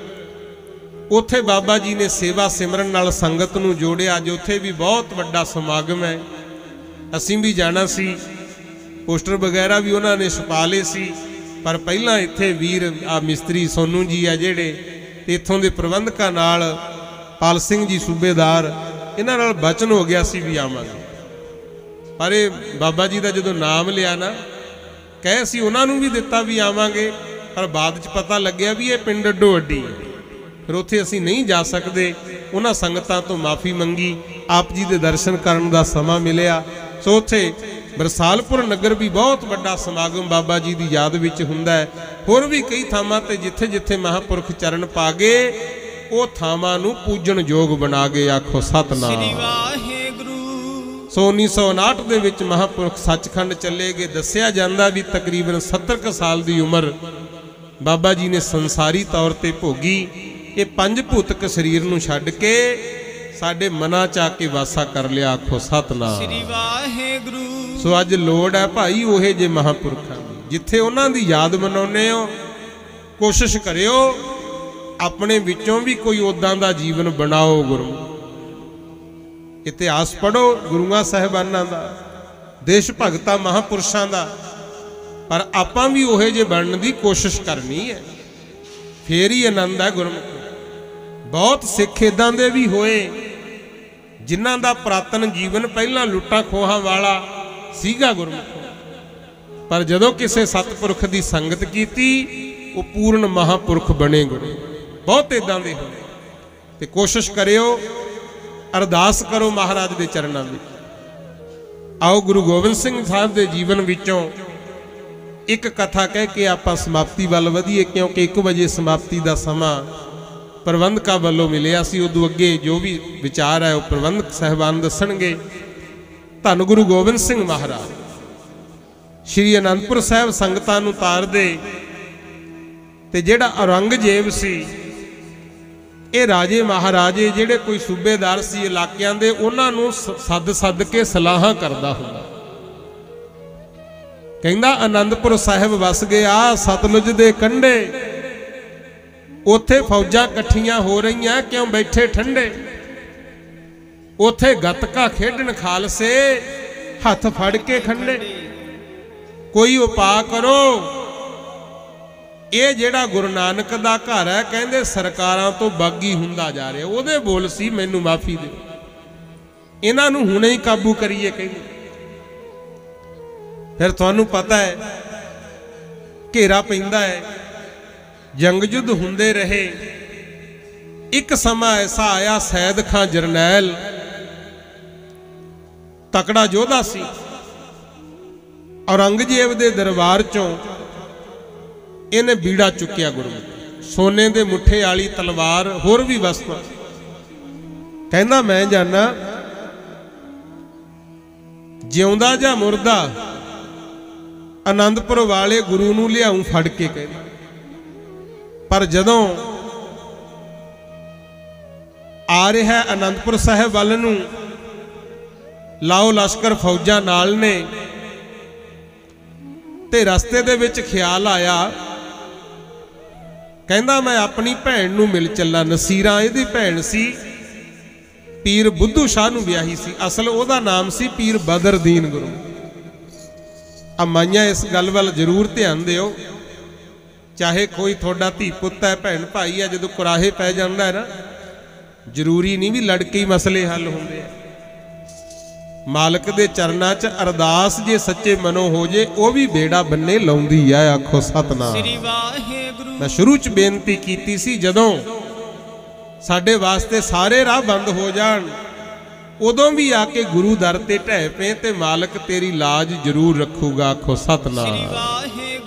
ਉੱਥੇ ਬਾਬਾ ਜੀ ਨੇ ਸੇਵਾ ਸਿਮਰਨ ਨਾਲ ਸੰਗਤ ਨੂੰ ਜੋੜਿਆ। ਅੱਜ ਉੱਥੇ ਵੀ ਬਹੁਤ ਵੱਡਾ ਸਮਾਗਮ ਹੈ, ਅਸੀਂ ਵੀ ਜਾਣਾ ਸੀ, ਪੋਸਟਰ ਵਗੈਰਾ ਵੀ ਉਹਨਾਂ ਨੇ ਛਪਾ ਲਏ ਸੀ। ਪਰ ਪਹਿਲਾਂ ਇੱਥੇ ਵੀਰ ਆ ਮਿਸਤਰੀ ਸੋਨੂ ਜੀ ਆ ਜਿਹੜੇ, ਤੇ ਇੱਥੋਂ ਦੇ ਪ੍ਰਬੰਧਕਾਂ ਨਾਲ ਪਾਲ ਸਿੰਘ ਜੀ ਸੂਬੇਦਾਰ, ਇਹਨਾਂ ਨਾਲ ਬਚਨ ਹੋ ਗਿਆ ਸੀ ਵੀ ਆਵਾਂਗੇ। ਪਰ ਇਹ ਬਾਬਾ ਜੀ ਦਾ ਜਦੋਂ ਨਾਮ ਲਿਆ ਨਾ, ਕਹੇ ਸੀ ਉਹਨਾਂ ਨੂੰ ਵੀ ਦਿੱਤਾ ਵੀ ਆਵਾਂਗੇ, ਪਰ ਬਾਅਦ 'ਚ ਪਤਾ ਲੱਗਿਆ ਵੀ ਇਹ ਪਿੰਡ ਅੱਡੋ ਅੱਡੀ ਹੈ, ਫਿਰ ਉੱਥੇ ਅਸੀਂ ਨਹੀਂ ਜਾ ਸਕਦੇ। ਉਹਨਾਂ ਸੰਗਤਾਂ ਤੋਂ ਮਾਫੀ ਮੰਗੀ, ਆਪ ਜੀ ਦੇ ਦਰਸ਼ਨ ਕਰਨ ਦਾ ਸਮਾਂ ਮਿਲਿਆ। ਸੋ ਉੱਥੇ ਬਰਸਾਲਪੁਰ ਨਗਰ ਵੀ ਬਹੁਤ ਵੱਡਾ ਸਮਾਗਮ ਬਾਬਾ ਜੀ ਦੀ ਯਾਦ ਵਿੱਚ ਹੁੰਦਾ ਹੈ। ਹੋਰ ਵੀ ਕਈ ਥਾਵਾਂ ਤੇ ਜਿੱਥੇ ਜਿੱਥੇ ਮਹਾਂਪੁਰਖ ਚਰਨ ਪਾ ਗਏ, ਉਹ ਥਾਵਾਂ ਨੂੰ ਪੂਜਣ ਯੋਗ ਬਣਾ ਗਏ। ਆਖੋ ਸਤਨਾਮ ਸ੍ਰੀ ਵਾਹਿਗੁਰੂ। ਸੋ ਉੱਨੀ ਸੌ ਉਨਾਹਠ ਦੇ ਵਿੱਚ ਮਹਾਂਪੁਰਖ ਸੱਚਖੰਡ ਚੱਲੇ ਗਏ। ਦੱਸਿਆ ਜਾਂਦਾ ਵੀ ਤਕਰੀਬਨ ਸੱਤਰ ਕੁ ਸਾਲ ਦੀ ਉਮਰ ਬਾਬਾ ਜੀ ਨੇ ਸੰਸਾਰੀ ਤੌਰ ਤੇ ਭੋਗੀ। ਇਹ ਪੰਜ ਭੂਤਕ ਸਰੀਰ ਨੂੰ ਛੱਡ ਕੇ ਸਾਡੇ ਮਨਾਂ 'ਚ ਆ ਕੇ ਵਾਸਾ ਕਰ ਲਿਆ। ਆਖੋ ਸਤਨਾਮ ਸ੍ਰੀ ਵਾਹਿਗੁਰੂ। ਸੋ ਅੱਜ ਲੋੜ ਹੈ ਭਾਈ ਉਹੇ ਜੇ ਮਹਾਂਪੁਰਖਾਂ ਦੀ, ਜਿੱਥੇ ਉਹਨਾਂ ਦੀ ਯਾਦ ਮਨਾਉਂਦੇ ਹੋ, ਕੋਸ਼ਿਸ਼ ਕਰਿਓ ਆਪਣੇ ਵਿੱਚੋਂ ਵੀ ਕੋਈ ਉਦਾਂ ਦਾ ਜੀਵਨ ਬਣਾਓ। ਗੁਰੂ ਇਤਿਹਾਸ ਪੜ੍ਹੋ ਗੁਰੂਆਂ ਸਾਹਿਬਾਨਾਂ ਦਾ, ਦੇਸ਼ ਭਗਤਾਂ ਮਹਾਂਪੁਰਸ਼ਾਂ ਦਾ, ਪਰ ਆਪਾਂ ਵੀ ਉਹੇ ਜੇ ਬਣਨ ਦੀ ਕੋਸ਼ਿਸ਼ ਕਰਨੀ ਹੈ, ਫੇਰ ਹੀ ਆਨੰਦ ਹੈ ਗੁਰਮੁਖ। ਬਹੁਤ ਸਿੱਖ ਇਦਾਂ ਦੇ ਵੀ ਹੋਏ ਜਿਨ੍ਹਾਂ ਦਾ ਪੁਰਾਤਨ ਜੀਵਨ ਪਹਿਲਾਂ ਲੁੱਟਾਂ ਖੋਹਾਂ ਵਾਲਾ ਸੀਗਾ ਗੁਰਮੁਖ, ਪਰ ਜਦੋਂ ਕਿਸੇ ਸਤਿਪੁਰਖ ਦੀ ਸੰਗਤ ਕੀਤੀ ਉਹ ਪੂਰਨ ਮਹਾਂਪੁਰਖ ਬਣੇ। ਗੁਰੂ ਬਹੁਤ ਇਦਾਂ ਦੇ ਹੋਏ, ਤੇ ਕੋਸ਼ਿਸ਼ ਕਰਿਓ, ਅਰਦਾਸ ਕਰੋ ਮਹਾਰਾਜ ਦੇ ਚਰਨਾਂ ਵਿੱਚ। ਆਓ ਗੁਰੂ ਗੋਬਿੰਦ ਸਿੰਘ ਸਾਹਿਬ ਦੇ ਜੀਵਨ ਵਿੱਚੋਂ ਇੱਕ ਕਥਾ ਕਹਿ ਕੇ ਆਪਾਂ ਸਮਾਪਤੀ ਵੱਲ ਵਧੀਏ, ਕਿਉਂਕਿ ਇੱਕ ਵਜੇ ਸਮਾਪਤੀ ਦਾ ਸਮਾਂ ਪ੍ਰਬੰਧਕਾਂ ਵੱਲੋਂ ਮਿਲਿਆ ਸੀ। ਉਦੋਂ ਅੱਗੇ ਜੋ ਵੀ ਵਿਚਾਰ ਹੈ ਉਹ ਪ੍ਰਬੰਧਕ ਸਾਹਿਬਾਨ ਦੱਸਣਗੇ। ਧੰਨ ਗੁਰੂ ਗੋਬਿੰਦ ਸਿੰਘ ਮਹਾਰਾਜ ਸ਼੍ਰੀ ਅਨੰਦਪੁਰ ਸਾਹਿਬ ਸੰਗਤਾਂ ਨੂੰ ਤਾਰਦੇ, ਤੇ ਜਿਹੜਾ ਔਰੰਗਜ਼ੇਬ ਸੀ, ਇਹ ਰਾਜੇ ਮਹਾਰਾਜੇ ਜਿਹੜੇ ਕੋਈ ਸੂਬੇਦਾਰ ਸੀ ਇਲਾਕਿਆਂ ਦੇ, ਉਹਨਾਂ ਨੂੰ ਸੱਦ ਸੱਦ ਕੇ ਸਲਾਹਾਂ ਕਰਦਾ ਹੁੰਦਾ। ਕਹਿੰਦਾ ਅਨੰਦਪੁਰ ਸਾਹਿਬ ਵਸ ਗਿਆ ਸਤਲੁਜ ਦੇ ਕੰਢੇ, ਉੱਥੇ ਫੌਜਾਂ ਇਕੱਠੀਆਂ ਹੋ ਰਹੀਆਂ, ਕਿਉਂ ਬੈਠੇ ਠੰਡੇ। ਉੱਥੇ ਗੱਤਕਾ ਖੇਡਣ ਖਾਲਸੇ, ਹੱਥ ਫੜ ਕੇ ਖੰਡੇ। ਕੋਈ ਉਪਾਅ ਕਰੋ, ਇਹ ਜਿਹੜਾ ਗੁਰੂ ਨਾਨਕ ਦਾ ਘਰ ਹੈ, ਕਹਿੰਦੇ ਸਰਕਾਰਾਂ ਤੋਂ ਬਾਗੀ ਹੁੰਦਾ ਜਾ ਰਿਹਾ। ਉਹਦੇ ਬੋਲ ਸੀ ਮੈਨੂੰ ਮਾਫੀ ਦਿਓ, ਇਹਨਾਂ ਨੂੰ ਹੁਣੇ ਹੀ ਕਾਬੂ ਕਰੀਏ। ਕਹਿੰਦੇ ਫਿਰ ਤੁਹਾਨੂੰ ਪਤਾ ਹੈ ਘੇਰਾ ਪੈਂਦਾ ਹੈ, ਜੰਗ ਯੁੱਧ ਹੁੰਦੇ ਰਹੇ। ਇੱਕ ਸਮਾਂ ਐਸਾ ਆਇਆ, ਸੈਦ ਖਾਂ ਜਰਨੈਲ ਤਕੜਾ ਯੋਧਾ ਸੀ, ਔਰੰਗਜ਼ੇਬ ਦੇ ਦਰਬਾਰ ਚੋਂ ਇਹਨੇ ਬੀੜਾ ਚੁੱਕਿਆ। ਗੁਰੂ ਸੋਨੇ ਦੇ ਮੁੱਠੇ ਵਾਲੀ ਤਲਵਾਰ, ਹੋਰ ਵੀ ਵਸਤਾਂ। ਕਹਿੰਦਾ ਮੈਂ ਜਾਣਾ, ਜਿਉਂਦਾ ਜਾਂ ਮੁਰਦਾ ਆਨੰਦਪੁਰ ਵਾਲੇ ਗੁਰੂ ਨੂੰ ਲਿਆਉਂ ਫੜ ਕੇ। ਕਹਿੰਦਾ ਪਰ ਜਦੋਂ ਆ ਰਿਹਾ ਆਨੰਦਪੁਰ ਸਾਹਿਬ ਵੱਲ ਨੂੰ, ਲਾਓ ਲਸ਼ਕਰ ਫੌਜਾਂ ਨਾਲ ਨੇ, ਤੇ ਰਸਤੇ ਦੇ ਵਿੱਚ ਖਿਆਲ ਆਇਆ, ਕਹਿੰਦਾ ਮੈਂ ਆਪਣੀ ਭੈਣ ਨੂੰ ਮਿਲ ਚੱਲਾਂ। ਨਸੀਰਾਂ ਇਹਦੀ ਭੈਣ ਸੀ, ਪੀਰ ਬੁੱਧੂ ਸ਼ਾਹ ਨੂੰ ਵਿਆਹੀ ਸੀ। ਅਸਲ ਉਹਦਾ ਨਾਮ ਸੀ ਪੀਰ ਬਦਰਦੀਨ। ਗੁਰੂ ਆ ਮਾਈਆਂ ਇਸ ਗੱਲ ਵੱਲ ਜ਼ਰੂਰ ਧਿਆਨ ਦਿਓ, ਚਾਹੇ ਕੋਈ ਤੁਹਾਡਾ ਧੀ ਪੁੱਤ ਹੈ, ਭੈਣ ਭਾਈ ਹੈ, ਜਦੋਂ ਕੁਰਾਹੇ ਪੈ ਜਾਂਦਾ ਹੈ ਨਾ, ਜ਼ਰੂਰੀ ਨਹੀਂ ਵੀ ਲੜਕੇ ਹੀ ਮਸਲੇ ਹੱਲ ਹੁੰਦੇ ਆ। ਮਾਲਕ ਦੇ ਚਰਨਾਂ 'ਚ ਅਰਦਾਸ ਜੇ ਸੱਚੇ ਮਨੋਂ ਹੋ ਜੇ, ਉਹ ਵੀ ਬੇੜਾ ਬੰਨੇ ਲਾਉਂਦੀ ਆ। ਆਖੋ ਸਤਨਾਮ ਸ੍ਰੀ ਵਾਹਿਗੁਰੂ। ਮੈਂ ਸ਼ੁਰੂ 'ਚ ਬੇਨਤੀ ਕੀਤੀ ਸੀ, ਜਦੋਂ ਸਾਡੇ ਵਾਸਤੇ ਸਾਰੇ ਰਾਹ ਬੰਦ ਹੋ ਜਾਣ, ਉਦੋਂ ਵੀ ਆ ਕੇ ਗੁਰੂ ਦਰ ਤੇ ਢਹਿ ਪਏ, ਤੇ ਮਾਲਕ ਤੇਰੀ ਲਾਜ ਜ਼ਰੂਰ ਰੱਖੂਗਾ। ਆਖੋ ਸਤਨਾਮ ਸ੍ਰੀ ਵਾਹਿਗੁਰੂ।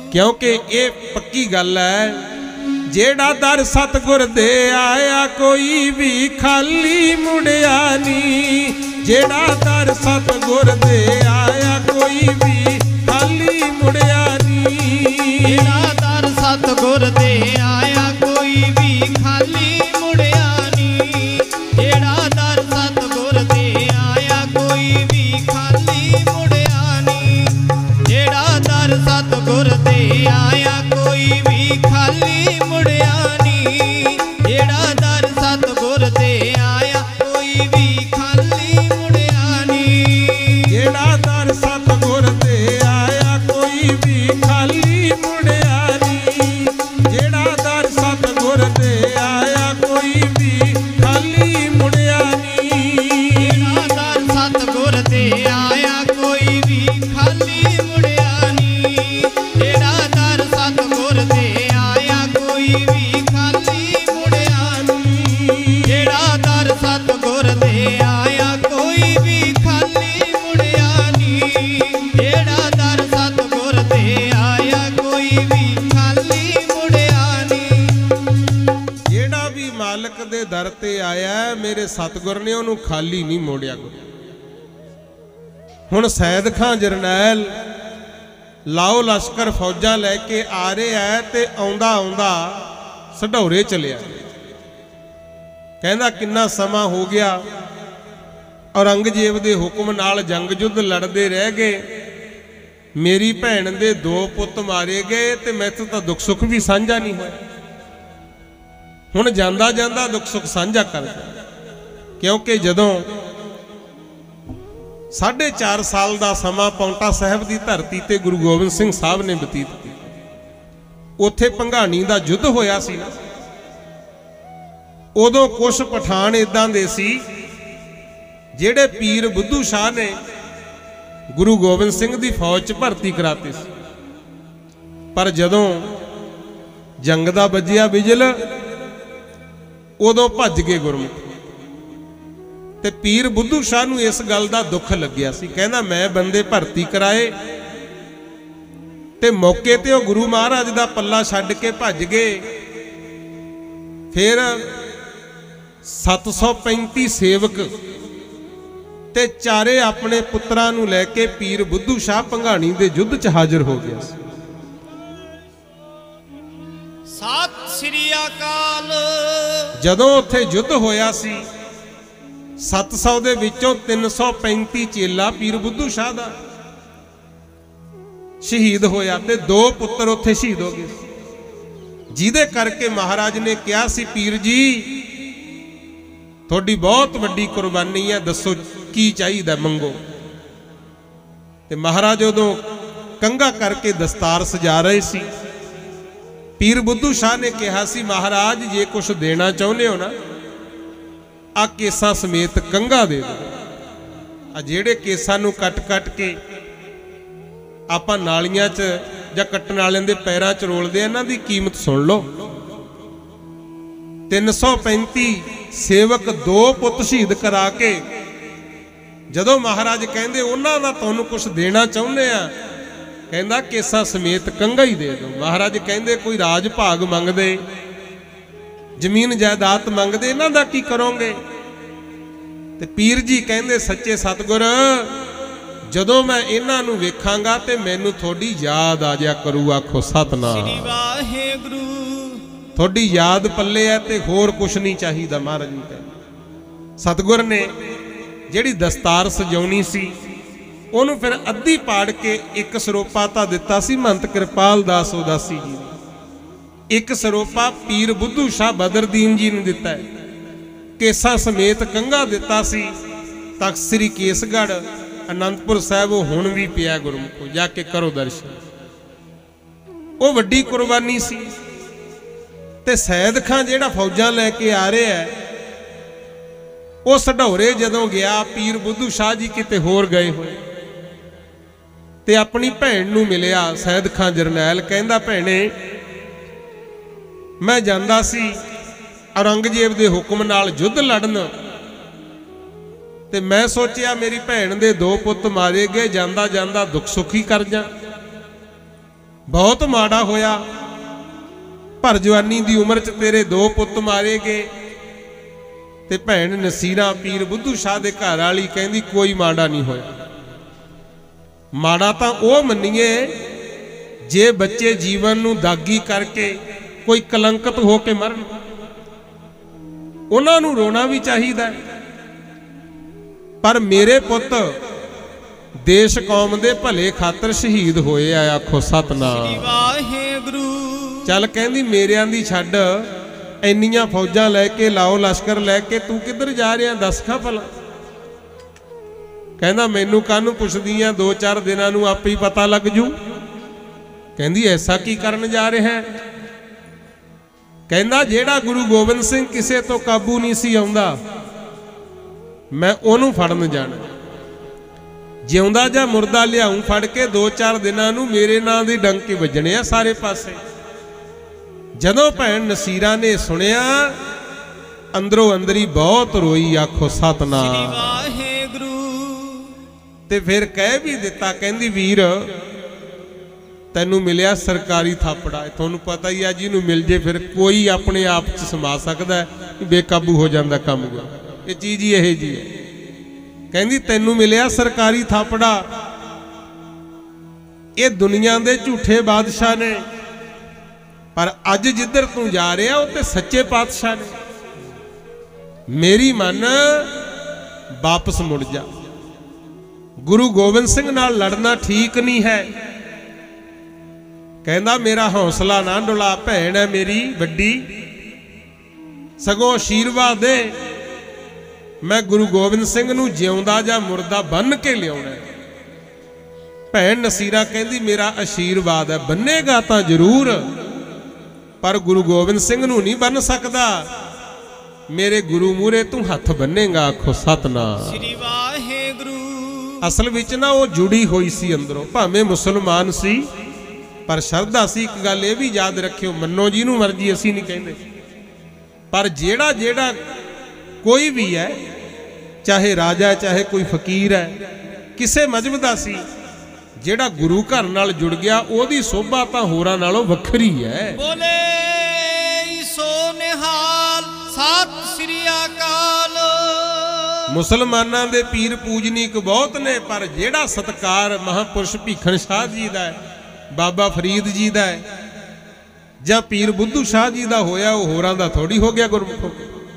क्योंकि ये पक्की गल है, जेड़ा दर सतगुर दे आया कोई भी खाली मुड़िया नी। जेड़ा दर सतगुर दे आया कोई भी खाली मुड़िया नी। जेड़ा दर सतगुर दे आया कोई भी खाली मुड़िया नी। जेड़ा दर सतगुर दे आया कोई भी खाली मुड़िया नी। जेड़ा दर सतगुर दे आया कोई भी खाली मुड़िया नी। जेड़ा दर सतगुर दे आया कोई भी खाली मुड़िया नी। जेड़ा दर सतगुर दे आया कोई भी खाली मुड़िया नी। जेड़ा दर सतगुर दे आया कोई भी खाली मुड़िया नी। जेड़ा दर सतगुर दे आया कोई भी खाली मुड़िया नी। जेड़ा दर सतगुर दे आया कोई भी खाली मुड़िया नी। जेड़ा दर सतगुर दे आया कोई भी खाली मुड़िया नी। जेड़ा दर सतगुर दे आया कोई भी खाली मुड़िया नी। जेड़ा भी मालक दे दर ते आया मेरे सतगुर ने ओनू खाली नहीं मोड़िया। हुण सैयद खां जरनैल लाओ लश्कर फौजां लैके आ रहा है ते आउंदा आउंदा सढौरे चलिया। कहंदा किन्ना समा हो गया, औरंगजेब दे हुक्म नाल जंग जुद्ध लड़दे रह गए, मेरी भैन दे दो पुत मारे गए ते मैथों तां दुख सुख भी साझा नहीं होया। हुण जांदा जांदा दुख सुख साझा कर दिया, क्योंकि जदों साढ़े चार साल का समा पौंटा साहब की धरती ते गुरु गोबिंद सिंह साहब ने बतीत किया। उत्थे भंगाणी का युद्ध होया सी ना, उदों कुछ पठान इदां दे सी जेड़े पीर बुद्धू शाह ने गुरु गोबिंद सिंह की फौज च भर्ती कराती सी। पर जदों जंग दा बजिया बिजल उदों भज गए गुरमुख। ते पीर बुद्धू शाह नूं इस गल का दुख लग्या सी, कहना मैं बंदे भर्ती कराए ते मौके ते वो गुरु महाराज का पल्ला छड्ड के भज गए। फिर सत्त सौ पैंती सेवक ते चारे अपने पुत्रां नूं लैके पीर बुद्धू शाह भंगाणी दे युद्ध च हाजिर हो गया सी। सत श्री अकाल। जदों उत्थे युद्ध होया सी सत्त सौ दे विचों तीन सौ पैंती चेला पीर बुद्धू शाह दा शहीद होया ते दो पुत्र उत्थे शहीद हो गए, जिहदे करके महाराज ने कहा सी पीर जी थोड़ी बहुत वड्डी कुर्बानी है, दसो की चाहिए मंगो। ते महाराज उदों कंघा करके दस्तार सजा रहे सी। पीर बुद्धू शाह ने कहा सी महाराज जे कुछ देना चाहुंदे हो ना आ केसां समेत कंघा दे दो। आ जेड़े केसां नूं कट कट के आपां नालियां च जां कट्टण वालिਆਂ दे पैरां च रोलदे, इन्हां दी कीमत सुन लो। तीन सौ पैंती सेवक दो पुत शहीद करा के जदों महाराज कहंदे उन्हां दा तुहानूं कुछ देना चाहुंदे आ, कहंदा केसां समेत कंघा ही दे दो। महाराज कहंदे कोई राज भाग मंगदे, जमीन जायदाद मंगदे, इन्हां दा की करोगे? ते पीर जी कहंदे सच्चे सतगुर जदों मैं इन्हां नूं वेखांगा ते मैनूं थोड़ी याद आ जा करू। आखो सतनाम श्री वाहिगुरू। थोड़ी याद पल्ले है ते होर कुछ नहीं चाहिदा। महाराज जी कहंदे सतगुर ने जिहड़ी दस्तार सजाउणी सी ओनूं फिर अद्धी पाड़ के एक सरोपा तां दित्ता सी महंत कृपाल दास उदासी जी, एक सरोपा पीर बुद्धू शाह बदरदीन जी ने दिता है, केसा समेत कंघा दिता सी। तख्त श्री केसगढ़ आनंदपुर साहब हुण भी पिया गुरमुखो, जाके करो दर्शन। वो वड्डी कुर्बानी सी। ते सैयद खां जेड़ा फौजां लैके आ रहा है वो सढौरे जदों गया पीर बुद्धू शाह जी किते होर गए होए ते अपनी भैन नूं मिलिया। सैयद खां जरनैल कहंदा भैणे मैं जांदा सी औरंगजेब दे हुक्म नाल युद्ध लड़न ते मैं सोचिया मेरी भैन दे दो पुत मारे गए, जांदा जांदा दुख सुखी कर जा। बहुत माड़ा होया, पर जवानी दी उम्र च तेरे दो पुत मारे गए। ते भैन नसीरा पीर बुद्धू शाह दे घर वाली कहंदी कोई माड़ा नहीं होया। माड़ा तां ओह मन्नीए जे बच्चे जीवन नूं दागी करके कोई कलंकत हो के मरन, उन्हां नूं रोना भी चाहिदा। पर मेरे पुत देश कौम दे भले खातर शहीद होए आ, आखो सतनाम वाहेगुरु। चल कहंदी मेरियां दी छड्ड, इन्नियां फौजां लैके लाओ लश्कर लैके तू किधर जा रहा दस खां भला। कहंदा मैनू काहनूं पुछदियां, दो चार दिनां नूं आपे ही पता लग जू। कहंदी ऐसा की करन जा रहा है? कहंदा जेड़ा गुरु गोबिंद सिंह किसे तो काबू नहीं सी आउंदा, मैं ओनू फड़न जाना। जिउंदा जा मुर्दा लियाऊं फड़ के, दो चार दिनां नूं मेरे नां दे डंके वजने आ सारे पासे। जदों भैन नसीरा ने सुनिया, अंदरों अंदरी बहुत रोई, आखो सतनाम। ते फिर कह भी दिता, कहंदी वीर तैनू मिलिया सरकारी थापड़ा। तुहानू पता ही है जिन्हों मिल जे फिर कोई अपने आप च समा सकता है, बेकाबू हो जाता काम। ये चीज ही यही जी है। कहंदी तैनू मिलिया सरकारी थापड़ा, ये दुनिया दे झूठे बादशाह ने, पर अज जिधर तू जा रहा वो ते सच्चे पातशाह ने। मेरी मन वापस मुड़ जा। गुरु गोबिंद सिंह नाल लड़ना ठीक नहीं है। कहंदा मेरा हौसला ना डुला, भैन है मेरी वड्डी, सगों आशीर्वाद दे। मैं गुरु गोबिंद सिंह नूं जिउंदा जा मुर्दा बन के लियाउणा। भैन नसीरा कहंदी मेरा आशीर्वाद है, बन्नेगा तां जरूर, पर गुरु गोबिंद सिंह नूं नहीं बन सकदा। मेरे गुरु मूहरे तू हथ बन्नेगा, आखो सतनाम श्री वाहेगुरु। असल विच ना वो जुड़ी हुई सी अंदरों, भावें मुसलमान सी पर शरधा सी। एक गल ये भी याद रखियो, मनो जी नूं मर्जी असीं नहीं कहंदे, पर जेड़ा जेड़ा कोई भी है, चाहे राजा है चाहे कोई फकीर है, किसे मजहब दा सी, जेड़ा गुरु घर नाल जुड़ गया ओदी शोभा तां होरां नालों वखरी है। बोले सो निहाल सत श्री अकाल। मुसलमानां दे पीर पूजनीक बहुत ने, पर जेड़ा सत्कार महापुरुष भीखन शाह जी दा है, बाबा फरीद जी दा है, जां पीर बुद्धू शाह जी दा होया, वो होरां दा थोड़ी हो गया गुरमुखों।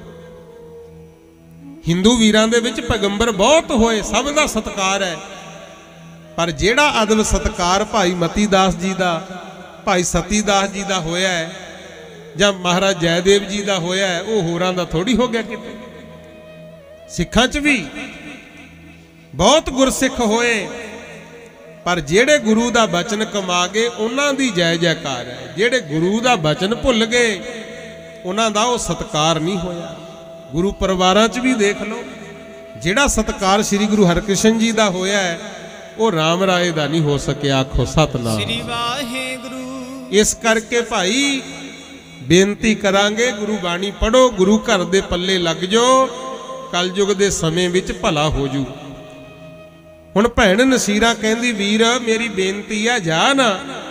हिंदू वीरां दे विच पैगंबर बहुत होए, सब दा सत्कार है, पर जेड़ा अदब सत्कार भाई मती दास जी दा, भाई सती दास जी दा होया है, जां महाराज जयदेव जी दा होया है, वो होरां दा थोड़ी हो गया किते। सिखां च भी बहुत गुरसिख होए, पर जेड़े गुरु दा बचन कमा गए उन्हां दी जय जयकार है। जेड़े गुरु दा बचन भुल गए उन्हां दा वो सत्कार नहीं होया। गुरु परिवारां च भी देख लो, जेड़ा सत्कार श्री गुरु हरकृष्ण जी दा होया है वो राम राय दा नहीं हो सकिया, आखो सतनाम श्री वाहेगुरु। इस करके भाई बेनती करांगे, गुरु बाणी पढ़ो, गुरु घर दे पल्ले लग जाओ, कलयुग दे समय विच भला हो जू। हुण भैन नसीरा कहंदी वीर मेरी बेनती है जा ना।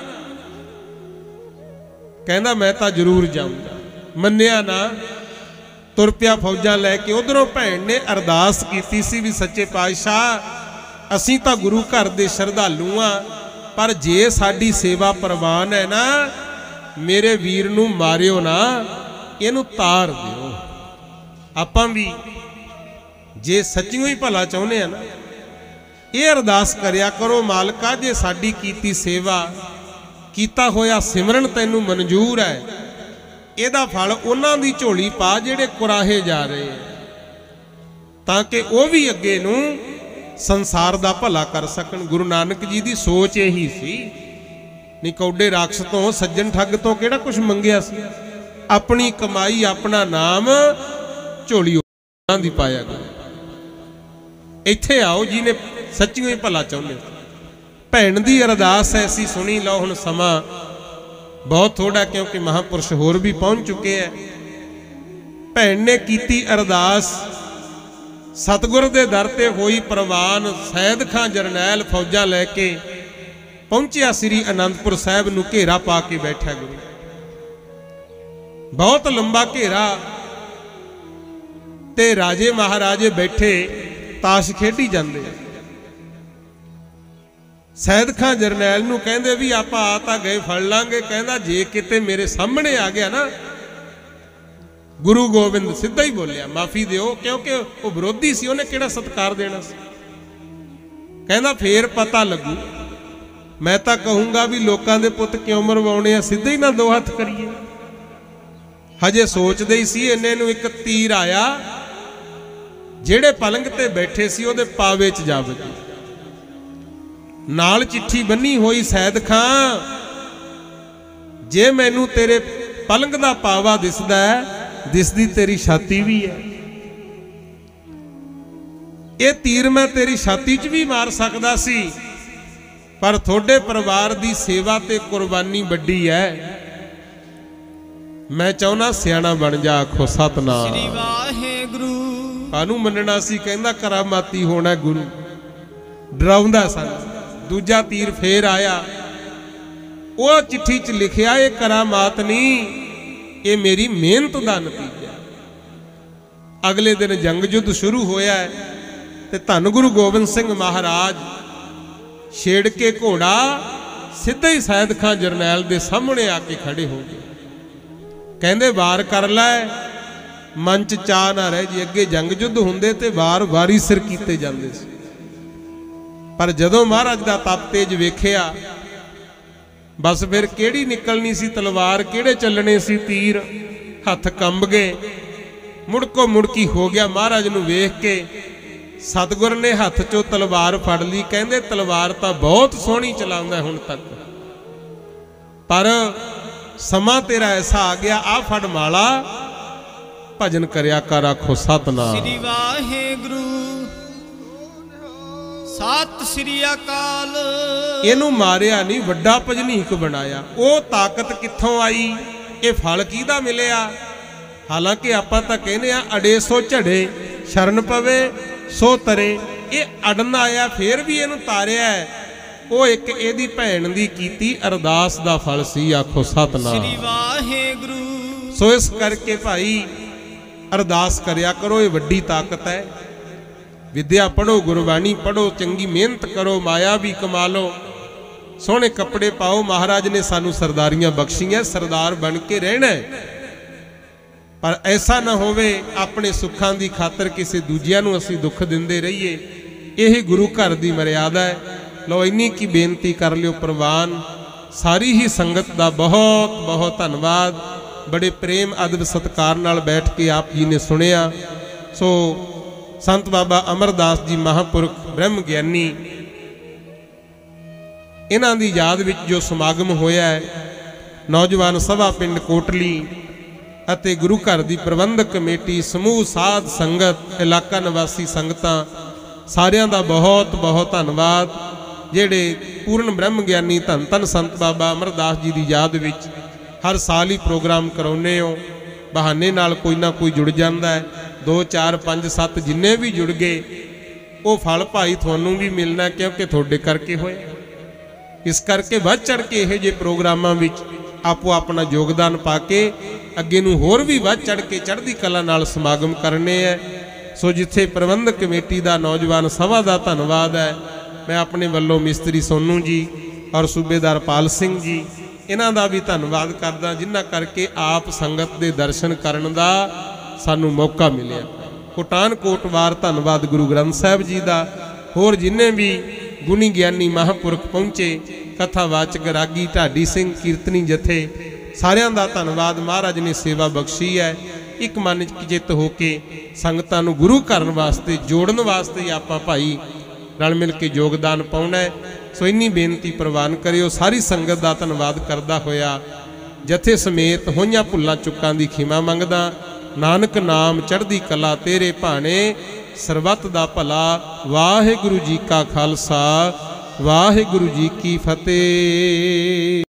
कहंदा मैं तां जरूर जाऊंगा। मन्निया ना, तुर पिया फौजां लैके। उधरों भैन ने अरदास कीती सी भी सच्चे पातशाह असीं तां गुरु घर दे श्रद्धालु हां, पर जे साडी सेवा प्रवान है ना, मेरे वीर नूं मारियो ना, इहनूं तार दिओ। आपां भी जे सच्चियों ही भला चाहुंदे आ ना, ये अरदास करिया करो, मालका जे साडी कीती सेवा कीता होया सिमरन तैनू मंजूर है, इहदा फल उन्हां दी झोली पा जेड़े कुराहे जा रहे हैं, ताकि वह भी अगे नूं संसार दा भला कर सकन। गुरु नानक जी दी सोच यही सी। निकौडे राक्षस तो सज्जन ठग तो किहड़ा कुछ मंगिया सी, अपनी कमाई अपना नाम झोली उन्हां दी पाया गया। इत्थे आओ जिन्हें सच्चियों ही भला चाहुंदे। भैन दी अरदास ऐसी सुनी लो। हुण समा बहुत थोड़ा, क्योंकि महापुरुष होर भी पहुंच चुके हैं। भैन ने कीती अरदास, सतगुर दे दर ते होई प्रवान। सैयद खां जरनैल फौजां लैके पहुंचिया श्री आनंदपुर साहिब नूं घेरा पा के बैठा गुरु। बहुत लंबा घेरा ते राजे महाराजे बैठे ताश खेडी जांदे। सैयद खां जरनैल नूं कहंदे भी आपां आ तां गए फड़ लांगे। कहंदा जे किते मेरे सामने आ गया ना। गुरु गोबिंद सीधा ही बोलिया माफी दिओ, क्योंकि वो विरोधी सी, उन्हें किहड़ा सत्कार देना सी। कहंदा फेर पता लगू। मैं तां कहूंगा भी लोकां दे पुत क्यों मरवाउणे आ, सीधे ही ना दो हत्थ करिए। हजे सोचदे ही सी, इन्ने नूं एक तीर आया जेड़े पलंग ते बैठे सी उहदे पावे च जा वजी। नाल चिट्ठी बन्नी होई, सैयद खां जे मैनू तेरे पलंग दा पावा दिसदा है, दिसदी तेरी छाती भी है। ये तीर मैं तेरी छाती च भी मार सकदा सी, पर थोड़े परिवार दी सेवा ते कुर्बानी वड्डी है। मैं चाहना सियाणा बन जा। आखो सतनाम श्री वाहेगुरु। कानू मनना सी, कहंदा करामाती होना गुरु। डराउंदा सन। दूजा तीर फेर आया। वो चिट्ठी च लिखिया ये करामात नहीं, ये मेरी मेहनत का नतीजा। अगले दिन जंग युद्ध शुरू होया है ते धन गुरु गोबिंद सिंह महाराज छेड़ के घोड़ा सीधा ही सैयद खां जरनैल दे सामने आके खड़े हो गए। कहंदे वार कर लै। मन च चाह ना रह जी, अगे जंग युद्ध हुंदे ते वार वारी सिर कीते जांदे सी, पर जदों महाराज दा तप तेज वेखिया बस फिर केड़ी निकलनी सी तलवार, केड़े चलने सी तीर। हथ कंब गए, मुड़को मुड़की हो गया। महाराज नूं वेख के सतगुर ने हथ चों तलवार फड़ ली। कहंदे तलवार तां बहुत सोहनी चलाउंदा हुण तक, पर समा तेरा ऐसा आ गया, आ फड़ माला भजन करया कर। आखो सतनाम श्री वाहेगुरु। सत श्री अकाल। इनू मारिया नहीं, वड्डा भजनीक बनाया। वो ताकत कित्थों आई, ये फल किहदा मिलिया। हालांकि आपां तां कहने आ अड़े सो झड़े, शरण पवे सो तरे। ये अड़न आया, फिर भी इनू तारिया है। वो एक एदी भैन दी कीती अरदास दा फल सी। आखो सतनाम श्री वाहेगुरु। सो इस करके भाई अरदास करया करो, ये वड्डी ताकत है। विद्या पढ़ो, गुरबाणी पढ़ो, चंगी मेहनत करो, माया भी कमा लो, सोहने कपड़े पाओ। महाराज ने सानू सरदारियां बख्शियां, सरदार बन के रहना है। पर ऐसा ना होवे अपने सुखां दी खातर किसी दूजियां नू असीं दुख दिंदे रहिए। यही गुरु घर दी मर्यादा है। लो इन्नी की बेनती कर लियो प्रवान। सारी ही संगत दा बहुत बहुत धन्नवाद। बड़े प्रेम अदब सत्कार नाल बैठ के आप जी ने सुनिया। सो संत बाबा अमरदास जी महापुरख ब्रह्म ज्ञानी, इन्हां दी याद विच जो समागम होया है, नौजवान सभा पिंड कोटली ਅਤੇ गुरु घर की प्रबंधक कमेटी, समूह साध संगत, इलाका निवासी संगतां सारियां दा बहुत बहुत धन्नवाद। ਜਿਹੜੇ पूर्ण ब्रह्म ज्ञानी धन धन संत बाबा अमरदास जी की याद विच हर साल ही प्रोग्राम कराउने हो। बहाने नाल कोई ना कोई जुड़ जाता है। दो चार पाँच सत्त जिन्ने भी जुड़ गए वो फल भाई थानू भी मिलना, क्योंकि थोड़े करके होए। इस करके बढ़ चढ़ के यह जे प्रोग्रामां विच आपो अपना योगदान पा के अगे नूं होर भी बढ़ चढ़ के चढ़दी कला नाल समागम करने है। सो जिथे प्रबंधक कमेटी का नौजवान सभा का धन्नवाद है। मैं अपने वालों मिस्त्री सोनू जी और सूबेदार पाल सिंह जी इन्हां दा भी धन्नवाद करदा, जिन्हां करके आप संगत दे दर्शन करन दा सानू मौका मिलिया। कोटान कोटवार धन्नवाद गुरु ग्रंथ साहिब जी का। होर जिन्ने भी गुणी ज्ञानी महापुरख पहुँचे, कथावाचक रागी ढाडी सिंह कीर्तनी जथे, सारियां दा धन्नवाद। महाराज ने सेवा बख्शी है। एक मन चित होके संगतां नूं गुरु करन वास्ते, जोड़न वास्ते आपां भाई रल मिल के योगदान पाउणा है। सो इन्नी बेनती प्रवान करियो। सारी संगत का धन्नवाद करदा होया जथे समेत होईयां भुल्लां चुक्कां दी खिमा मंगदा। नानक नाम चढ़दी कला तेरे भाणे, सरबत दा भला। वाहिगुरु जी का खालसा, वाहिगुरु जी की फतेह।